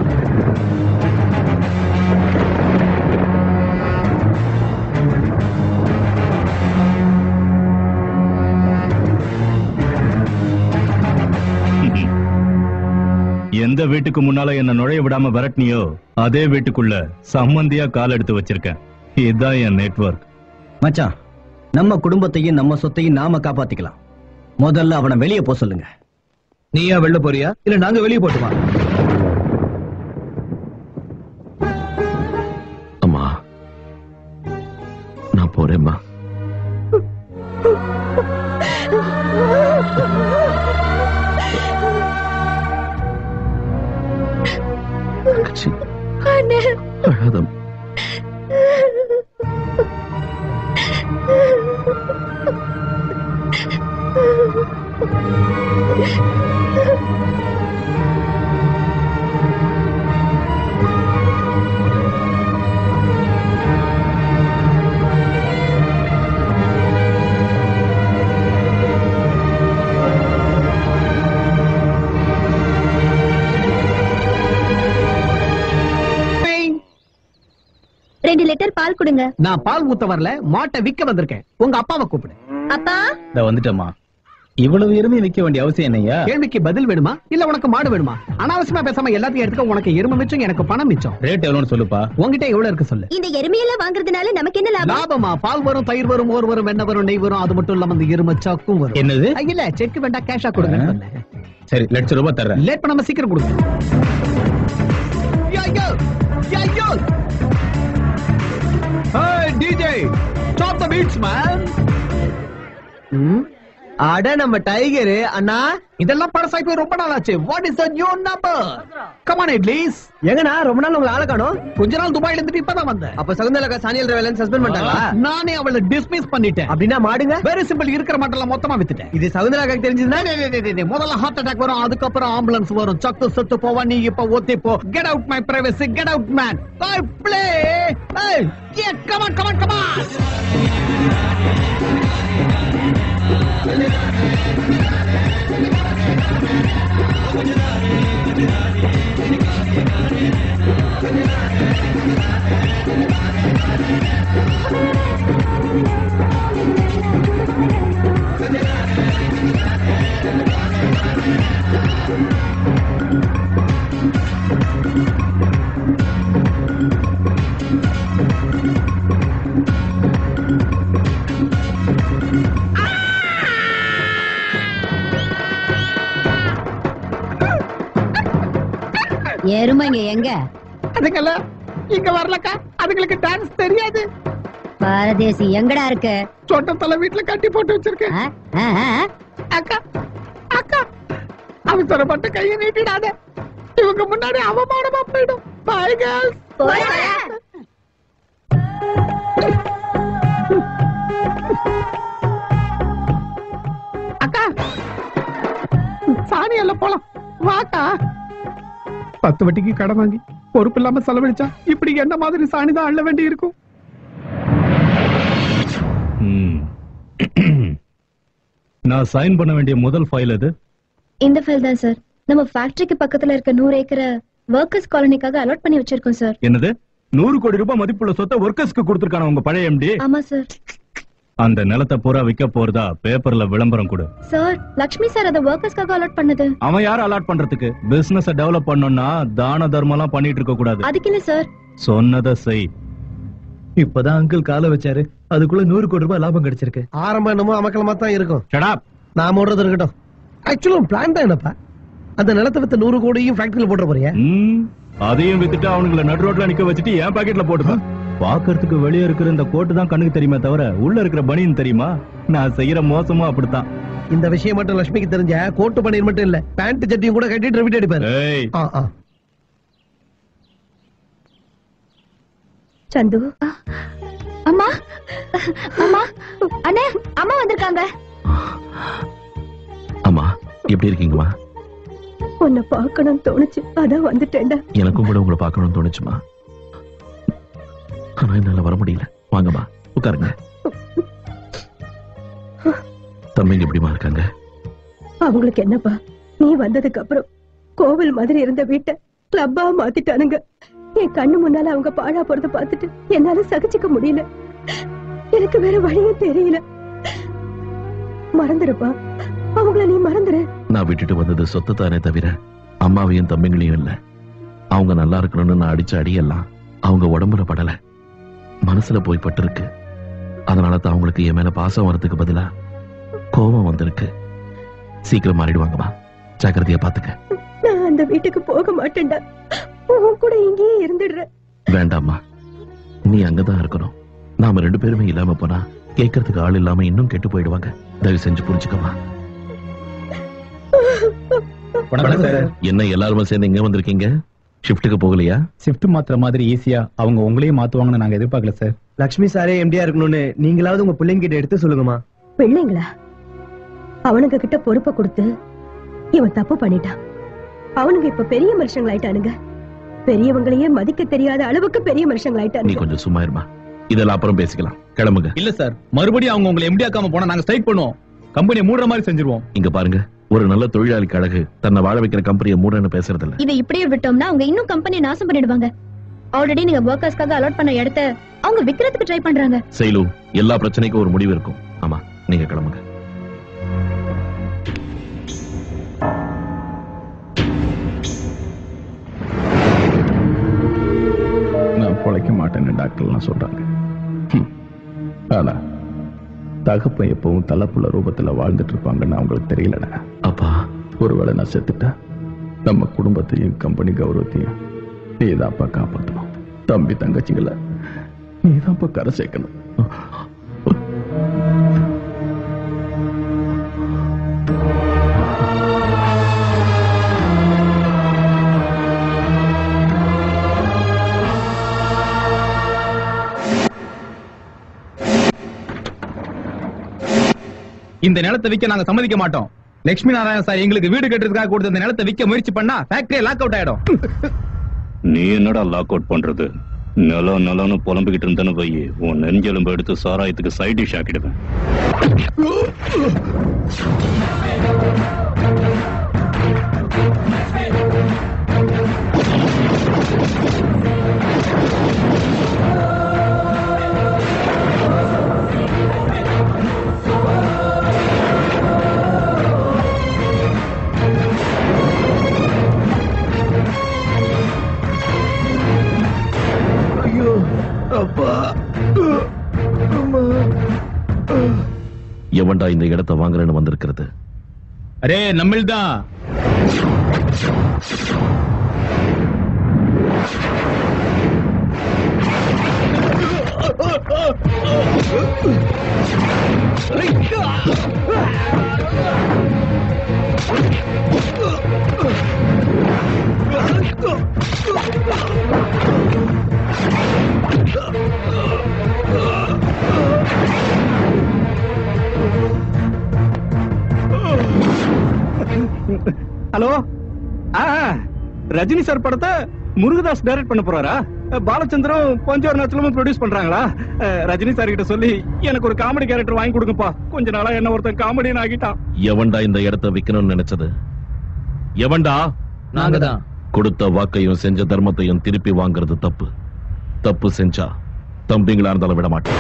எந்த வீட்டுக்கு முன்னால என்ன நுழைய விடாம விரட்டினியோ அதே வீட்டுக்குள்ள சம்மந்தியா கால் எடுத்து வச்சிருக்கேன். இதுதான் என் நெட்வொர்க். மச்சான், நம்ம குடும்பத்தையும் நம்ம சொத்தையும் நாம காப்பாத்திக்கலாம். முதல்ல அவனை வெளியே போ சொல்லுங்க. நீயா வெளில போறியா இல்ல நாங்க வெளியே போட்டுமா? அம்மா, நான் போறேம்மா. அழாதம். ரெண்டு லிட்டர் பால் கொடுங்க. நான் பால் ஊத்த வரல, மாட்டை விக்க வந்திருக்கேன். உங்க அப்பாவை கூப்பிடு. அப்பா, இத வந்துட்டமா. இவ்வளவு எருமை விக்க வேண்டிய அவசியம் என்னையா? கேள்விக்கு பதில் வேணுமா இல்ல உனக்கு மாடு வேணுமா? அனாவசியமா பேசாம எல்லாத்தையும் எடுத்துக்க. உனக்கு எருமை மிச்சம், எனக்கு பணம் மிச்சம். ரேட் எவ்வளவுன்னு சொல்லுப்பா. உங்ககிட்ட எவ்வளவு இருக்கு சொல்லு. இந்த எருமையெல்லாம் வாங்குறதுனால நமக்கு என்ன லாபம்? லாபமா? பால் வரும், தயிர் வரும், மோர் வரும், வெண்ணெய் வரும், நெய் வரும். அது மட்டும் இல்லாம இந்த எருமை சாக்கும் வரும். என்னது? இல்ல செக் வேண்டாம், கேஷா கொடுங்க. சரி, லட்சம் ரூபாய் தர்றேன். லேட் பண்ணாம சீக்கிரம் கொடுங்க. ஐயோ ஐயோ. Hey D J, stop the beats man. அட நம்ம டைகர் அண்ணா, இதெல்லாம் பழசாய் போய் ரொம்ப நாள் ஆச்சு. What is the new number? Come on please. எங்கண்ணா ரொம்ப நாள் உங்களை ஆள காணோம்? கொஞ்ச நாள் துபாயில இருந்து இப்பதான் வந்தேன். அப்ப சகுந்தலக்கா சானியல் ரவேலன் சஸ்பெண்ட் பண்ணிட்டாங்களா? நானே அவளை டிஸ்மிஸ் பண்ணிட்டேன். அப்படின்னா மாடுங்க வெரி சிம்பிள், இருக்கிற மாட்டெல்லாம் மொத்தமா வித்துட்டேன். இது சகுந்தலக்கா தெரிஞ்சதுன்னா முதல்ல ஹார்ட் அட்டாக் வரும், அதுக்கப்புறம் ஆம்புலன்ஸ் வரும். சத்து சத்து போவா, நீ இப்ப ஒத்தி போ. Get out my privacy, get out man. I play. Hey, yeah, come on, come on, come on. எருமைங்க எங்க? அதுங்கல்ல இங்க வரலக்கா, அதுங்களுக்கு டான்ஸ் தெரியாது. பாரதேசி எங்கடா இருக்கு? சொட்டத்தல வீட்டுல கட்டி போட்டு வச்சிருக்கேன். அக்கா அக்கா, அவசரப்பட்ட கையை நீட்டிடாத. இவங்க முன்னாடி அவமானமா போயிடும். Bye girls. அக்கா, சாணி எல்லாம் போலாம் வாக்கா. பத்து வட்டிக்கு கடன் வாங்கி பொறுப்பு இல்லாம செலவழிச்சா இப்படி என்ன மாதிரி சாணிதான் அள்ள வேண்டி இருக்கும். நான் சைன் பண்ண வேண்டிய முதல் ஃபைல் அது. இந்த ஃபைல் தான் சார். நம்ம ஃபேக்டரிக்கு பக்கத்துல இருக்க நூறு ஏக்கரை வர்க்கர்ஸ் காலனிக்காக அலாட் பண்ணி வச்சிருக்கோம் சார். என்னது? நூறு கோடி ரூபாய் மதிப்புள்ள சொத்தை ஒர்க்கர்ஸ்க்கு கொடுத்திருக்கான உங்க பழைய எம்டி? ஆமா சார். அந்த நிலத்தை பூரா விற்க போறதா பேப்பர்ல விளம்பரம் கொடு. சார், லட்சுமி சார் அதை வர்க்கர்ஸ்க்காக அலாட் பண்ணது. அவன் யார் அலாட் பண்றதுக்கு? பிசினஸ் டெவலப் பண்ணனும்னா தான தர்மம் எல்லாம் பண்ணிட்டு இருக்க கூடாது. அதுக்கு இல்ல சார். சொன்னதை செய். இப்பதான் அங்கிள் கால வச்சாரு, அதுக்குள்ள நூறு கோடி ரூபாய் லாபம் கிடைச்சிருக்கு. ஆரம்பம் என்னமோ அமக்கலமா தான் இருக்கும். நான் ஓடுறது இருக்கட்டும். ஆக்சுவலா பிளான் தான் என்னப்பா? அந்த நிலத்தை வித்த நூறு கோடியும் ஃபேக்டரியில போட்டு போறியா? அதையும் வித்துட்டு அவனுங்களை நடு ரோட்ல நிக்க வச்சுட்டு என் பாக்கெட்ல போட்டுப்பா. பாக்குறதுக்கு வெளியே இருக்கிற இந்த கோட்டு தான் கண்ணுக்கு தெரியுமே தவிர உள்ள இருக்கிற பனியன் தெரியுமா? நான் செய்யற மோசமும் அப்படித்தான். இந்த விஷயம் மட்டும் லட்சுமிக்கு தெரிஞ்ச கோட்டு பனியன் மட்டும் இல்ல, பேண்ட் சட்டியும் கூட கட்டிட்டு ரிப்பீட் அடிப்பாரு. சந்து, அம்மா அம்மா அண்ணே அம்மா வந்திருக்காங்க. அம்மா எப்படி இருக்கீங்கம்மா? உன்னை பார்க்கணும்னு தோணுச்சு, அதான் வந்துட்டேன்டா. எனக்கும் கூட உங்களை பார்க்கணும்னு தோணுச்சுமா. ஆனா என்னால வர முடியல. வாங்கம்மா உட்காருங்க. தம்பிங்க எப்படிமா இருக்காங்க? அவங்களுக்கு என்னப்பா, நீ வந்ததுக்கு அப்புறம் கோவில் மாதிரி இருந்த வீட்டை கிளப்பா மாத்திட்டானுங்க. என் கண்ணு முன்னால அவங்க பாழா போறத பார்த்துட்டு என்னால சகிச்சுக்க முடியல. எனக்கு வேற வழியும் தெரியல. மறந்துருப்பா, அவங்கள நீ மறந்துரு. நான் விட்டுட்டு வந்தது சொத்து தானே தவிர அம்மாவையும் தம்பிங்களையும் இல்ல. அவங்க நல்லா இருக்கணும்னு நான் அடிச்ச அடியெல்லாம் அவங்க உடம்புல படல, மனசுல போய் பட்டு இருக்கு. அதனால தான் அவங்களுக்கு என் மேல பாசம் வரதுக்கு பதிலா கோபம் வந்திருக்கு. சீக்கிரம் மாறிடுவாங்கம்மா, ஜாக்கிரதையா பாத்துக்க. நான் அந்த வீட்டுக்கு போக மாட்டேன்டா, உன் கூட இங்கேயே இருந்துடுறேன். வேண்டாம்மா, நீ அங்கதான் இருக்கணும். நாம ரெண்டு பேருமே இல்லாம போனா கேட்கறதுக்கு ஆள் இல்லாம இன்னும் கெட்டு போயிடுவாங்க. தயவு செஞ்சு புரிஞ்சுக்கம்மா. என்ன எல்லாருமே சேர்ந்து இங்க வந்திருக்கீங்க? ஷிஃப்ட்டுக்கு போகலையா? ஷிஃப்ட் மாத்திர மாதிரி ஈஸியா அவங்க உங்களையும் மாத்துவாங்கன்னு நாங்க எதிர்பார்க்கல சார். லட்சுமி சாரே எம்டியா இருக்கணும்னு நீங்களாவது உங்க பிள்ளைங்க கிட்ட எடுத்து சொல்லுங்கம்மா. பிள்ளைங்களா? அவனுங்க கிட்ட பொறுப்பை கொடுத்து இவன் தப்பு பண்ணிட்டான். அவனுங்க இப்ப பெரிய மனுஷங்களாயிட்டானுங்க. பெரியவங்களையே மதிக்க தெரியாத அளவுக்கு பெரிய நீ மனுஷங்களாயிட்டானுங்க. கொஞ்சம் சும்மா இருமா, இதெல்லாம் அப்புறம் பேசிக்கலாம். கிளம்புங்க. இல்ல சார், மறுபடியும் அவங்க உங்களை எம்டி ஆக்காம போனா நாங்க ஸ்ட்ரைக் பண்ணுவோம். கம்பெனியை மூடுற மாதிரி செஞ்சிருவோம். இங்க பாருங்க, ஒரு நல்ல தொழிலாளி கழகு தன்னை வாழ வைக்கிற கம்பெனியை மூடன்னு பேசுறது இல்ல. இதை இப்படியே விட்டோம்னா அவங்க இன்னும் கம்பெனி நாசம் பண்ணிடுவாங்க. ஆல்ரெடி நீங்க வர்க்கர்ஸ்க்காக அலாட் பண்ண இடத்த அவங்க விக்கிறதுக்கு ட்ரை பண்றாங்க. செயலு, எல்லா பிரச்சனைக்கும் ஒரு முடிவு இருக்கும். ஆமா, நீங்க கிளம்புங்க. நான் பொழைக்க மாட்டேன்னு டாக்டர்லாம் சொல்றாங்க. ஹம். ஆனா தகப்பன் எப்பவும் தலைப்புள்ள ரூபத்துல வாழ்ந்துட்டு இருப்பாங்கன்னு அவங்களுக்கு தெரியலடா. அப்பா, ஒருவேளை நான் செத்துட்டா நம்ம குடும்பத்தையும் கம்பெனி கௌரவத்தையும் நீதான்ப்பா காப்பாற்றணும். தம்பி தங்கச்சிங்கள நீதான்ப்பா கரை சேர்க்கணும். இந்த நிலத்தை விற்க நாங்க சம்மதிக்க மாட்டோம். லட்சுமி நாராயணன் சார் எங்களுக்கு வீடு கட்டுறதுக்காக கொடுத்த இந்த நிலத்தை விற்க முயற்சி பண்ணா ஃபேக்டரி லாக் அவுட் ஆயிடும். நீ என்னடா லாக் அவுட் பண்றது? நிலம் நிலம்னு புலம்பிக்கிட்டு இருந்தேன்னு போய் உன் நெஞ்செலும்பு எடுத்து சாராயத்துக்கு சைட் டிஷ் ஆக்கிடுவேன். எவன்டா இந்த இடத்தை வாங்குறேன்னு வந்திருக்கிறது? அரே நம்மள்தான். ஹலோ, ரஜினி சார் படத்தை முருகதாஸ் டைரக்ட் பண்ண போறாரா? பாலச்சந்திரம் பஞ்சவர்ணத்திலும் ப்ரொடியூஸ் பண்றாங்களா? ரஜினி சார் கிட்ட சொல்லி எனக்கு ஒரு காமெடி கேரக்டர் வாங்கி கொடுங்கப்பா. கொஞ்ச நாளா என்ன ஒருத்தன் காமெடியன் ஆகிட்டான். எவன்டா இந்த இடத்தை விக்கணும்னு நினைச்சது? எவன்டா? நாங்க தான். கொடுத்த வாக்கையும் செஞ்ச தர்மத்தையும் திருப்பி வாங்குறது தப்பு. தப்பு செஞ்சா தம்பிங்களா இருந்தாலும் விட மாட்டேன்.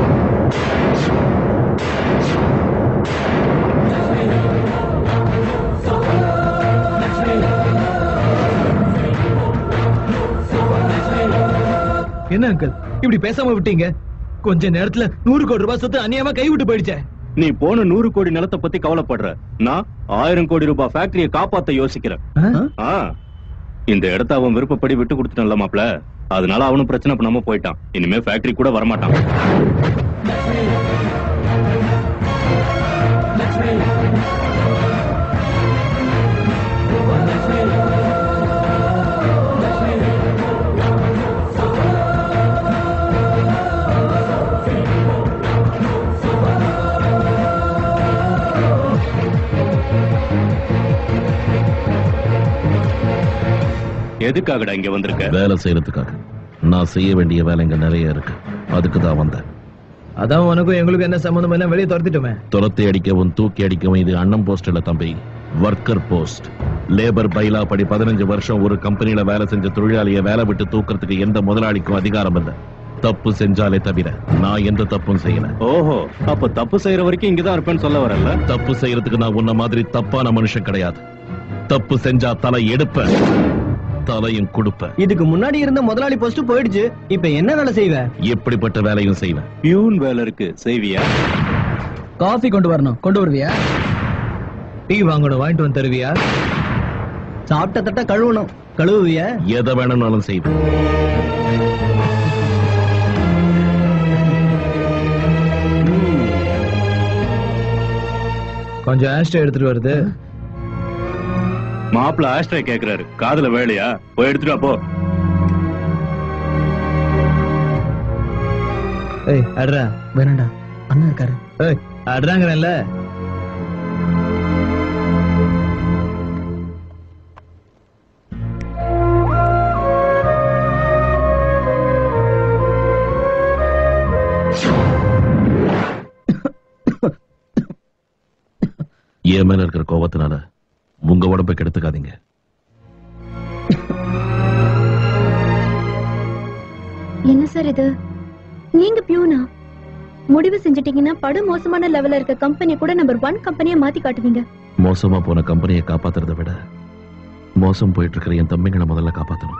என்ன அங்கிள் இப்படி பேசாம விட்டீங்க? கொஞ்ச நேரத்துல நூறு கோடி ரூபாய் சொத்து அநியாயமா கைவிட்டு போயிடுச்சே. நீ போன நூறு கோடி நிலத்தை பத்தி கவலைப்படுற, நான் ஆயிரம் கோடி ரூபாய் ஃபேக்டரியை காப்பாத்த யோசிக்கிறேன். ஆ, இந்த இடத்த அவன் விருப்பப்படி விட்டு கொடுத்துட்டான்ல மாப்ள, அதனால அவனும் பிரச்சனை பண்ணாம போயிட்டான். இனிமே ஃபேக்டரி கூட வரமாட்டான். எதுக்காகடா இங்க வந்திருக்க? வேலை செய்யறதுக்காக. நான் செய்ய வேண்டிய வேலை இங்க நிறைய இருக்கு, அதுக்கு தான் வந்தேன். அதான் உனக்கும் எங்களுக்கு என்ன சம்பந்தம் எல்லாம் வெளியே துரத்திட்டோமே. துரத்தி அடிக்கவும் தூக்கி அடிக்கவும் இது அண்ணன் போஸ்ட் இல்ல தம்பி, ஒர்க்கர் போஸ்ட். லேபர் பைலா படி பதினஞ்சு வருஷம் ஒரு கம்பெனில வேலை செஞ்ச தொழிலாளியை வேலை விட்டு தூக்குறதுக்கு எந்த முதலாளிக்கும் அதிகாரம் இல்ல, தப்பு செஞ்சாலே தவிர. நான் எந்த தப்பும் செய்யல. ஓஹோ, அப்ப தப்பு செய்யற வரைக்கும் இங்கதான் இருப்பேன்னு சொல்ல வரல? தப்பு செய்யறதுக்கு நான் உன்ன மாதிரி தப்பான மனுஷன் கிடையாது. தப்பு செஞ்சா தலை எடுப்ப, தலையும் கொடுப்ப. இதுக்கு முன்னாடி இருந்த முதலாளி போஸ்ட் போயிடுச்சு, இப்ப என்ன வேலை செய்வ? எப்படிப்பட்ட வேலையும் செய்வேன். பியூன் வேலை இருக்கு, செய்வியா? காஃபி கொண்டு வரணும், கொண்டு வருவியா? டீ வாங்கணும், வாங்கிட்டு வந்து தருவியா? சாப்பிட்ட தட்ட கழுவணும், கழுவுவியா? எதை வேணும்னாலும் செய்வேன். கொஞ்சம் ஆஸ்ட்ரே எடுத்துட்டு வருது. மாப்பிள்ள ஆஸ்ட்ரே கேக்குறாரு, காதுல வேலையா? போய் எடுத்துட்டு போ. ஏய் அட்ரா. வேணாண்டா, அண்ணா இருக்காரு. ஏய் அட்ராங்கறல்ல. என் மேல இருக்கிற கோபத்தினால உங்க உடம்பை கெடுத்துக்காதீங்க. என்ன சார் இது? நீங்க பியூனா? முடிவு செஞ்சிட்டீங்கன்னா படு மோசமான லெவல்ல இருக்க கம்பெனி கூட நம்பர் ஒன் கம்பெனியா மாத்தி காட்டுவீங்க. மோசமா போன கம்பெனியை காப்பாத்துறதை விட மோசம் போயிட்டு இருக்கிற என் தம்பிங்களை முதல்ல காப்பாத்தணும்.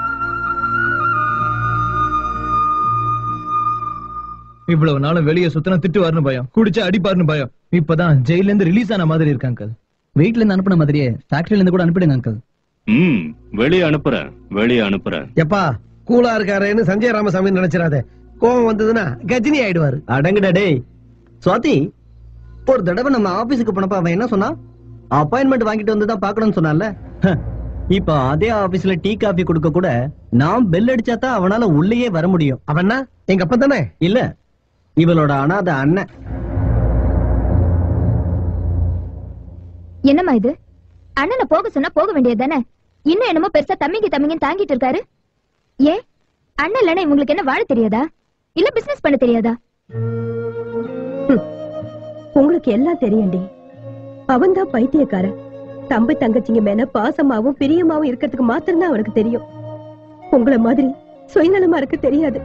இவ்வளவு நாளும் வெளியே சுத்தினா திட்டு வரணும் பயம், குடிச்சா அடிப்பாருன்னு பயம். இப்பதான் ஜெயில இருந்து ரிலீஸ் ஆன மாதிரி இருக்கு அங்கிள். வீட்டுல இருந்து அனுப்பின மாதிரியே ஃபேக்டரியில இருந்து கூட அனுப்பிடுங்க அங்கிள். ம், வெளியே அனுப்புறேன், வெளியே அனுப்புறேன். எப்பா கூலா இருக்காருன்னு சஞ்சய் ராமசாமி நினைச்சிடாதே, கோவம் வந்ததுன்னா கஜினி ஆயிடுவாரு. அடங்குடா டேய். சுவாதி, ஒரு தடவை நம்ம ஆபீஸுக்கு போனப்ப அவன் என்ன சொன்னா? அப்பாயின்மெண்ட் வாங்கிட்டு வந்து தான் பாக்கணும்னு சொன்னான்ல. இப்ப அதே ஆபீஸ்ல டீ காபி கொடுக்க கூட நான் பெல் அடிச்சா தான் அவனால உள்ளேயே வர முடியும். அவன்னா எங்க அப்பா தானே? இல்ல, இவளோட அனாதை அண்ணன். என்னம்மா இது? அண்ணனை போக சொன்னா போக வேண்டியது தானே? இன்னும் என்னமோ பெருசா தம்பிங்க தம்பிங்க தாங்கிட்டு இருக்காரு. ஏன் அண்ணன் இல்லன்னா இவங்களுக்கு என்ன வாழ தெரியாதா? இல்ல பிசினஸ் பண்ண தெரியாதா? உங்களுக்கு எல்லாம் தெரியும்டி. அவன் தான் பைத்தியக்காரன். தம்பி தங்கச்சிங்க மேல பாசமாவும் பிரியமாவும் இருக்கிறதுக்கு மாத்திரம்தான் அவனுக்கு தெரியும். உங்களை மாதிரி சுயநலமா இருக்க தெரியாது.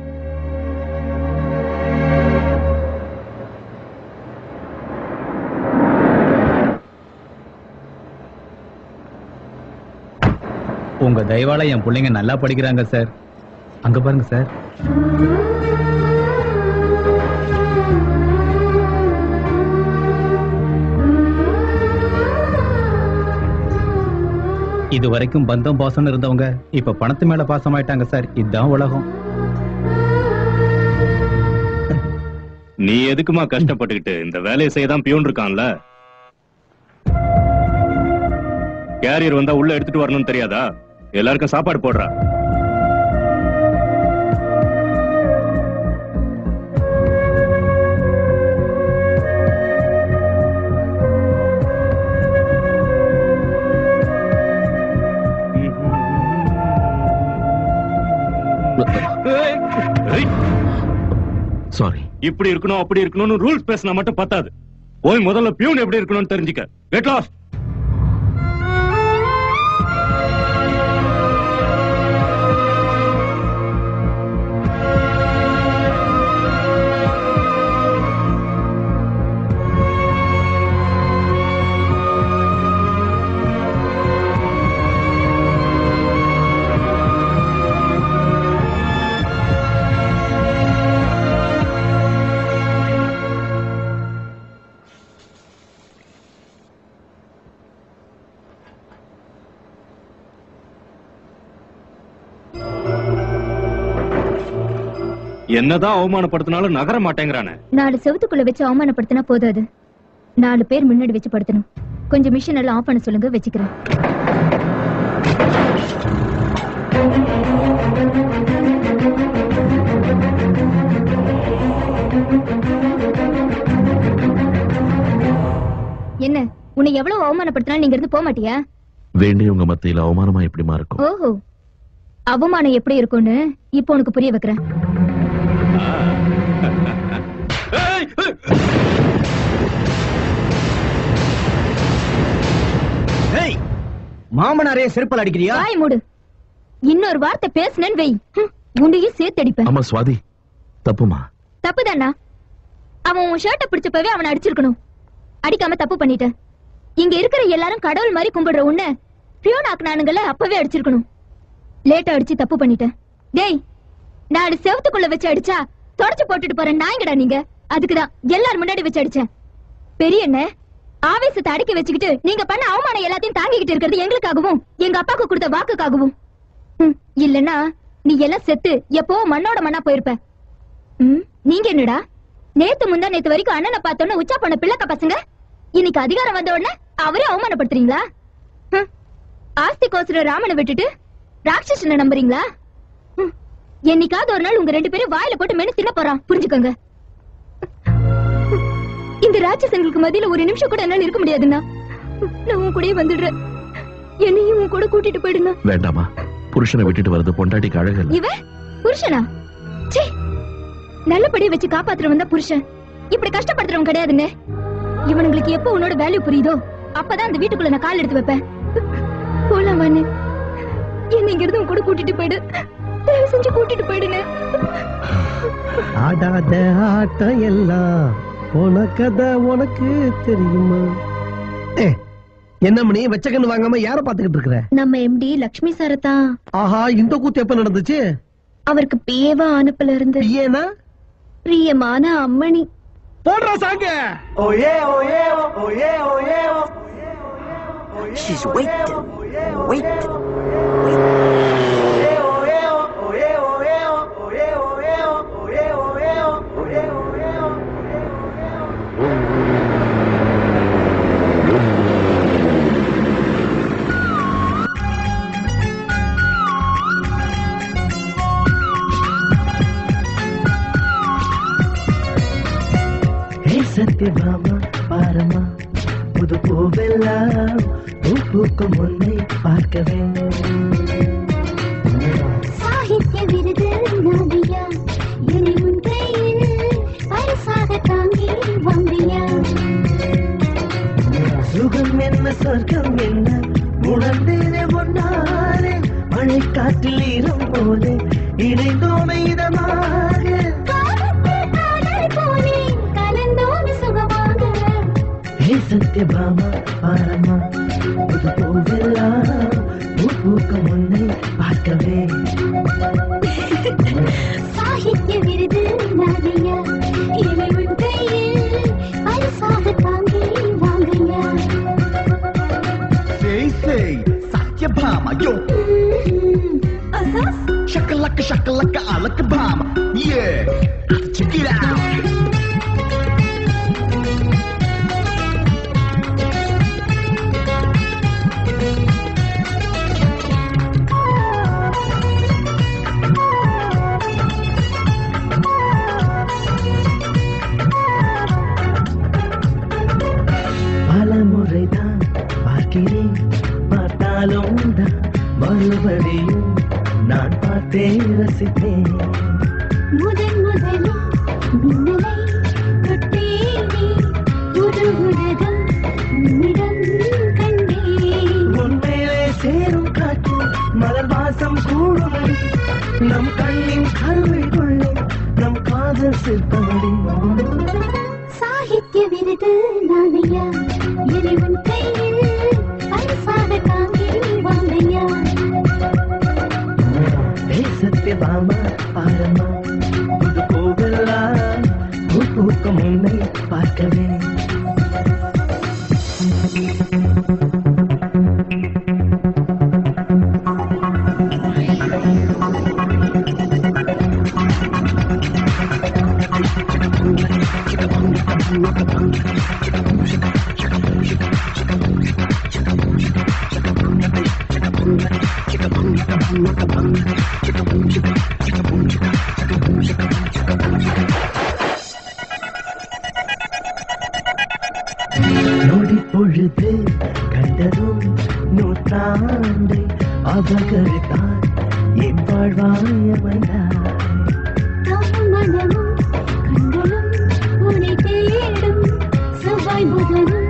உங்க தயவால என் பிள்ளைங்க நல்லா படிக்கிறாங்க சார். அங்க பாருங்க சார். இது வரைக்கும் பந்தம் பாசம் இருந்தவங்க இப்ப பணத்து மேல பாசம் ஆயிட்டாங்க சார். இதுதான் உலகம். நீ எதுக்குமா கஷ்டப்பட்டுக்கிட்டு? இந்த வேலையை செய்யதான் பியூன் இருக்கான்ல. கேரியர் வந்தா உள்ள எடுத்துட்டு வரணும்னு தெரியாதா? எல்லாருக்கும் சாப்பாடு போடுறா. சாரி. இப்படி இருக்கணும் அப்படி இருக்கணும்னு ரூல்ஸ் பேசினா மட்டும் பத்தாது. போய் முதல்ல பியூன் எப்படி இருக்கணும்னு தெரிஞ்சுக்க. Get lost. என்னதான் அவமானப்படுத்தினாலும் நகர மாட்டேங்கிறானே. நாலு செவத்துக்குள்ள வச்சு அவமானப்படுத்தினா போதாது, நாலு பேர் முன்னாடி வச்சு படுத்தணும். கொஞ்சம் மிஷின் எல்லாம் ஆஃப் பண்ண சொல்லுங்க, வச்சுக்கிறேன். என்ன உன்னை எவ்வளவு அவமானப்படுத்தினாலும் நீங்க இருந்து போக மாட்டியா? வேண்டியவங்க மத்தியில அவமானமா எப்படிமா இருக்கும்? ஓஹோ, அவமானம் எப்படி இருக்கும்னு இப்போ உனக்கு புரிய வைக்கிறேன். மாமனாரே செருப்பால் அடிக்கிறியா? வாய் மூடு. இன்னொரு வார்த்தை பேசுனேன்னு வை, உண்டையும் சேர்த்து அடிப்பேன். அம்மா சுவாதி, தப்புமா? தப்புதானா? அவன் உன் ஷர்ட்டை பிடிச்சப்பவே அவனை அடிச்சிருக்கணும். அடிக்காம தப்பு பண்ணிட்டேன். இங்க இருக்கிற எல்லாரும் கடவுள் மாதிரி கும்பிடுற உன்ன பிரியோனாக்குனானுங்கள அப்பவே அடிச்சிருக்கணும். லேட்டா அடிச்சு தப்பு பண்ணிட்டேன். டேய், நான் செவத்துக்குள்ள வச்சு அடிச்சா தொடச்சு போட்டுட்டு போறேன் நாயங்கடா நீங்க. அதுக்குதான் எல்லாரும் முன்னாடி வச்சு அடிச்சேன். பெரிய என்ன ஆவேசத்தை அடக்கி வச்சுக்கிட்டு நீங்க பண்ண அவமானம் எல்லாத்தையும் தாங்கிக்கிட்டு இருக்கிறது எங்களுக்காகவும் எங்க அப்பாக்கு கொடுத்த வாக்குக்காகவும். இல்லன்னா நீ எல்லாம் செத்து எப்போ மண்ணோட மண்ணா போயிருப்ப. நீங்க என்னடா நேத்து முந்தா நேத்து வரைக்கும் அண்ணனை பார்த்தோன்னு உச்சா பண்ண பிள்ளைக்க பசங்க இன்னைக்கு அதிகாரம் வந்த உடனே அவரே அவமானப்படுத்துறீங்களா? ஆஸ்தி கோசுர ராமனை விட்டுட்டு ராட்சசனை நம்புறீங்களா? என்னைக்காவது ஒரு நாள் உங்க ரெண்டு பேரும் வாயில போட்டு மெனு தின்ன போறான், புரிஞ்சுக்கோங்க. இந்த ராட்சசங்களுக்கு மத்தியில ஒரு நிமிஷம் கூட என்னால இருக்க முடியாதுன்னா நான் உன் கூடயே வந்துடுறேன். என்னையும் உன் கூட கூட்டிட்டு போயிடுங்க. வேண்டாமா, புருஷனை விட்டுட்டு வரது பொண்டாட்டிக்கு அழகு. இவன் புருஷனா? சீ, நல்லபடியா வச்சு காப்பாத்துறவன் தான் புருஷன். இப்படி கஷ்டப்படுத்துறவன் கிடையாதுங்க. இவனுங்களுக்கு எப்ப உன்னோட வேல்யூ புரியுதோ அப்பதான் அந்த வீட்டுக்குள்ள நான் கால் எடுத்து வைப்பேன். போலாம் வான்னு என்ன இங்க இருந்து உன் கூட கூட்டிட்டு போயிடு. தயவு செஞ்சு கூட்டிட்டு போயிடுங்க. ஆடாத ஆட்டம் எல்லாம் உனக்கத உனக்கு தெரியுமா? என்ன மணி வெச்ச கண்ணு வாங்காம யார பாத்துக்கிட்டு இருக்கிற? நம்ம எம்டி லட்சுமி சாரதான். ஆஹா, இந்த கூத்து எப்ப நடந்துச்சு? அவருக்கு பிஏவா ஆனப்புல இருந்து. பிஏனா? பிரியமான அம்மணி. போடுற சாங்க. ஓயே ஓயே ஓயே ஓயே. She's waiting. Wait. சத்யபாமா பாரமா புது பூவெல்லாம் பூக்கும் முன்னை பார்க்கவே. சாகித்ய விருது நாதியா இனி உன் கையில் பரிசாக தாங்கி வந்தியா. சுகம் என்ன சொர்க்கம் என்ன உணர்ந்தேனே ஒன்னாரே மழை காற்றில் ஈரம் போலே இணைந்தோமே இதமாக. சத்யபாமா பாரமா புது பூவெல்லாம் பூக்கும் முன்னை பார்க்கவே. சாகித்ய விருது நாதியா இனி உன் கையில் பரிசாக தாங்கி வாங்கியா. Say say Satyabhama yo. Asas shakalaka shakalaka alakabama. Yeah, check it out. முறைதான் பார்க்கிறேன் பார்த்தாலும் தான் மறுபடியும் நான் பார்த்தேன் ரசித்தேன். முதன் முதலில் மின்னலை தொட்டேனே புது உலகம் உன்னிடம் கண்டேன். உன்மேலே சேரும் காற்று மலர் வாசம் கூடுமடி நம் கண்ணின் கருவிக்குள்ளே நம் காதல் சிற்பமடி. சாகித்ய விருது நாதியா இனி உன் கையில் பரிசாக தாங்கி வாங்கியா. சத்யபாமா பாரமா புது கோவெல்லாம் பூக்கும் முன்னை பார்க்கவே. நொடி பொழுது கண்டதும் நூற்றாண்டை அபகரித்தான் என் வாழ்வாயமனா மனமும் கண்களும் உன்னை தேடும் செவ்வாய் புதனும்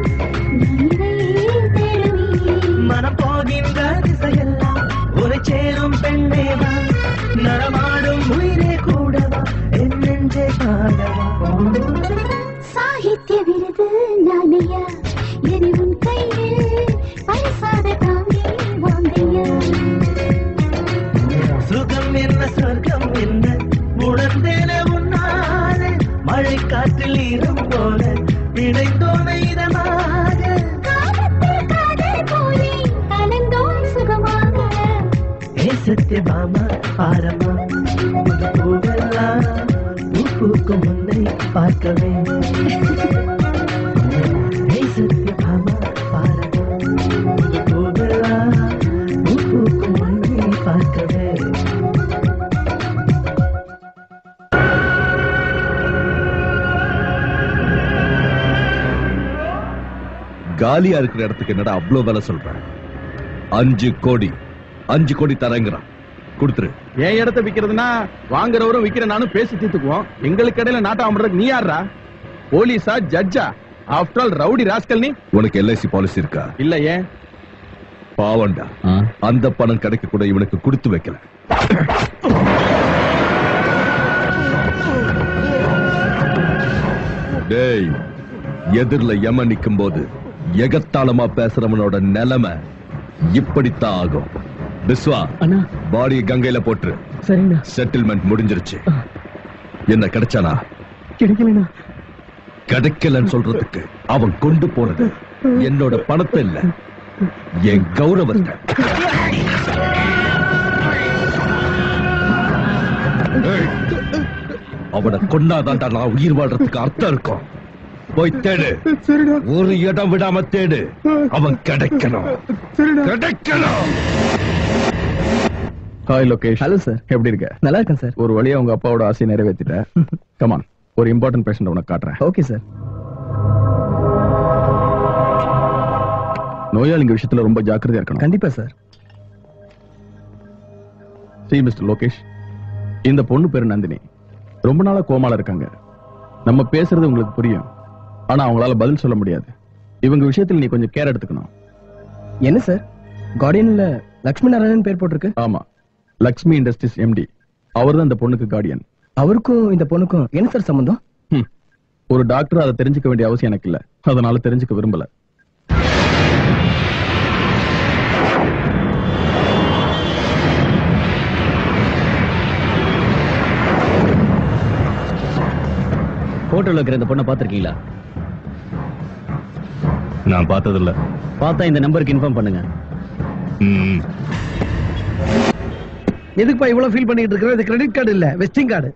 மனம் போகின்ற திசையெல்லாம் உரை சேரும் பெண்ணேவா நடமாடும் உயிரே கூடவா என் நெஞ்சே பாடவா சாகித்ய விருது நானையா எரிவும் கையில் பரிசாக தாங்கி வாங்கையா சுகம் என்ன சொர்க்கம் என்ன உணர்ந்தேன உன்னால மழை காற்றில் ஈரம் போல இணைந்தோன இதமாக காலத்தில் காதல் போலே கலந்தோம் சுகமாக ஏ சத்யபாமா பாரமா புது பூவெல்லாம் பூ பூக்கும் முன்னை பார்க்கவே ஏ சத்யபாமா பாரமா புது பூவெல்லாம் பூ பூக்கும் முன்னை பார்க்கவே காலியா இருக்கிற இடத்துக்கு என்னடா அவ்வளவு வேலை சொல்றேன்? அஞ்சு கோடி அஞ்சு கோடி தரங்கிறான், கொடுத்துரு. என் இடத்தை விக்கிறதுனா வாங்குறவரும் விக்கிற நானும் பேசி தீர்த்துக்குவோம். எங்களுக்கு இடையில நாட்டம் அமர்றதுக்கு நீ யாரா? போலீஸா ஜட்ஜா? ஆஃப்டர் ஆல் ரவுடி ராஸ்கல் நீ. உனக்கு எல்ஐசி பாலிசி இருக்கா? இல்ல. ஏன்? பாவண்டா, அந்த பணம் கிடைக்க கூட இவனுக்கு கொடுத்து வைக்கல. டேய், எதிரில யம நிக்கும் போது எகத்தாளமா பேசுறவனோட நிலைமை இப்படித்தான் ஆகும். பிஸ்வா, பாடியை கங்கையில போட்டு. சரிண்ணா. செட்டில்மெண்ட் முடிஞ்சிருச்சு. என்ன கிடைச்சானா? கிடைக்கலண்ணா. கிடைக்கலன்னு சொல்றதுக்கு அவன் கொண்டு போனது என்னோட பணத்தை இல்ல, என் கௌரவத்தை. அவனை கொண்டாதான்டா நான் உயிர் வாழ்றதுக்கு அர்த்தம் இருக்கும். போய் தேடு, ஒரு இடம் விடாம தேடு. அவன் கிடைக்கணும், கிடைக்கணும். ஹாய் லோகேஷ். Hello sir. எப்படி இருக்க? நல்லா இருக்கேன் சார். ஒரு வழியா உங்க அப்பாவோட ஆசையை நிறைவேற்றிட்ட. கமான், ஒரு இம்பார்ட்டன்ட் பேஷண்ட் உனக்கு காட்டுறேன். Okay sir. நோயாளிங்க விஷயத்துல ரொம்ப ஜாக்கிரதையா இருக்கணும். கண்டிப்பா சார். சி மிஸ்டர் லோகேஷ், இந்த பொண்ணு பேரு நந்தினி. ரொம்ப நாளா கோமால இருக்காங்க. நம்ம பேசுறது உங்களுக்கு புரியும், ஆனா அவங்களால பதில் சொல்ல முடியாது. இவங்க விஷயத்துல நீ கொஞ்சம் கேர் எடுத்துக்கணும். என்ன சார், கார்டியன்ல லட்சுமி நாராயணன் பேர் போட்டிருக்கு? ஆமா, லக்ஷ்மி இண்டஸ்ட்ரீஸ் எம்டி. அவர் தான் இந்த பொண்ணுக்கு கார்டியன். அவருக்கும் இந்த பொண்ணுக்கும் என்ன சார் சம்பந்தம்? ஒரு டாக்டர் அதை தெரிஞ்சுக்க வேண்டிய அவசியம் எனக்கு இல்ல, அதனால தெரிஞ்சுக்க விரும்பல. ஹோட்டல்ல இருக்கிற இந்த பொண்ணை பாத்திருக்கீங்களா? நான் பார்த்ததில்ல. பார்த்தா இந்த நம்பருக்கு இன்ஃபார்ம் பண்ணுங்க. எதுக்குப்பா இவ்வளவு ஃபீல் பண்ணிட்டு இருக்கிற? இது கிரெடிட் கார்டு இல்ல, வெஸ்டிங் கார்டு.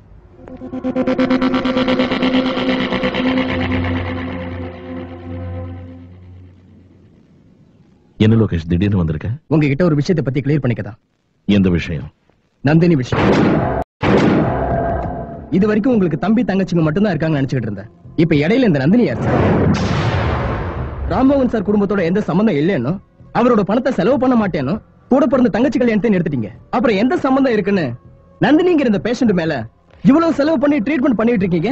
என்ன லோகேஷ் திடீர்னு வந்திருக்க? உங்ககிட்ட ஒரு விஷயத்தை பத்தி கிளியர் பண்ணிக்கதான். எந்த விஷயம்? நந்தினி விஷயம். இது வரைக்கும் உங்களுக்கு தம்பி தங்கச்சிங்க மட்டும்தான் இருக்காங்கன்னு நினைச்சுக்கிட்டு இருந்தேன். இப்ப இடையில இந்த நந்தினி யார் சார்? ராம்மோகன் சார் குடும்பத்தோட எந்த சம்பந்தம் இல்லைன்னு, அவரோட பணத்தை செலவு பண்ண மாட்டேன்னு கூட பிறந்த தங்கச்சி கல்யாணத்தை நிறுத்திட்டீங்க. அப்புறம் எந்த சம்பந்தம் இருக்குன்னு நந்தினிங்கிற இந்த பேஷண்ட் மேல இவ்வளவு செலவு பண்ணி ட்ரீட்மெண்ட் பண்ணிட்டு இருக்கீங்க?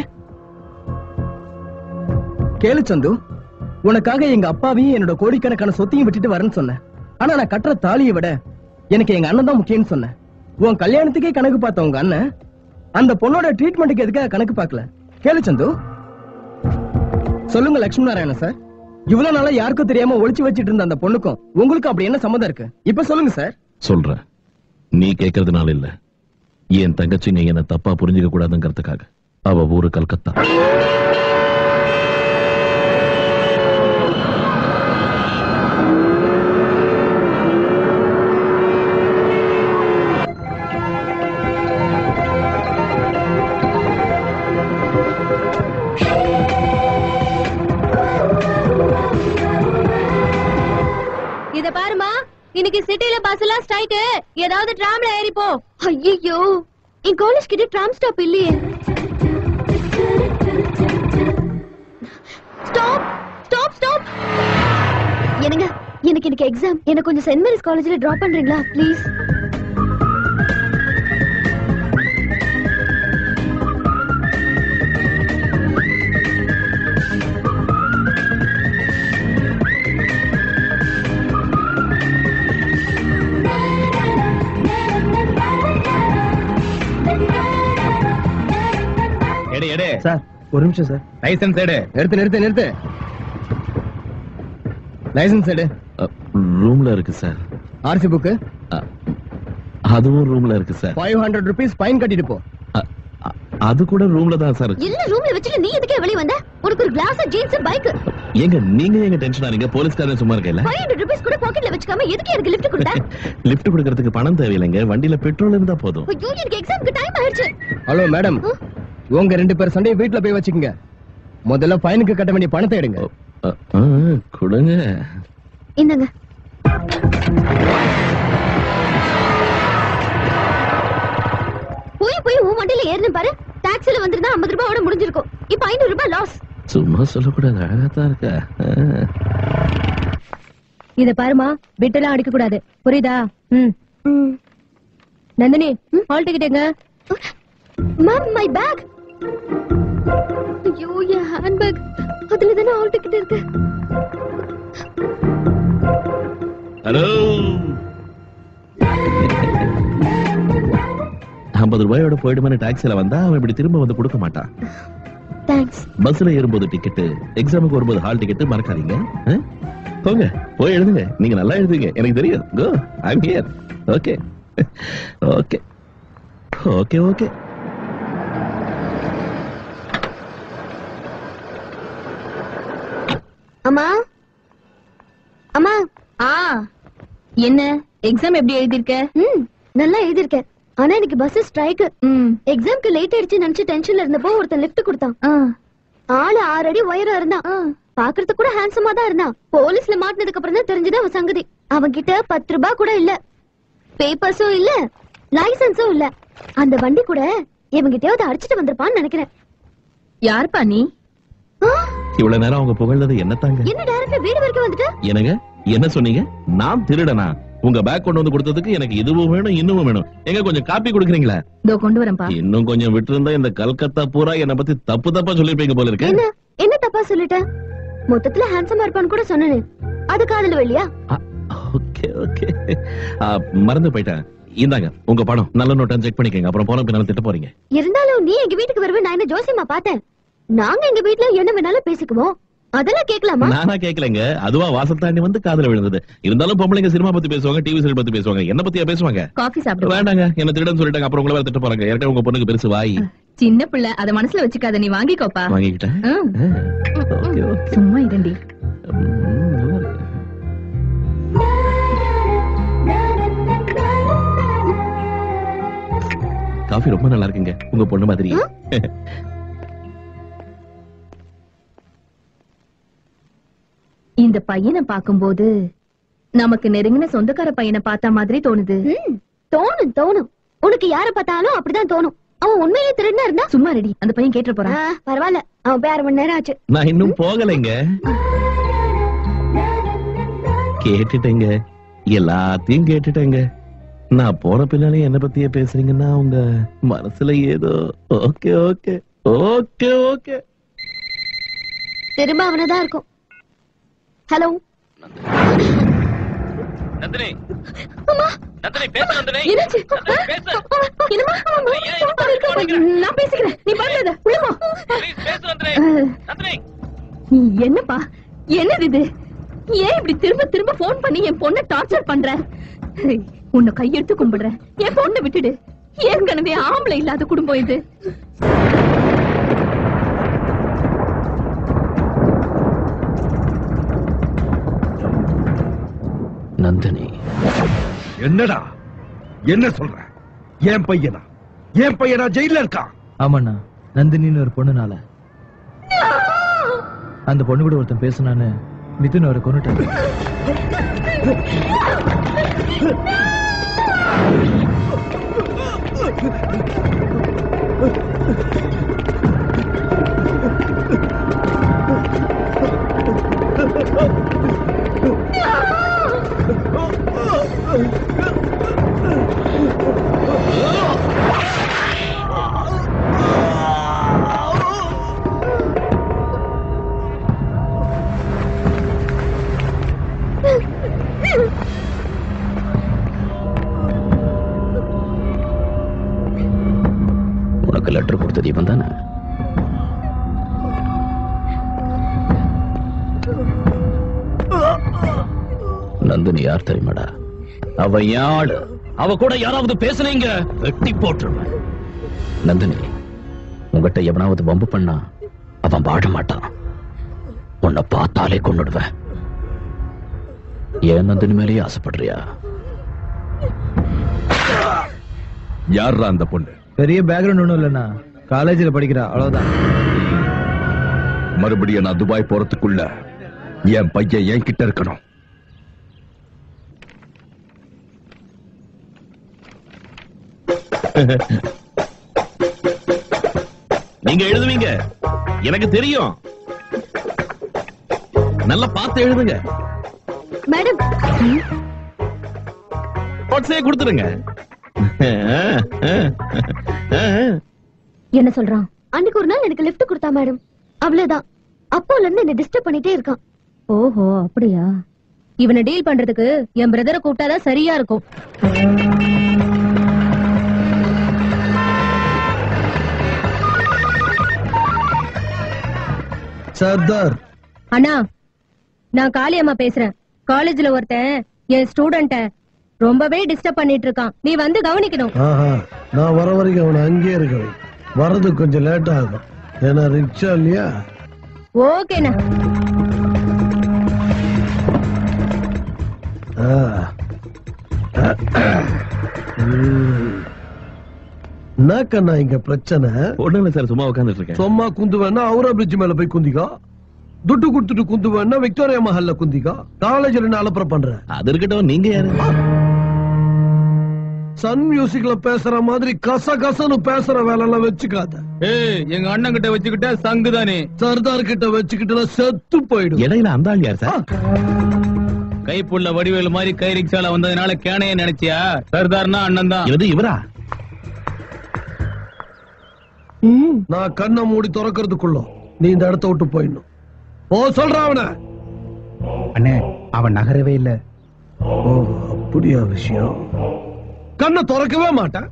கேளு சந்து, உனக்காக எங்க அப்பாவையும் என்னோட கோடிக்கணக்கான சொத்தையும் விட்டுட்டு வரேன்னு சொன்னேன். ஆனா நான் கட்டுற தாலியை விட எனக்கு எங்க அண்ணன் தான் முக்கியம்னு சொன்னேன். உன் கல்யாணத்துக்கே கணக்கு பார்த்த உங்க அண்ணன் அந்த பொண்ணோட ட்ரீட்மெண்ட்டுக்கு எதுக்காக கணக்கு பார்க்கல? கேளு சந்து. சொல்லுங்க லட்சுமி நாராயணன் சார், இவ்வளவு நாளா யாருக்கும் தெரியாம ஒளிச்சு வச்சிட்டு இருந்த அந்த பொண்ணுக்கும் உங்களுக்கு அப்படி என்ன சம்மந்தம் இருக்கு? இப்ப சொல்லுங்க சார். சொல்றேன். நீ கேட்கறதுனால இல்ல, என் தங்கச்சிங்க என்ன தப்பா புரிஞ்சுக்க கூடாதுங்கிறதுக்காக. அவ ஊரு கல்கத்தா. இத பாருமா, இன்னைக்கு சிட்டில பஸ் எல்லாம் ஸ்ட்ரைக். ஏதாவது டிராம்ல ஏறி போ. ஐயோ, என் காலேஜ் கிட்ட டிராம் ஸ்டாப் இல்லையே. Stop stop stop. என்னங்க, எனக்கு இன்னைக்கு எக்ஸாம். எனக்கு கொஞ்சம் சென்ட் மேரிஸ் காலேஜ்ல டிராப் பண்றீங்களா ப்ளீஸ்? சார் ஒரு நிமிஷம் சார். லைசன்ஸ் எடு. நிறுத்து நிறுத்து நிறுத்து. லைசன்ஸ் எடு. ரூம்ல இருக்கு சார். ஆர்சி புக்கு அதுவும் ரூம்ல இருக்கு sir. Five hundred rupees fine கட்டிட்டு போ. அது கூட ரூம்ல தான் சார் இருக்கு. இல்ல ரூம்ல வச்சுட்டு நீ எதுக்கே வெளிய வந்த? உனக்கு ஒரு கிளாஸ் ஜீன்ஸ் பைக். ஏங்க நீங்க எங்க டென்ஷன் ஆறீங்க? போலீஸ்காரன் சும்மா இருக்கல. ஃபைவ் ஹண்ட்ரட் ருபீஸ் கூட பாக்கெட்ல வச்சுக்காம எதுக்கு எனக்கு லிஃப்ட் கொடுத்த? லிஃப்ட் கொடுக்கிறதுக்கு பணம் தேவையில்லைங்க, வண்டியில பெட்ரோல் இருந்தா போதும். ஐயோ எனக்கு எக்ஸாம்க்கு டைம் ஆயிடுச்சு. ஹலோ மேடம், உங்க ரெண்டு பேர் சண்டையை வீட்ல போய் வச்சுக்கங்க. முதல்ல ஃபைனுக்கு கட்ட வேண்டிய பணத்தை எடுங்க. கொடுங்க. இந்தங்க. போய் போய் உன் வண்டியில ஏறணும் பாரு. டாக்ஸில வந்திருந்தா ஐம்பது ரூபாயோட முடிஞ்சிருக்கும். இப்ப ஐநூறு ரூபாய் லாஸ். சும்மா சொல்லக்கூடாது, அழகாத்தான் இருக்க. இத பாருமா, பிட்டெல்லாம் அடிக்க கூடாது, புரியுதா? ம். நந்தினி, ஹால் டிக்கெட் எங்க? Ma'am my bag. ஐயோ என் ஹேண்ட் பேக். அதுல தானே ஹால் டிக்கெட் இருக்கு. ஹலோ. ஐம்பது ரூபாயோட போயிடுமான டாக்ஸில வந்தா அவன் இப்படி திரும்ப வந்து கொடுக்க மாட்டான். தேங்க்ஸ். பஸ்ல ஏறும்போது டிக்கெட், எக்ஸாமுக்கு வரும்போது ஹால் டிக்கெட் மறக்காதீங்க. போங்க போய் எழுதுங்க. நீங்க நல்லா எழுதுங்க, எனக்கு தெரியும். Go, I am here. Okay okay okay okay. அம்மா அம்மா. ஆ என்ன எக்ஸாம் எப்படி எழுதிருக்க? ம் நல்லா எழுதிருக்கேன். ஆனா எனக்கு பஸ் ஸ்ட்ரைக். எக்ஸாம்க்கு லேட் ஆயிடுச்சு நினைச்சு டென்ஷன்ல இருந்தப்போ ஒருத்தன் லிஃப்ட் கொடுத்தான். ஆளு ஆறு அடி உயரம் இருந்தான். பாக்குறதுக்கு கூட ஹேண்ட்ஸமா தான் இருந்தான். போலீஸ்ல மாட்டினதுக்கு அப்புறம் தான் தெரிஞ்சது அவன் சங்கதி. அவன் கிட்ட பத்து ரூபாய் கூட இல்ல, பேப்பர்ஸும் இல்ல, லைசன்ஸும் இல்ல. அந்த வண்டி கூட இவங்கிட்டயாவது அடிச்சுட்டு வந்திருப்பான்னு நினைக்கிறேன். யாருப்பா நீ? இவ்வளவு நேரம் அவங்க புகழ்ந்தது என்ன தாங்க? என்ன டைரக்டா வீடு வரைக்கும் வந்துட்டு? என்னங்க என்ன சொன்னீங்க? நான் திருடனா? உங்க பேக் கொண்டு வந்து கொடுத்ததுக்கு எனக்கு இதுவும் வேணும் இன்னும் வேணும். எங்க கொஞ்சம் காப்பி கொடுக்குறீங்களா? இதோ கொண்டு வரேன்ப்பா. இன்னும் கொஞ்சம் விட்டு இருந்தா இந்த கல்கத்தா பூரா என்ன பத்தி தப்பு தப்பா சொல்லிருப்பீங்க போல இருக்கு. என்ன என்ன தப்பா சொல்லிட்டேன்? மொத்தத்துல ஹேண்ட்ஸமா இருப்பான்னு கூட சொன்னேன். அது காதுல வெளியா? ஓகே ஓகே, மறந்து போயிட்டேன். இந்தாங்க உங்க பணம். நல்ல நோட்டா செக் பண்ணிக்கங்க, அப்புறம் போன பின்னால திட்ட போறீங்க. இருந்தாலும் நீ எங்க வீட்டுக்கு வருவே, நான் என்ன ஜோசியமா பார்த்தேன்? நாங்க எங்க வீட்டுல என்ன வேணாலும் பேசிக்குவோம், அதெல்லாம் கேட்கலாமா? நானா கேட்கலங்க, அதுவா வாசல் தாண்டி வந்து காதுல விழுந்தது. இருந்தாலும் பொம்பளைங்க சினிமா பத்தி பேசுவாங்க, டிவி சீரியல் பத்தி பேசுவாங்க, என்ன பத்தியா பேசுவாங்க? காஃபி சாப்பிடு. வேண்டாங்க, என்ன திருடன் சொல்லிட்டாங்க, அப்புறம் உங்களை வேற திட்ட போறாங்க. ஏற்கனவே உங்க பொண்ணுக்கு பெருசு வாய். சின்ன பிள்ளை, அத மனசுல வச்சுக்காத, நீ வாங்கிக்கோப்பா. வாங்கிக்கிட்டேன். சும்மா இருண்டி. காஃபி ரொம்ப நல்லா இருக்குங்க, உங்க பொண்ணு மாதிரி. இந்த பையனை பாக்கும்போது நமக்கு நெருங்கின சொந்தக்கார பையனை பார்த்த மாதிரி தோணுது. தோணும் தோணும், உனக்கு யார பார்த்தாலும் அப்படிதான் தோணும். அவன் உண்மையிலே திருடனா இருந்தா சும்மா ரெடி, அந்த பையன் கேட்டு போறான். பரவாயில்ல, அவன் போய் அரை மணி நேரம் ஆச்சு. நான் இன்னும் போகலைங்க, கேட்டுட்டேங்க, எல்லாத்தையும் கேட்டுட்டேங்க. நான் போற பின்னாலே என்ன பத்தியே பேசுறீங்கன்னா உங்க மனசுல ஏதோ. ஓகே ஓகே ஓகே ஓகே, திரும்ப அவனதான் இருக்கும். ஹலோ நந்தினி. அம்மா நந்தினி பேசு. நந்தினி என்னாச்சு? பேசு. நான் பேசிக்கிறேன், நீ பண்ணாத. உள்ளமா பேசு நந்தினி. நந்தினி நீ என்னப்பா, என்னது இது? ஏன் இப்படி திரும்ப திரும்ப போன் பண்ணி என் பொண்ணை டார்ச்சர் பண்ற? உன்னை கையெடுத்து கும்பிடுறேன், என் பொண்ணை விட்டுடு. ஏற்கனவே ஆம்பளை இல்லாத குடும்பம் இது. நந்தினி என்னடா என்ன சொல்ற? என் பையனா என் பையனா ஜெயில இருக்கான்? ஆமாண்ணா, நந்தினின்னு ஒரு பொண்ணுனால அந்த பொண்ணு கூட ஒருத்தன் பேசுனான்னு மிதுன் அவரை கொன்னுட்டாங்க. உனக்கு லெட்டர் கொடுத்தது இவன் தானே? நந்தினி யார் தெரியுமாடா? அவ யாழ். அவ கூட யாராவது பேசுனீங்க வெட்டி போட்டுருவேன். நந்தினி, உங்ககிட்ட எவனாவது வம்பு பண்ணா அவன் வாழ மாட்டான். உன்னை பார்த்தாலே கொன்னுடுவேன். ஏன் நந்தினி மேலேயே ஆசைப்படுறியா? யாரா அந்த பொண்ணு? பெரிய பேக்ரவுண்ட் ஒண்ணும் இல்லைண்ணா, காலேஜில் படிக்கிறா, அவ்வளவுதான். மறுபடியும் நான் துபாய் போறதுக்குள்ள என் பையன் என் கிட்ட இருக்கணும். நீங்க எழுதுவீங்க, எனக்கு தெரியும். நல்லா பார்த்து எழுதுங்க. மேடம் நோட்ஸே கொடுத்துருங்க. என்ன சொல்றான்? அன்னைக்கு ஒரு நாள் எனக்கு லிஃப்ட் கொடுத்தா மேடம், அவ்வளவுதான். அப்போல இருந்து என்ன டிஸ்டர்ப் பண்ணிட்டே இருக்கான். ஓஹோ, அப்படியா? இவனை டீல் பண்றதுக்கு என் பிரதரை கூப்பிட்டாதான் சரியா இருக்கும். சர்தார் அண்ணா, நான் காளியம்மா பேசுறேன். காலேஜ்ல ஒருத்தன் என் ஸ்டூடெண்ட ரொம்பவே டிஸ்டர்ப் பண்ணிட்டு இருக்கான். நீ வந்து கவனிக்கணும். ஆஹா, நான் வர வரைக்கும் அவனை அங்கேயே இருக்கணும். வரது கொஞ்சம் லேட் ஆகும், ஏன்னா ரிக்ஷா இல்லையா? ஓகேண்ணா. என்ன கண்ணா இங்க பிரச்சனை? ஒண்ணும் இல்ல சார், சும்மா உட்கார்ந்துட்டு இருக்கேன். சும்மா குந்து வேணா அவுரா பிரிட்ஜ் மேல போய் குந்திக்கோ. துட்டு கொடுத்துட்டு குந்து வேணா விக்டோரியா மஹல்ல குந்திக்கோ. காலேஜ்ல என்ன அலப்பற பண்ற? அது இருக்கட்டும், நீங்க யாரு? சன் மியூசிக்ல பேசுற மாதிரி கச கசன்னு பேசுற வேலை எல்லாம் வச்சுக்காத. ஏய், எங்க அண்ணன் கிட்ட வச்சுக்கிட்ட சங்குதானே. சர்தார் கிட்ட வச்சுக்கிட்டு செத்து போயிடும். இடையில அந்த ஆள் யார் சார்? கைப்புள்ள வடிவேலு மாதிரி கை ரிக்ஷால வந்ததுனால கேனைய நினைச்சியா? சர்தார்னா அண்ணன் தான். இது இவரா? நான் கண்ணை மூடி திறக்கிறதுக்குள்ள நீ இந்த இடத்த விட்டு போயிடணும். ஓ, சொல்ற அவன. அண்ணே, அவன் நகரவே இல்ல. ஓ, அப்படியா விஷயம்? கண்ணை திறக்கவே மாட்டேன்.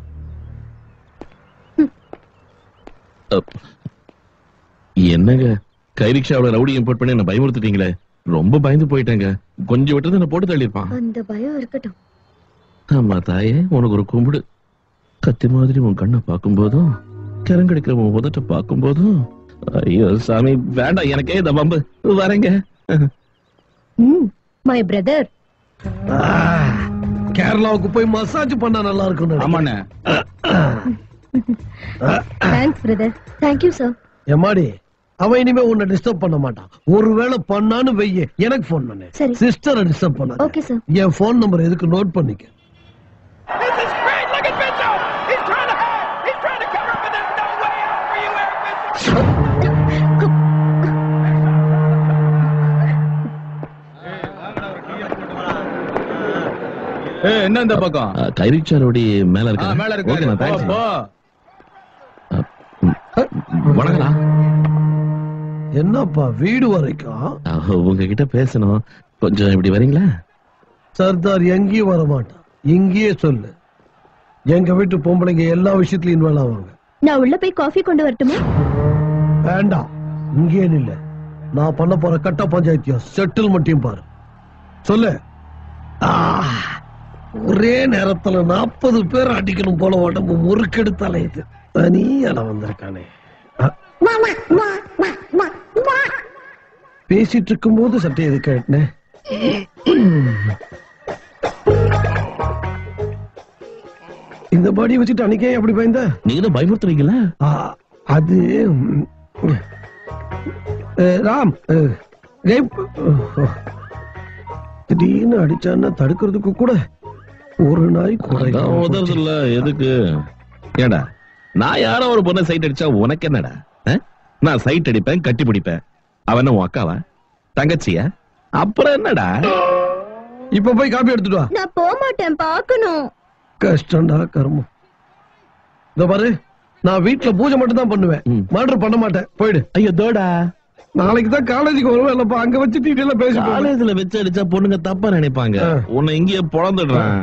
என்னங்க, கை ரிக்ஷாவோட ரவுடி இம்போர்ட் பண்ணி என்ன பயமுறுத்திட்டீங்களே. ரொம்ப பயந்து போயிட்டேங்க. கொஞ்சம் விட்டு என்ன போட்டு தள்ளிருப்பான். அந்த பயம் இருக்கட்டும். ஆமா தாயே, உனக்கு ஒரு கும்பிடு. கத்தி மாதிரி உன் கண்ணை பார்க்கும் போதும், கிரங்கடிக்கிற உன் உதட்ட பார்க்கும் போதும், ஐயோ சாமி வேண்டாம், எனக்கே இந்த பம்பு. வரேங்க. My brother. கேரளாவுக்கு போய் மசாஜ் பண்ணா நல்லா இருக்கும். ஆமாண்ணே. Thanks brother. Thank you sir. எம்மாடி, அவன் இனிமே உன்னை டிஸ்டர்ப் பண்ண மாட்டான். ஒருவேளை பண்ணான்னு வெய்ய எனக்கு போன் பண்ணு. சிஸ்டரை டிஸ்டர்ப் பண்ண. Okay sir. என் போன் நம்பர் எதுக்கு நோட் பண்ணிக்க. என்ன இந்த பக்கம்? கை ரிக்ஷா ரவுடி மேல இருக்க. மேல இருக்கு. வணக்கம். என்னப்பா வீடு வரைக்கும்? உங்ககிட்ட பேசணும், கொஞ்சம் இப்படி வரீங்களா? சர்தார் எங்கேயும் வர மாட்டான், இங்கேயே சொல்லு. எங்க வீட்டு பொம்பளைங்க எல்லா விஷயத்திலும் இன்வால்வ் ஆவாங்க. நான் உள்ள போய் காஃபி கொண்டு வரட்டுமா? வேண்டாம், இங்கே இல்ல. நான் பண்ண போற கட்ட பஞ்சாயத்தியம் செட்டில்மெண்ட்டையும் பாரு. சொல்லு. ஒரே நேரத்துல நாற்பது பேர் அடிக்கணும் போல உடம்பு முறுக்கெடுத்து அலையுது. தனியால வந்திருக்கானே. பேசிட்டு இருக்கும் போது சட்டை எது கேட்டேன். இந்த பாடி வச்சுட்டு அன்னைக்கே அப்படி பயந்த? நீங்க தான் பயமுறுத்துறீங்களா? அது ராம், திடீர்னு அடிச்சான்னா தடுக்கிறதுக்கு கூட ஒரு நாய் உதவுல எதுக்கு? ஏடா, நான் யாரோ ஒரு பொண்ணை சைட் அடிச்சா உனக்கு என்னடா? நான் சைட் அடிப்பேன், கட்டி பிடிப்பேன். அவன் உன் அக்காவா, தங்கச்சியா? அப்புறம் என்னடா? இப்ப போய் காப்பி எடுத்துட்டு வா. நான் போக மாட்டேன், பாக்கணும். கஷ்டம்டா கர்மம். இந்த பாரு, நான் வீட்டுல பூஜை மட்டும் தான் பண்ணுவேன், மர்டர் பண்ண மாட்டேன். போயிடு. ஐயோ தோடா, நாளைக்கு தான் காலேஜுக்கு வருவேன். இல்லப்பா, அங்க வச்சு டீட்டெயிலா பேசி. காலேஜ்ல வச்சு அடிச்சா பொண்ணுங்க தப்பா நினைப்பாங்க. உன்னை இங்கேயே பொழந்துடுறேன்.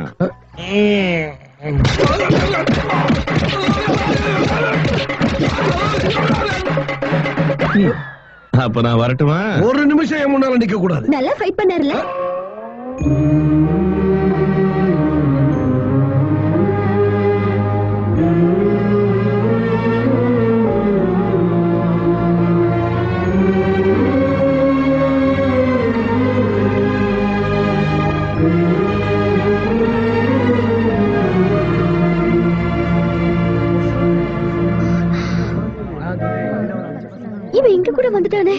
அப்ப நான் வரட்டுமா? ஒரு நிமிஷம் என் முன்னால நிக்க கூடாது. நல்லா ஃபைட் பண்ணாருல. இவன் இங்க கூட வந்துட்டானே.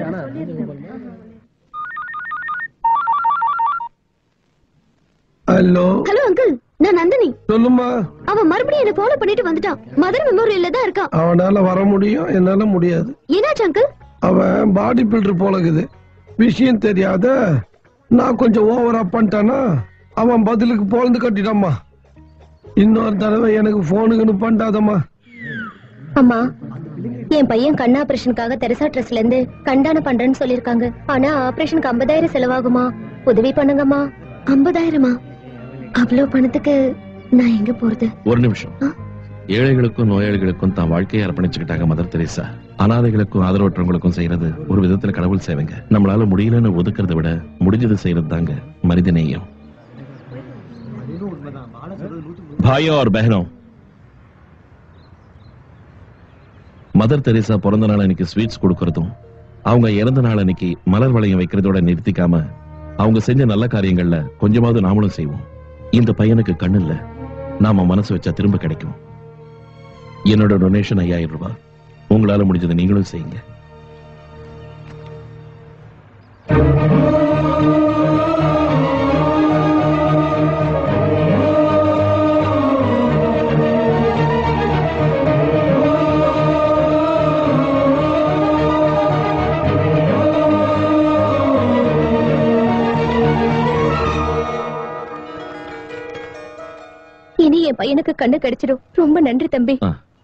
ஹலோ ஹலோ அங்கிள், நான் நந்தினி. சொல்லுமா. அவன் மறுபடியும் என்ன ஃபாலோ பண்ணிட்டு வந்துட்டான். மதர் மெமோரியல்ல தான் இருக்கான். அவனால வர முடியும், என்னால முடியாது. என்னாச்சு அங்கிள்? அவன் பாடி பில்டர் போல இருக்குது. விஷயம் தெரியாத நான் கொஞ்சம் ஓவரா பண்ணிட்டானா அவன் பதிலுக்கு பொழுது கட்டிட்டாமா. இன்னொரு தடவை எனக்கு போனுக்குன்னு பண்ணாதம்மா. அம்மா, என் பையன் கண் ஆபரேஷனுக்காக தெரசா ட்ரஸ்ட்ல இருந்து கண்டான பண்றேன்னு சொல்லிருக்காங்க. ஆனா ஆபரேஷனுக்கு ஐம்பதாயிரம் செலவாகுமா? உதவி பண்ணுங்கம்மா. ஐம்பதாயிரமா? அவ்வளவு பணத்துக்கு நான் எங்க போறது? ஒரு நிமிஷம். ஏழைகளுக்கும் நோயாளிகளுக்கும் தான் வாழ்க்கையை அர்ப்பணிச்சுக்கிட்டாங்க மதர் தெரேசா. அனாதைகளுக்கும் ஆதரவற்றவங்களுக்கும் செய்யறது ஒரு விதத்துல கடவுள் சேவைங்க. நம்மளால முடியலன்னு ஒதுக்குறதை விட முடிஞ்சது செய்யறது தாங்க மனிதநேயம். பாயோ और बहनों, மதர் தெரேசா பிறந்த நாள் அன்னைக்கு ஸ்வீட்ஸ் கொடுக்கறதும் அவங்க இறந்த நாள் அன்னைக்கு மலர் வளையம் வைக்கிறதோட நிறுத்திக்காம அவங்க செஞ்ச நல்ல காரியங்கள்ல கொஞ்சமாவது நாமளும் செய்வோம். இந்த பையனுக்கு கண்ணு இல்ல, நாம மனசு வச்சா திரும்ப கிடைக்கும். என்னோட டொனேஷன் ஐயாயிரம் ரூபாய். உங்களால முடிஞ்சதை நீங்களும் செய்யுங்க. இனி என் பையனுக்கு கண்ணு கிடைச்சிடும். ரொம்ப நன்றி தம்பி.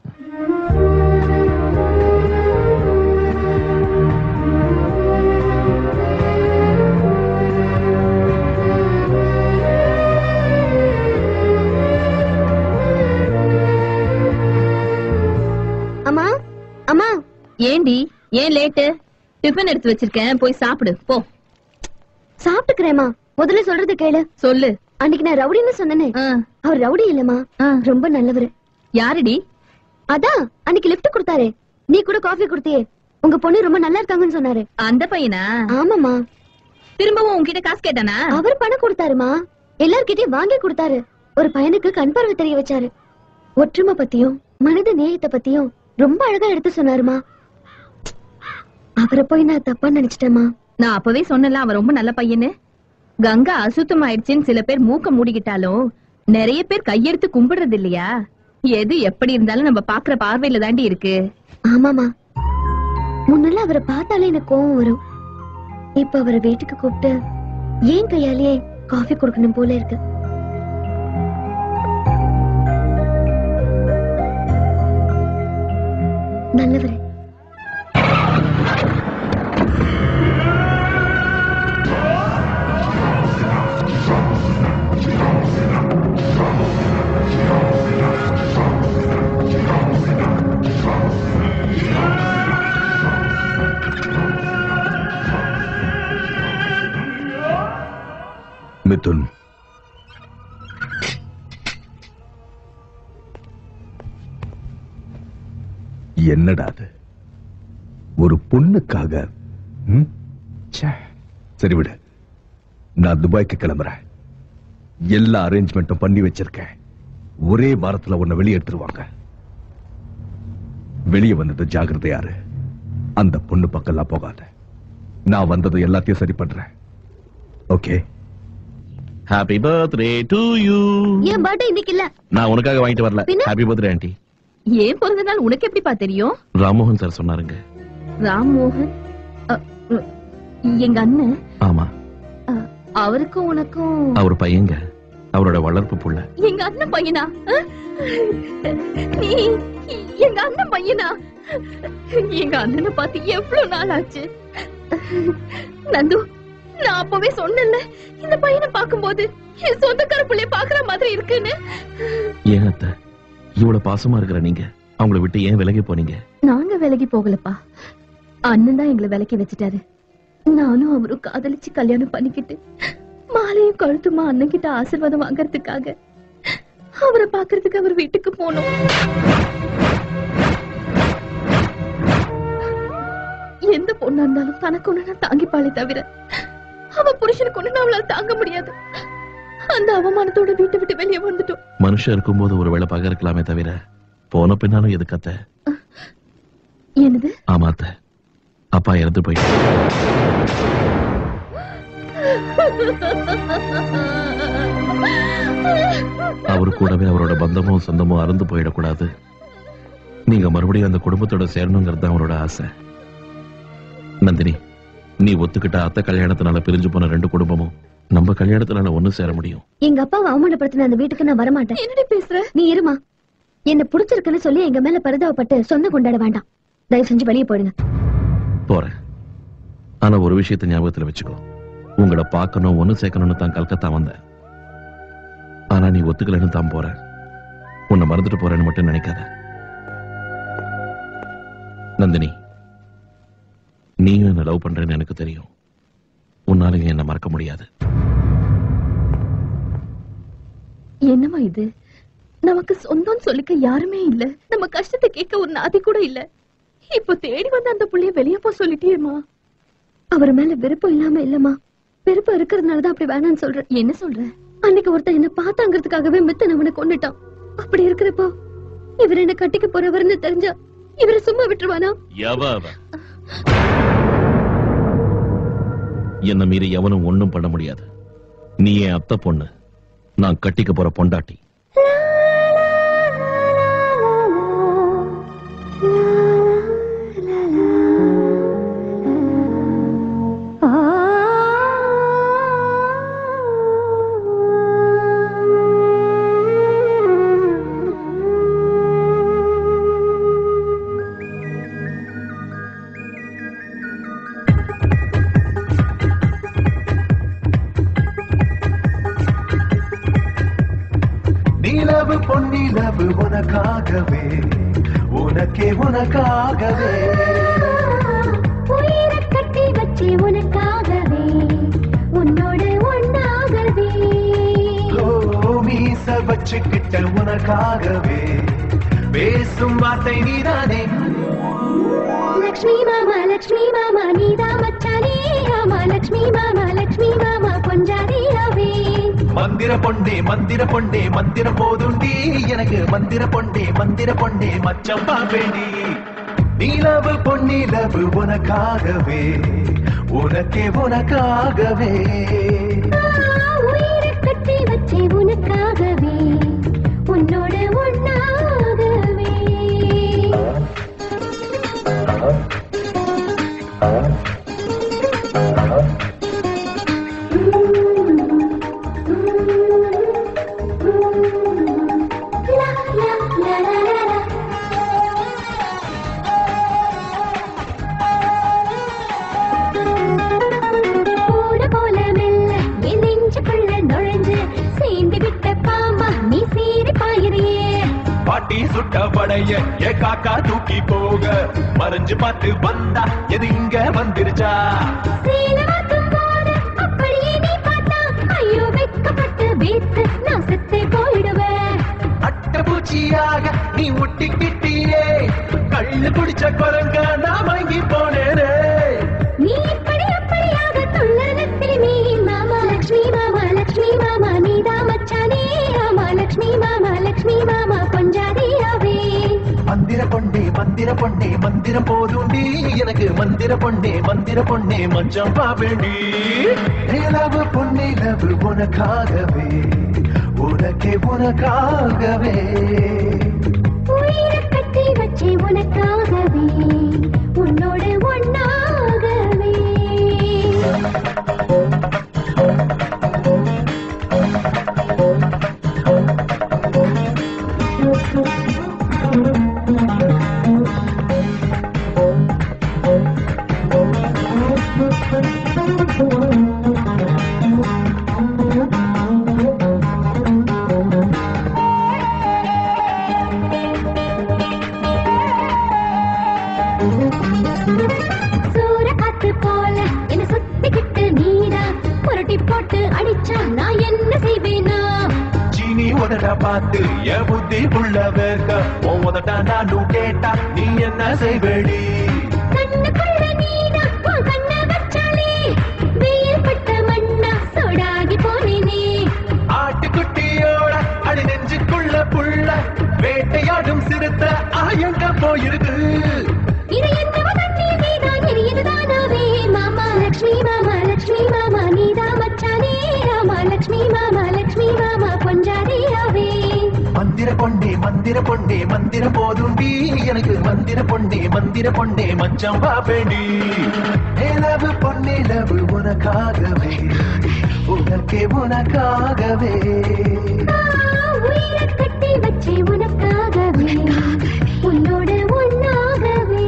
அம்மா, அம்மா. ஏண்டி, ஏன் லேட்டு? டிஃபன் எடுத்து வச்சிருக்கேன், போய் சாப்பிடு போ. சாப்பிட்டுக்கிறேம்மா. முதல்ல சொல்றது கேளு. சொல்லு. அன்னைக்கு நான் ரவுடின்னு சொன்னேனே, அவர் ரவுடி இல்லம்மா, ரொம்ப நல்லவரு. யாருடி? அதான் அன்னைக்கு லிஃப்ட் கொடுத்தாரே, நீ கூட காஃபி கொடுத்தியே, உங்க பொண்ணு ரொம்ப நல்லா இருக்காங்கன்னு சொன்னாரு. அந்த பையனா? ஆமாமா. திரும்பவும் உன்கிட்ட காசு கேட்டானா? அவர் பணம் கொடுத்தாருமா, எல்லார்கிட்டயும் வாங்கி கொடுத்தாரு. ஒரு பையனுக்கு கண் பார்வை தெரிய வச்சாரு. ஒற்றுமை பத்தியும் மனித நேயத்தை பத்தியும் ரொம்ப அழகா எடுத்து சொன்னாருமா. அவரை போய் நான் தப்பா நினைச்சிட்டேமா. நான் அப்பவே சொன்னல அவன் ரொம்ப நல்ல பையன்னு. கங்கா அசுத்தம் ஆயிடுச்சுன்னு சில பேர் மூக்க மூடிக்கிட்டாலும் நிறைய பேர் கையெடுத்து கும்பிடுறது இல்லையா? எது எப்படி இருந்தாலும் நம்ம பாக்குற பார்வையில தாண்டி இருக்கு. ஆமாமா, முன்னெல்லாம் அவரை பார்த்தாலே எனக்கு கோவம் வரும். இப்ப அவரை வீட்டுக்கு கூப்பிட்டு ஏன் கையாலேயே காஃபி கொடுக்கணும் போல இருக்கு. நல்லவரே. மிதுன், என்னடா அது? ஒரு பொண்ணுக்காக? ம்? ச்சே. சரி விடு, நான் துபாய்க்கு கிளம்புறேன். எல்லா அரேஞ்ச்மெண்ட்டும் பண்ணி வச்சிருக்கேன். ஒரே வாரத்துல உன்னை வெளியே எடுத்துருவாங்க. வெளியே வந்தது ஜாகிரதையாரு. அந்த பொண்ணு பக்கம்லாம் போகாத. நான் வந்தது எல்லாத்தையும் சரி பண்றேன். Okay? Happy birthday to you. என் பர்த்டே இன்னைக்கு இல்ல. நான் உனக்காக வாங்கிட்டு வரல. Happy birthday aunty. ஏன் பிறந்த நாள் உனக்கு எப்படிப்பா தெரியும்? ராம்மோகன் சார் சொன்னாருங்க. ராம்மோகன்? எங்க அண்ணன்? ஆமா. அவருக்கும் உனக்கும்? அவர் பையங்க, அவரோட வளர்ப்பு புள்ள. எங்க அண்ணன் பையனா? நீ எங்க அண்ணன் பையனா? எங்க அண்ணனை பார்த்து எவ்வளவு நாள் ஆச்சு. நந்து, நான் அப்பவே சொன்னேன்ல, இந்த பையனை பார்க்கும்போது என் சொந்தக்கார பிள்ளைய பாக்குற மாதிரி இருக்குன்னு. ஏன் அத்தை இவ்வளவு பாசமா இருக்கிற நீங்க அவங்களை விட்டு ஏன் விலகி போனீங்க? நாங்க விலகி போகலப்பா, அண்ணன் தான் எங்களை விலக்கி வச்சுட்டாரு. நானும் அவரும் காதலிச்சு கல்யாணம் பண்ணிக்கிட்டு மாலையும் கழுத்துமா அண்ணன் கிட்ட ஆசீர்வாதம் வாங்கறதுக்காக அவரை பாக்குறதுக்கு அவர் வீட்டுக்கு போனோம். எந்த பொண்ணா இருந்தாலும் தனக்கு ஒண்ணு தாங்கிப்பாளே தவிர அவ புருஷனுக்கு ஒண்ணு அவளால தாங்க முடியாது. அந்த அவமானத்தோட வீட்டை விட்டு வெளியே வந்துட்டோம். மனுஷன் இருக்கும்போது ஒரு வேளை பகை இருக்கலாமே தவிர போன பின்னாலும் எது கத்த? என்னது? ஆமாத்த, அப்பா இறந்து போயிட்டு அவரு கூடவே அவரோட பந்தமும் சொந்தமும் அறந்து போயிடக்கூடாது. நீங்க மறுபடியும் அந்த குடும்பத்தோட சேரணுங்கிறது தான் அவரோட ஆசை. நந்தினி, நீ ஒத்துக்கிட்ட அத்தை கல்யாணத்தினால பிரிஞ்சு போன ரெண்டு குடும்பமும் நம்ம கல்யாணத்தினால ஒண்ணு சேர முடியும். எங்க அப்பாவை அவமானப்படுத்தின அந்த வீட்டுக்கு நான் வரமாட்டேன். என்னடி பேசுற? நீ இருமா. என்ன புடிச்சிருக்குன்னு சொல்லி எங்க மேல பரிதாபப்பட்டு சொந்தம் கொண்டாட வேண்டாம். தயவு செஞ்சு வெளியே போயிடுங்க. போறேன். ஆனா ஒரு விஷயத்தை ஞாபகத்துல வச்சுக்கோ, உங்களை பார்க்கணும் ஒண்ணு சேர்க்கணும்னு தான் கல்கத்தா வந்தேன். ஆனா நீ ஒத்துக்கலன்னு தான் போற. உன்னை மறந்துட்டு போறேன்னு மட்டும் நினைக்காத நந்தினி. நீயும் என்ன லவ் பண்றேன்னு எனக்கு தெரியும். உன்னாலையும் என்ன மறக்க முடியாது. என்னமா இது? நமக்கு சொந்தம் சொல்லிக்க யாருமே இல்ல. நம்ம கஷ்டத்தை கேட்க ஒரு நாதி கூட இல்ல. இப்ப தேடி வந்து அந்த புள்ளைய வெளியே போ சொல்லிட்டியேமா. அவர் மேல விருப்பம் இல்லாம இல்லம்மா, விருப்பம் இருக்கிறதுனாலதான் அப்படி வேணான்னு சொல்ற. என்ன சொல்ற? அன்னைக்கு ஒருத்தன் என்ன பார்த்தாங்கிறதுக்காகவே மித்தன் அவனை கொண்டுட்டான். அப்படி இருக்கிறப்போ இவர் என்ன கட்டிக்க போறவர்னு தெரிஞ்சா இவரை சும்மா விட்டுருவானா? என்ன மீறி எவனும் ஒண்ணும் பண்ண முடியாது. நீ என் அத்தை பொண்ணு, நான் கட்டிக்க போற பொண்டாட்டி. நிலவு பொன்னிலவு உனக்காகவே, உனக்கே உனக்காகவே, உயிரை கட்டி வச்சு உனக்காகவே, உன்னோடு ஒன்னாகவே, ஓ மீச வச்சுக்கிட்ட உனக்காகவே, பேசும் வார்த்தை நீதானே. லக்ஷ்மி மாமா லக்ஷ்மி மாமா நீதா மச்சானே. ஆமா லக்ஷ்மி மாமா லக்ஷ்மி மாமா பொஞ்சாதியாவே. மந்திர பொண்டே மந்திர பொண்டே மந்திர போதுண்டி எனக்கு, மந்திர பொண்டே மந்திர பொண்டே மச்சம் பாவேண்டி. நிலவு பொன்னிலவு உனக்காகவே, உனக்கே உனக்காகவே, உயிரை கட்டி வச்சே உனக்காகவே, உன்னோடு ஒன்னாகவே. பாட்டி சுட்ட படைய ஏ காக்கா தூக்கி போக மறைஞ்சு பார்த்து வந்தா எது இங்க வந்துருச்சா? அப்படியே நீ பார்த்தா ஐயோ வெக்கப்பட்டு வீட்டு நான் செத்தே போயிடுவேன். அட்ட பூச்சியாக நீ ஒட்டிக்கிட்டியே, கள்ளு குடிச்ச குரங்க நான் வாங்கி போனேனே. நீ இப்படி அப்படியாக துள்ளனத்தில் நீ மாமா லக்ஷ்மி மாமா லக்ஷ்மி மாமா நீதா மச்சானே. ஆமா லக்ஷ்மி மாமா லக்ஷ்மி மாமா பொஞ்சாதியாவே. மந்திர பொண்டே மந்திர பொண்டே மந்திரம் போதுண்டி எனக்கு, மந்திர பொண்டே மந்திர பொண்டே மஞ்சம் பாவேண்டி. நிலவு பொன்னிலவு உனக்காகவே, உனக்கே உனக்காகவே, உயிரை கட்டி வச்சே உனக்காகவே, உன்னோடு ஒன்னாகவே. சூற காத்து போல என்ன சுத்திக்கிட்டு நீடா புரட்டி போட்டு அடிச்ச உதட பார்த்து என் புத்தி உள்ள வேர்க்க உன் உதட்டா நானும் கேட்டா நீ என்ன செய்வேடி கண்ணுக்குள்ள நீதான் உன் கண்ணை வச்சாலே வெயில் பட்ட மண்ணா சோடாகி போனேனே ஆட்டுக்குட்டியோட அடி நெஞ்சுக்குள்ள புள்ள வேட்டையாடும் சிறுத்த ஆயங்க போயிருக்கு இது என்ன தண்ணி நீதான் எரியதுதானாவே மாமா லட்சுமி மாமா லட்சுமி மாமா நீதான் மச்சானே ராமா லட்சுமி மாமா லட்சுமி மாமா பொஞ்சாதியாவே மந்திர பொண்ணே மந்திர பொண்ணே மந்திர போதும்பி எனக்கு மந்திர பொண்ணே மந்திர பொண்ணே மச்சம் பாப்பேண்டி நிலவு பொன்னே லவு உனக்காகவே உனக்கே உனக்காகவே உயிரை கட்டி வச்சே உனக்காகவே உன்னோட ஒன்னாகவே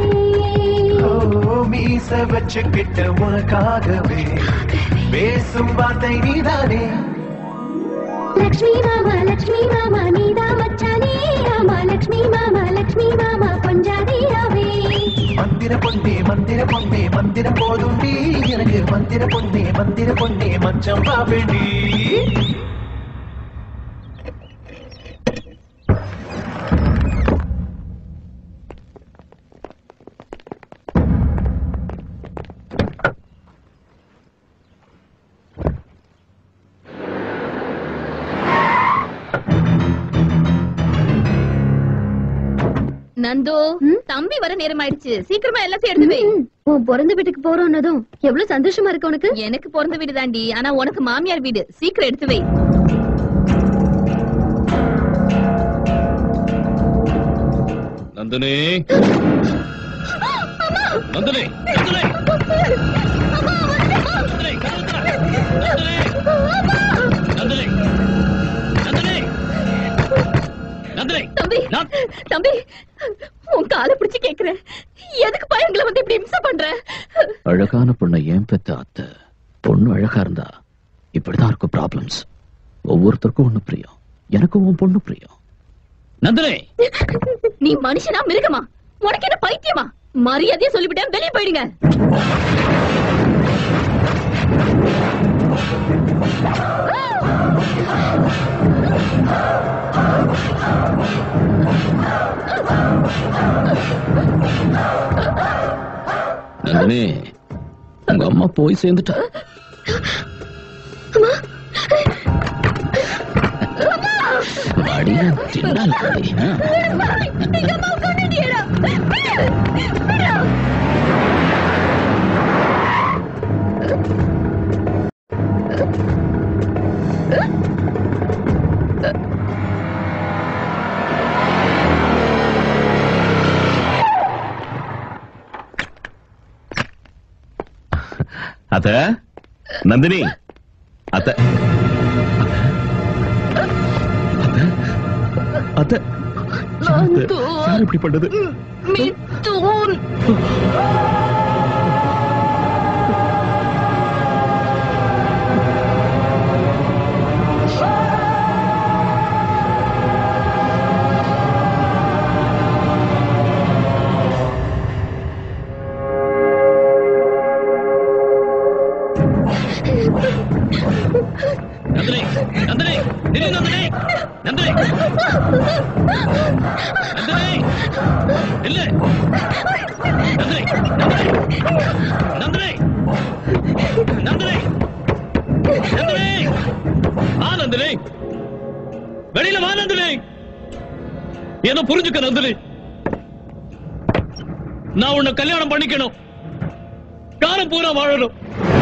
மீச வச்சுக்கிட்ட உனக்காகவே பேசும் வார்த்தை நீதானே லட்சுமி மாமா லட்சுமி மாமா நீதான் மச்சானே ராமா லட்சுமி மாமா லட்சுமி மாமா பொஞ்சாதியாவே மந்திர பொண்ணே மந்திர பொண்ணே மந்திர போதும்பி எனக்கு மந்திர பொண்ணே மந்திர பொண்ணே மச்சம் பாப்பேண்டி நந்து தம்பி வர நேரம் ஆயிடுச்சு சீக்கிரமா எல்லாத்தையும் எடுத்து வை உன் பிறந்த வீட்டுக்கு போறோம்னதும் எவ்வளவு சந்தோஷமா இருக்கு உனக்கு எனக்கு பிறந்த வீடு தாண்டி ஆனா உனக்கு மாமியார் வீடு சீக்கிரம் எடுத்து வை நந்தினி நந்தினி நந்தினி நந்தினி நந்தினி தம்பி தம்பி உன் காலை பிடிச்சு கேக்குறேன் எதுக்கு பையங்களை வந்து இப்படி இம்சை பண்ற அழகான பொண்ணை ஏன் பெத்த அத்தை பொண்ணு அழகா இருந்தா இப்படிதான் இருக்கும் ப்ராப்ளம்ஸ் ஒவ்வொருத்தருக்கும் ஒண்ணு பிரியம் எனக்கு உன் பொண்ணு பிரியம் நந்தினி நீ மனுஷனா மிருகமா உனக்கு என்ன பைத்தியமா மரியாதையா சொல்லிவிட்டேன் வெளியே போயிடுங்க நந்தினி உங்க அம்மா போய் சேர்ந்துட்டா வாடியா சின்னால் வாடி அத்த நந்தினி அத்த அத்த யார் இப்படி பண்ணது மிதுன் நந்தினி நந்தினி நில்லு நந்தினி நந்தினி நந்தினி நில்லு நந்தினி நந்தினி நந்தினி நந்தினி ஆ நந்தினி வெளியில வா நந்தினி என்ன புரிஞ்சுக்க நந்தினி நான் உன்னை கல்யாணம் பண்ணிக்கணும் காலம் பூரா வாழணும்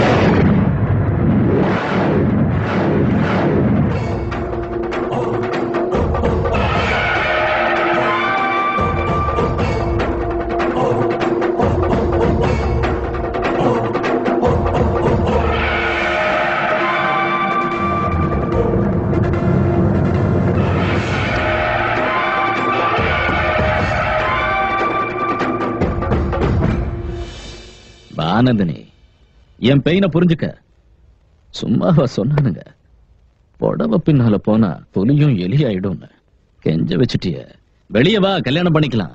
ஆனந்தனே என் பெயினை புரிஞ்சுக்க சும்மாவா சொன்னானுங்க புடவை பின்னால போனா தொலியும் எலியாயிடும் கெஞ்ச வச்சுட்டிய வெளியே வா கல்யாணம் பண்ணிக்கலாம்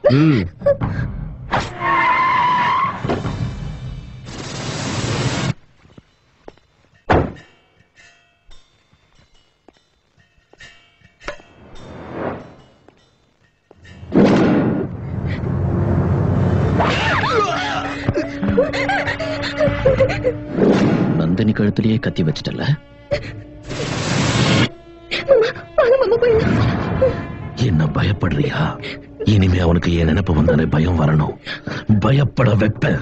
ம். நந்தினி கழுத்திலேயே கத்தி வச்சிட்டல. என்ன பயப்படுறியா? இனிமே அவனுக்கு ஏன் நினைப்பு வந்தாலே பயம் வரணும். பயப்பட வைப்பேன்.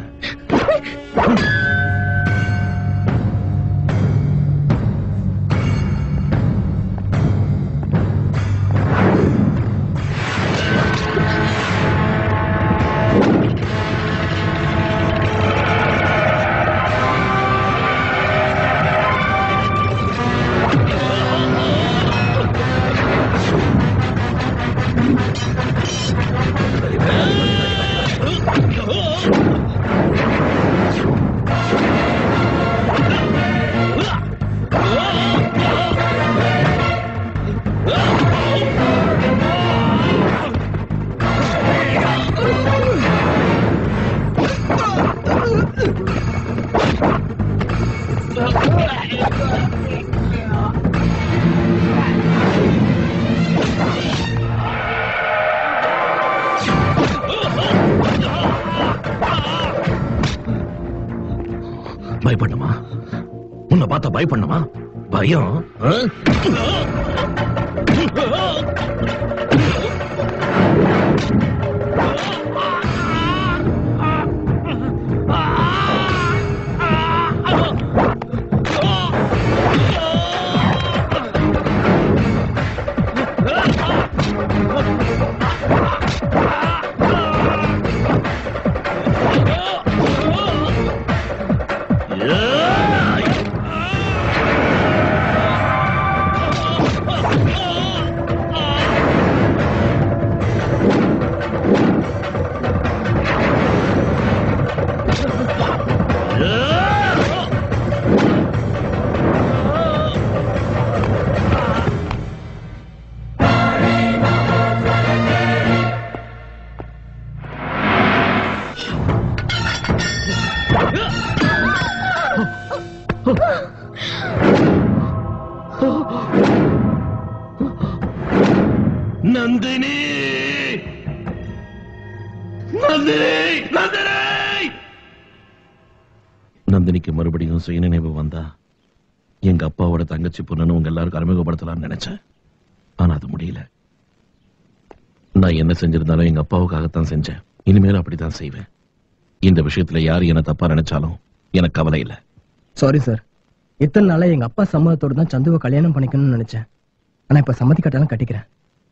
பயப்படணுமா? உன்னை பார்த்தா பயப்படணுமா? பயம் ஆ? நந்தினி நந்தினி நந்தினி நந்தினிக்கு மறுபடியும் சுயநினைவு வந்தா எங்க அப்பாவோட தங்கச்சி பொண்ணுன்னு உங்க எல்லாருக்கும் அறிமுகப்படுத்தலாம்னு நினைச்சேன். ஆனா அது முடியல. நான் என்ன செஞ்சிருந்தாலும் எங்க அப்பாவுக்காகத்தான் செஞ்சேன். இனிமேலும் அப்படித்தான் செய்வேன். இந்த விஷயத்துல யாரு என்ன தப்பா நினைச்சாலும் எனக்கு கவலை இல்ல. Sorry sir. இத்தனை நாளா எங்க அப்பா சம்மதத்தோடு தான் சந்துவை கல்யாணம் பண்ணிக்கணும்னு நினைச்சேன். ஆனா இப்ப சம்மதி கட்டாலும் கட்டிக்கிறேன்.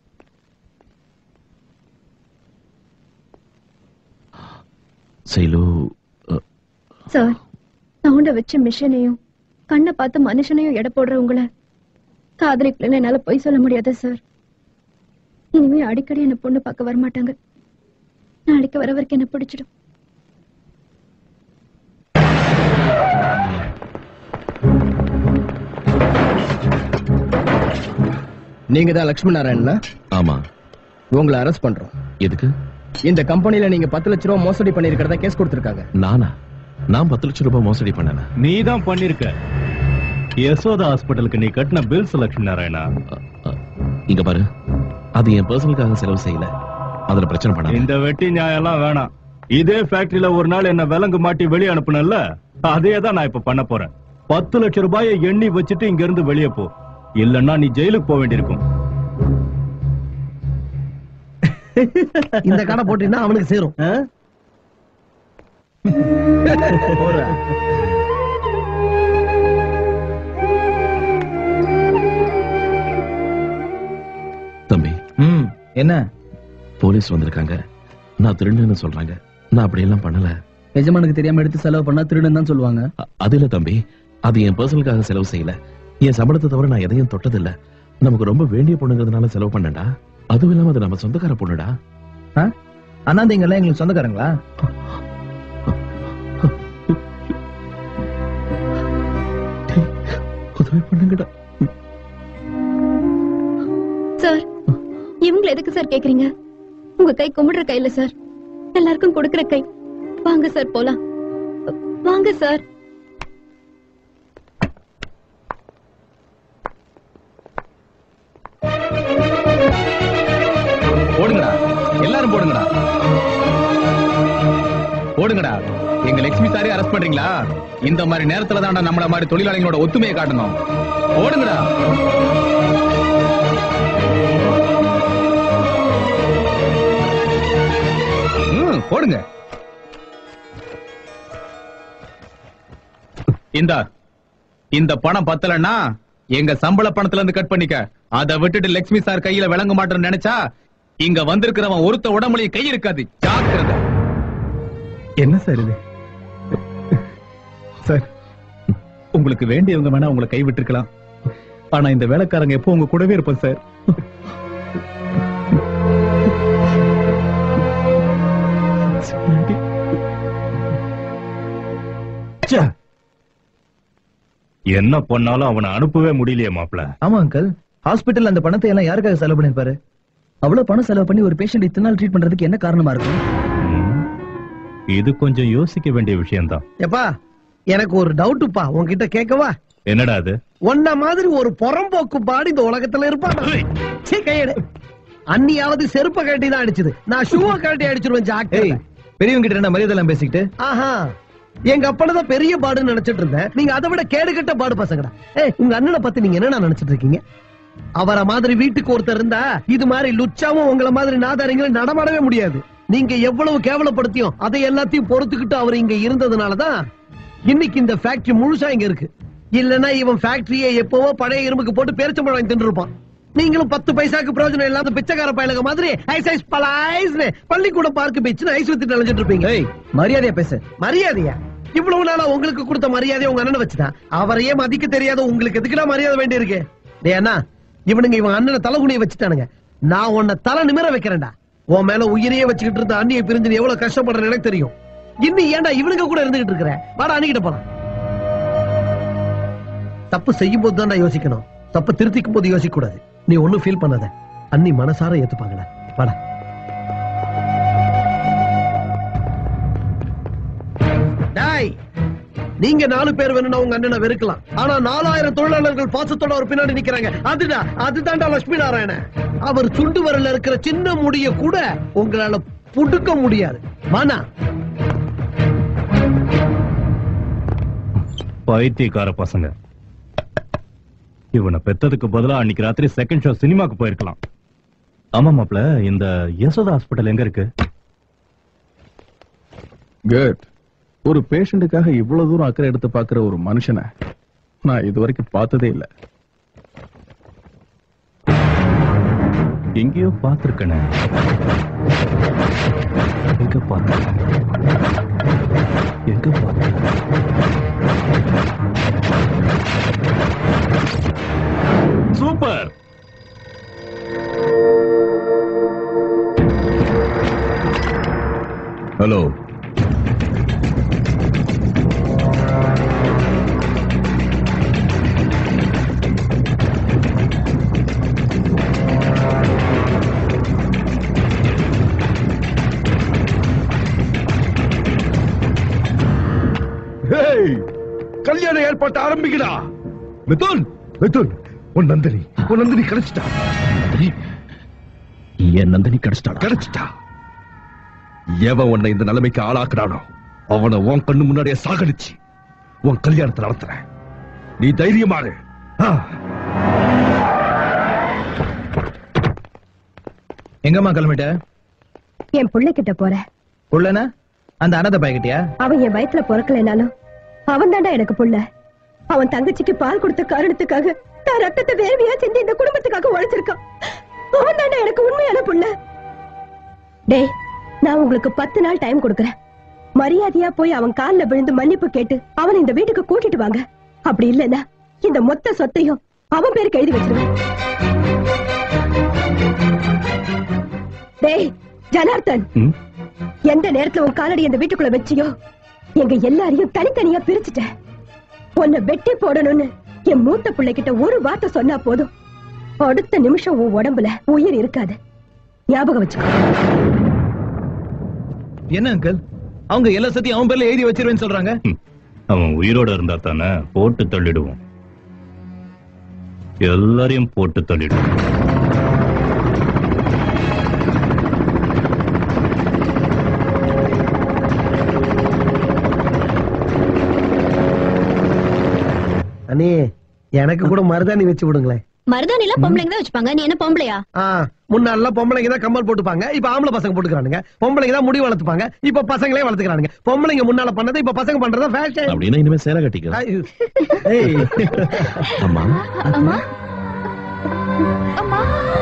சார், சவுண்ட வச்ச மிஷினையும் கண்ணை பார்த்து மனுஷனையும் எடை போடுறவங்கள காதலிக்கலன்னு என்னால போய் சொல்ல முடியாது சார். இனிமே அடிக்கடி என்ன பொண்ணு பார்க்க வரமாட்டாங்க. நாளைக்கு வர வரைக்கும் என்ன பிடிச்சிடும். நீங்க தான் லட்சுமி நாராயணனா? ஆமா. உங்களை அரெஸ்ட் பண்றோம். எதுக்கு? இந்த கம்பெனில நீங்க பத்து லட்சம் ரூபாய் மோசடி பண்ணிருக்கிறதா கேஸ் கொடுத்திருக்காங்க. நானா? நான் பத்து லட்சம் ரூபாய் மோசடி பண்ணேனா? நீ தான் பண்ணிருக்க. யசோதா ஹாஸ்பிட்டலுக்கு நீ கட்டின பில்ஸ் லட்சுமி நாராயணா. இங்க பாரு, அது என் பர்சனலுக்காக செலவு செய்யல. அதுல பிரச்சனை பண்ண. இந்த வெட்டி நியாயம் எல்லாம் வேணாம். இதே ஃபேக்டரியில ஒரு நாள் என்ன விலங்கு மாட்டி வெளியே அனுப்புனல்ல, அதே தான் நான் இப்ப பண்ண போறேன். பத்து லட்சம் ரூபாயை எண்ணி வச்சுட்டு இங்க இருந்து வெளியே போ. இல்லன்னா நீ ஜெயிலுக்கு போக வேண்டியிருக்கும். இந்த கடை போட்டீங்கன்னா அவனுக்கு சேரும். தம்பி, என்ன? போலீஸ் வந்திருக்காங்க. நான் திருடுன்னு சொல்றாங்க. நான் அப்படி எல்லாம் பண்ணல. எஜமானுக்கு தெரியாம எடுத்து செலவு பண்ணா திருடுன்னு தான் சொல்லுவாங்க. அது இல்ல தம்பி, அது என் பர்சனலுக்காக செலவு செய்யல. என் சம்பளத்தை தவிர நான் எதையும் தொட்டதில்ல. நமக்கு ரொம்ப வேண்டிய பொண்ணுங்கிறதுனால செலவு பண்ணடா. அதுவும் இல்லாம அது நம்ம சொந்தக்கார பொண்ணுடா. அண்ணாந்தீங்க எல்லாம் எங்களுக்கு சொந்தக்காரங்களா? உதவி பண்ணுங்கடா சார், இவங்களை எதுக்கு சார் கேக்குறீங்க? உங்க கை கும்பிடுற கையில சார், எல்லாருக்கும் கொடுக்கிற கை. வாங்க சார் போலாம். வாங்க சார். போடுங்கடா, எல்லாரும் போடுங்கடா, போடுங்கடா. எங்க லட்சுமி சாரி அரெஸ்ட் பண்றீங்களா? இந்த மாதிரி நேரத்துல தான் நம்மள மாதிரி தொழிலாளிகளோட ஒத்துமையை காட்டணும். போடுங்கடா. போடுங்க. இந்த இந்த பணம் பத்தலன்னா எங்க சம்பள பணத்துல இருந்து கட் பண்ணிக்க. அதை விட்டுட்டு லட்சுமி சார் கையில விளங்க மாட்டேன்னு நினைச்சா இங்க வந்திருக்கிறவன் ஒருத்த உடம்புலயும் கை இருக்காது. ஜாக்கிரதை. என்ன சார் இது? சார், உங்களுக்கு வேண்டியவங்க வேணா உங்களை கை விட்டுருக்கலாம். ஆனா இந்த வேலைக்காரங்க எப்போ உங்க கூடவே இருப்போம் சார். என்ன பண்ணாலும் அவனை அனுப்பவே முடியலையே மாப்ள. ஆமா அங்கிள், ஹாஸ்பிட்டல் அந்த பணத்தை எல்லாம் யாருக்காக செலவு பண்ணிருப்பாரு? அவ்வளவு பணம் செலவு பண்ணி ஒரு பேஷண்ட் இத்தனை நாள் ட்ரீட் பண்றதுக்கு என்ன காரணமா இருக்கும்? இது கொஞ்சம் யோசிக்க வேண்டிய விஷயம்தான். எப்பா, எனக்கு ஒரு டவுட்டுப்பா, உன்கிட்ட கேட்கவா? என்னடா அது? ஒன்ன மாதிரி ஒரு புறம்போக்கு பாடி இந்த உலகத்துல இருப்பான். கையெடு. அன்னியாவது செருப்ப கட்டி தான் அடிச்சது, நான் ஷூவை கட்டி அடிச்சிருவேன். ஜாக்கிரதை. பெரியவங்க கிட்ட என்ன மரியாதை எல்லாம் பேசிக்கிட்டு? ஆஹா, எங்க அப்பனதான் பெரிய பாடுன்னு நினைச்சிட்டு இருந்தேன். நீங்க அதை விட கேடு கட்ட பாடு பசங்கடா. ஏய், உங்க அண்ணனை பத்தி நீங்க என்ன நினைச்சிட்டு இருக்கீங்க? அவரை மாதிரி வீட்டுக்கு ஒருத்தர் இருந்தா இது மாதிரி லுச்சாவும் உங்களை மாதிரி நாதாரிங்களும் நடமாடவே முடியாது. நீங்க எவ்வளவு கேவலப்படுத்தியும் அதை எல்லாத்தையும் பொறுத்துக்கிட்டு அவர் இங்க இருந்ததுனாலதான் இன்னைக்கு இந்த ஃபேக்டரி முழுசா இங்க இருக்கு. இல்லன்னா இவன் ஃபேக்டரியை எப்பவோ பழைய இரும்புக்கு போட்டு பேரிச்சம்பழம் வாங்கி தின்னு இருப்பான். நீங்களும் பத்து பைசாக்கு பிரயோஜனம் இல்லாத பிச்சைக்கார பயலுக மாதிரி ஐஸ் ஐஸ் பலாய்ஸ்னு பள்ளிக்கூட பார்க்க போயிச்சு ஐஸ் வித்து நினைச்சிட்டு இருப்பீங்க. மரியாதையா பேச. மரியாதையா? இவ்வளவு நாளா உங்களுக்கு கொடுத்த மரியாதையை உங்க அண்ணனை வச்சுதான். அவரையே மதிக்க தெரியாத உங்களுக்கு எதுக்குடா மரியாதை வேண்டி இருக்கு? டேய் அண்ணா, இவனுங்க இவன் அண்ணனை தலைகுனிய வச்சுட்டானுங்க. நான் உன்னை தலை நிமிர வைக்கிறேன்டா. உன் மேல உயிரையே வச்சுக்கிட்டு இருந்த அண்ணியை பிரிஞ்சு எவ்வளவு கஷ்டப்படுறேன்னு எனக்கு தெரியும். இன்னும் ஏன்டா இவனுங்க கூட இருந்துகிட்டு இருக்கிற? வாடா அண்ணிக்கிட்ட போலாம். தப்பு செய்யும் போது தான்டா யோசிக்கணும், தப்பு திருத்திக்கும் போது யோசிக்க கூடாது. நீ ஒண்ணும் ஃபீல் பண்ணாத, அண்ணி மனசார ஏத்துப்பாங்கடா. வாடா. டாய், நீங்க நாலு பேர் வேணும்னா உங்க அண்ணனை வெறுக்கலாம். ஆனா நாலாயிரம் தொழிலாளர்கள் பாசத்தோட ஒரு பின்னாடி நிக்கிறாங்க. அதுடா அதுதான்டா லட்சுமி நாராயணன். அவர் சுண்டு வரல இருக்கிற சின்ன முடிய கூட உங்களால புடுக்க முடியாது. மானா பைத்தியக்கார பசங்க. இவனை பெத்ததுக்கு பதிலா அன்னைக்கு ராத்திரி செகண்ட் ஷோ சினிமாக்கு போயிருக்கலாம். ஆமா மாப்ள, இந்த யசோதா ஹாஸ்பிட்டல் எங்க இருக்கு? குட். ஒரு பேஷண்ட்டுக்காக இவ்வளவு தூரம் அக்கறை எடுத்து பாக்குற ஒரு மனுஷனை நான் இதுவரைக்கும் பார்த்ததே இல்ல. எங்கேயோ பார்த்திருக்கேன். எங்க பார்த்த எங்க பார்த்த சூப்பர். ஹலோ, கல்யாண ஏற்பாட்டு ஆரம்பிக்கடா. மிதுன், மிதுன், உன் நந்தினி, உன் நந்தினி கிடைச்சிட்டா. என் நந்தினி கிடைச்சிட்டா கிடைச்சிட்டா. எவன் உன்னை இந்த நிலைமைக்கு ஆளாக்குறானோ அவனை உன் கண்ணு முன்னாடியே சாகடிச்சு உன் கல்யாணத்தை நடத்துறேன். நீ தைரியமாறு. எங்கம்மா கிளம்பிட்ட? என் புள்ள கிட்ட போற. புள்ளனா அந்த அனாதை பையகிட்டியா? அவன் என் வயித்துல பிறக்கலனாலும் அவன் தாண்டா எனக்கு புள்ள. அவன் தங்கச்சிக்கு பால் கொடுத்த காரணத்துக்காக தான் ரத்தத்தை வேர்வையா செஞ்சு இந்த குடும்பத்துக்காக உழைச்சிருக்கான். அவன் தாண்டா எனக்கு உண்மையான புள்ள. டேய், நான் உங்களுக்கு பத்து நாள் டைம் கொடுக்கறேன். மரியாதையா போய் அவன் கால்ல விழுந்து மன்னிப்பு கேட்டு அவன் இந்த வீட்டுக்கு கூட்டிட்டு வாங்க. அப்படி இல்லன்னா இந்த மொத்த சொத்தையும் அவன் பேருக்கு எழுதி வச்சிருவேன். டேய் ஜனார்த்தன், எந்த நேரத்துல உன் காலடி இந்த வீட்டுக்குள்ள வச்சியோ எங்க எல்லாரையும் தனித்தனியா பிரிச்சுட்டேன். உன்னை வெட்டி போடணும்னு என் மூத்த பிள்ளைகிட்ட ஒரு வார்த்தை சொன்னா போதும், அடுத்த நிமிஷம் உன் உடம்புல உயிர் இருக்காது. ஞாபகம் வச்சுக்கோ. என்ன அங்கிள் அவங்க எல்லா சத்தியும் அவன் பேர்ல எழுதி வச்சிருவேன்னு சொல்றாங்க. அவன் உயிரோட இருந்தா தானே போட்டு தள்ளிடுவோம். எல்லாரையும் போட்டு தள்ளிடுவோம். அண்ணே எனக்கு கூட மருதாணி வச்சு விடுங்களேன். மருதாணி எல்லாம் பொம்பளைங்க தான் வச்சுப்பாங்க. நீ என்ன பொம்பளையா? முன்னால பொம்பளைங்க தான் கம்மல் போட்டுப்பாங்க, இப்ப ஆம்பளை பசங்க போட்டுக்கிறானுங்க. பொம்பளைங்க தான் முடி வளர்த்துப்பாங்க, இப்ப பசங்களே வளர்த்துக்கிறானுங்க. பொம்பளைங்க முன்னால பண்ணது இப்ப பசங்க பண்றதா ஃபேஷன். அப்படின்னா இனிமே சேலை கட்டிக்க. அம்மா அம்மா அம்மா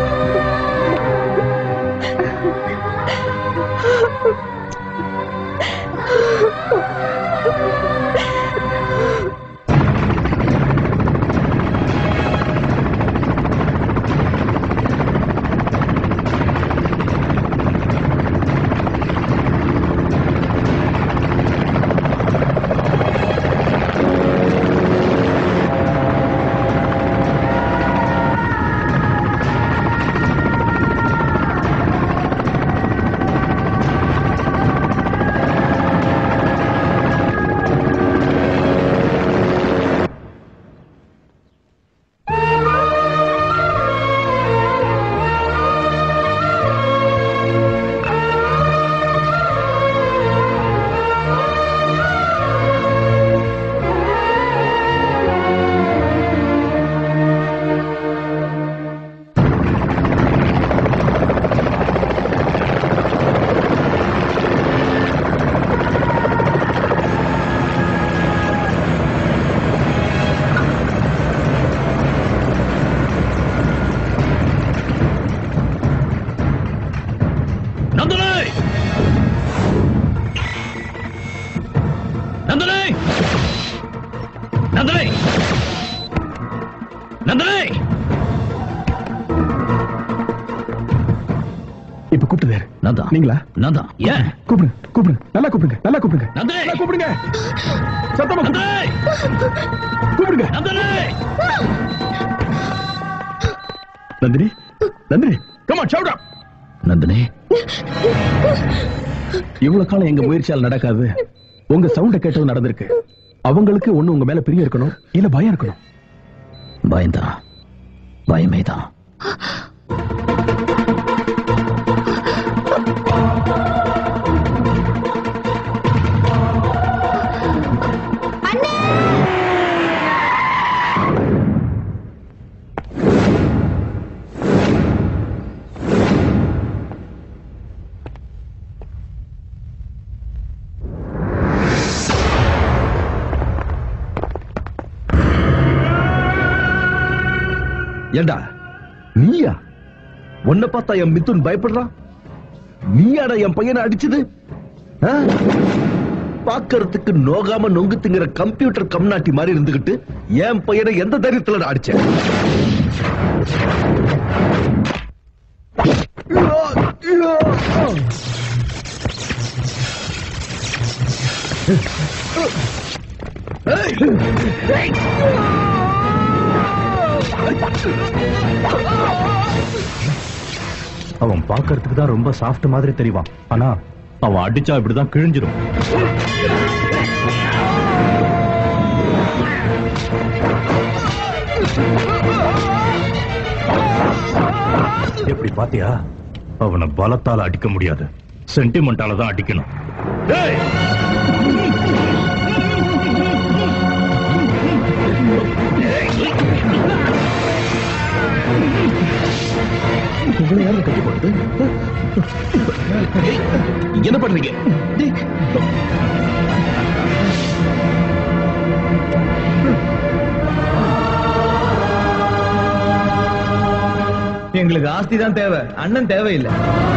இப்ப கூப்பிட்டு வேறு நான் நீங்களா? நான் தான். ஏன் கூப்பிடுங்க கூப்பிடுங்க நல்லா கூப்பிடுங்க நல்லா கூப்பிடுங்க நந்தினி நல்லா கூப்பிடுங்க சத்தமா கூப்பிடுங்க Nandini Nandini come on shout out. Nandini இவ்வளவு காலம் எங்க முயற்சியால் நடக்காது. உங்க சவுண்ட கேட்டது நடந்திருக்கு. அவங்களுக்கு ஒண்ணு உங்க மேல பிரியம் இருக்கணும், இல்ல பயம் இருக்கணும். பயம்தான், பயமே தான். ஏண்டா நீயா? உன்னை பார்த்தா என் மிதுன் பயப்படுறான். நீயாடா என் பையனை அடிச்சது? பாக்கிறதுக்கு நோகாம நொங்கு திங்கிற கம்ப்யூட்டர் கம்நாட்டி மாதிரி இருந்துகிட்டு என் பையனை எந்த தைரியத்துல அடிச்சேன்? அவன் பாக்கிறதுக்கு தான் ரொம்ப சாஃப்ட் மாதிரி தெரிவான். ஆனா அவன் அடிச்சா இப்படிதான் கிழிஞ்சிடும். எப்படி பாத்தியா? அவனை பலத்தால அடிக்க முடியாது, சென்டிமெண்டால தான் அடிக்கணும். கட்டி போடுது. என்ன பண்றீங்க? எங்களுக்கு ஆஸ்தி தான் தேவை, அண்ணன் தேவையில்லை.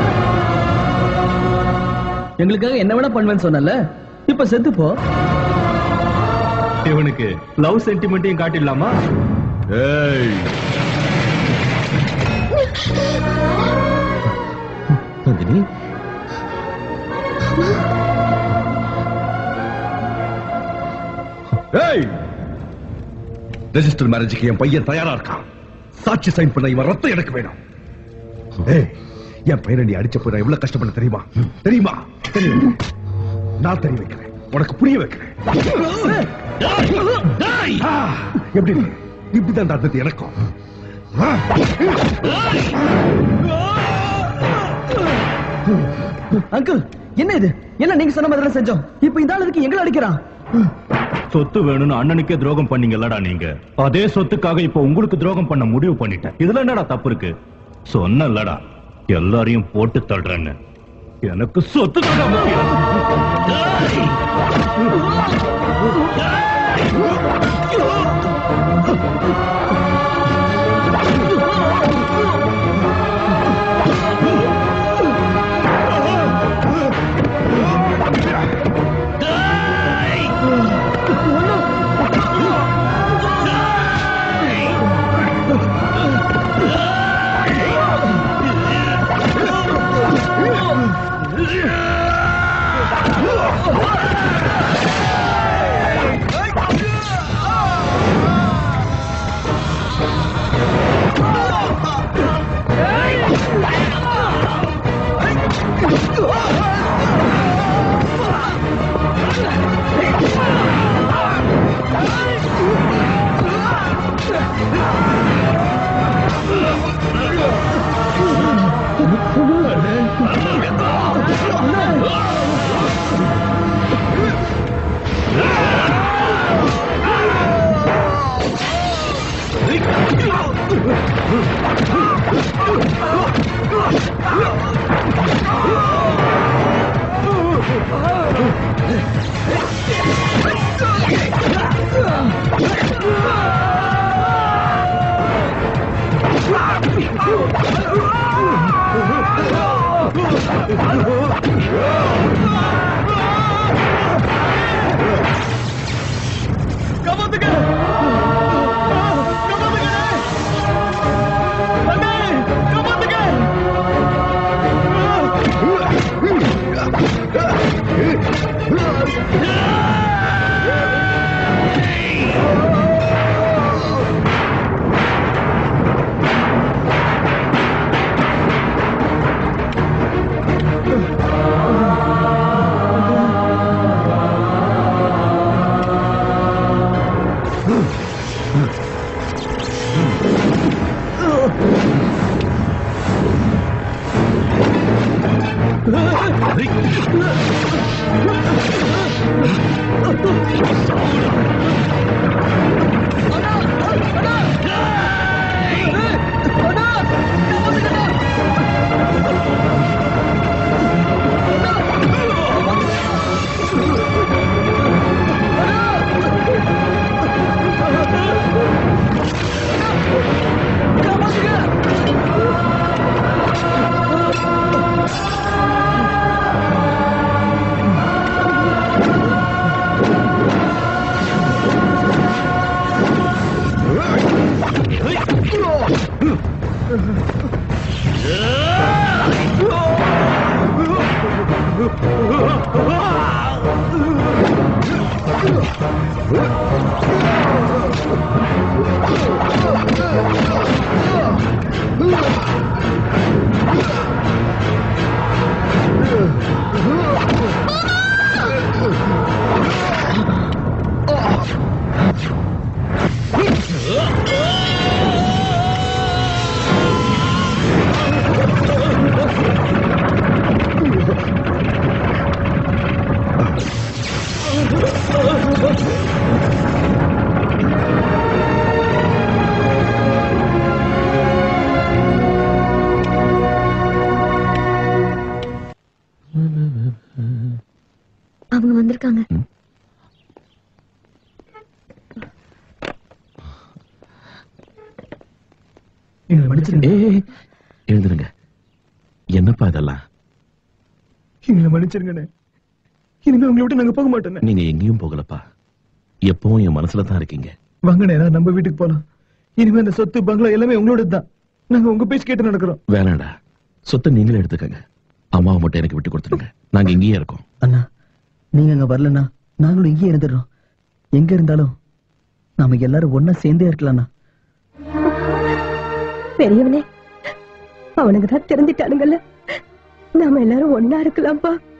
எங்களுக்காக என்ன வேணா பண்ணுவேன்னு சொன்னல, இப்ப செத்து போ. இவனுக்கு லவ் சென்டிமெண்ட்டையும் காட்டிடலாமா? ஏய் நந்தினி, ஏய் ரெஜிஸ்டர் மேரேஜுக்கு என் பையன் தயாரா இருக்கான். சாட்சி சைன் பண்ண இவன் ரத்தம் எனக்கு வேணும். ஏய் என் பையனை நீ அடிச்ச போய் நான் எவ்வளவு கஷ்டப்பட தெரியுமா? தெரியுமா? நான் தெரிய வைக்கிறேன், உனக்கு புரிய வைக்கிறேன். எப்படி இப்படிதான் நடந்தது எனக்கும். அங்கிள் என்ன இது? என்ன நீங்க சொன்ன மாதிரி செஞ்சோம், இப்ப இந்த ஆளுக்கு எங்களை அடிக்கிறான். சொத்து வேணும்னு அண்ணனுக்கே துரோகம் பண்ணீங்கல்லடா நீங்க. அதே சொத்துக்காக இப்ப உங்களுக்கு துரோகம் பண்ண முடிவு பண்ணிட்டேன். இதுல என்னடா தப்பு இருக்கு? சொன்னல்லடா எல்லாரையும் போட்டு தள்ளுறேன்னு. எனக்கு சொத்து தான் முக்கியம். அவங்க வந்திருக்காங்க. எழுந்துருங்க. என்னப்பா இதெல்லாம்? எங்களை மன்னிச்சிருங்கண்ணே, இனிமே உங்களை விட்டு நாங்க போக மாட்டோம். நீங்க எங்கேயும் போகலப்பா, எப்பவும் என் மனசுல தான் இருக்கீங்க. வாங்கண்ணே, நம்ம வீட்டுக்கு போலாம். இனிமே அந்த சொத்து பங்களா எல்லாமே உங்களோட தான். நாங்க உங்க பேச்சு கேட்டு நடக்கிறோம். வேணாடா, சொத்தை நீங்களே எடுத்துக்கங்க. அம்மாவை மட்டும் எனக்கு விட்டு கொடுத்துருங்க. நாங்க இங்கேயே இருக்கோம். அண்ணா, நீங்க அங்க வரலன்னா நாங்களும் இங்கேயே இருந்துடுறோம். எங்க இருந்தாலும் நாம எல்லாரும் ஒன்னா சேர்ந்தே இருக்கலாம்ண்ணா. பெரியவனே, அவனுக்கு தான் தெரிஞ்சிட்டானுங்கல்ல, நாம எல்லாரும் ஒன்னா இருக்கலாம்ப்பா.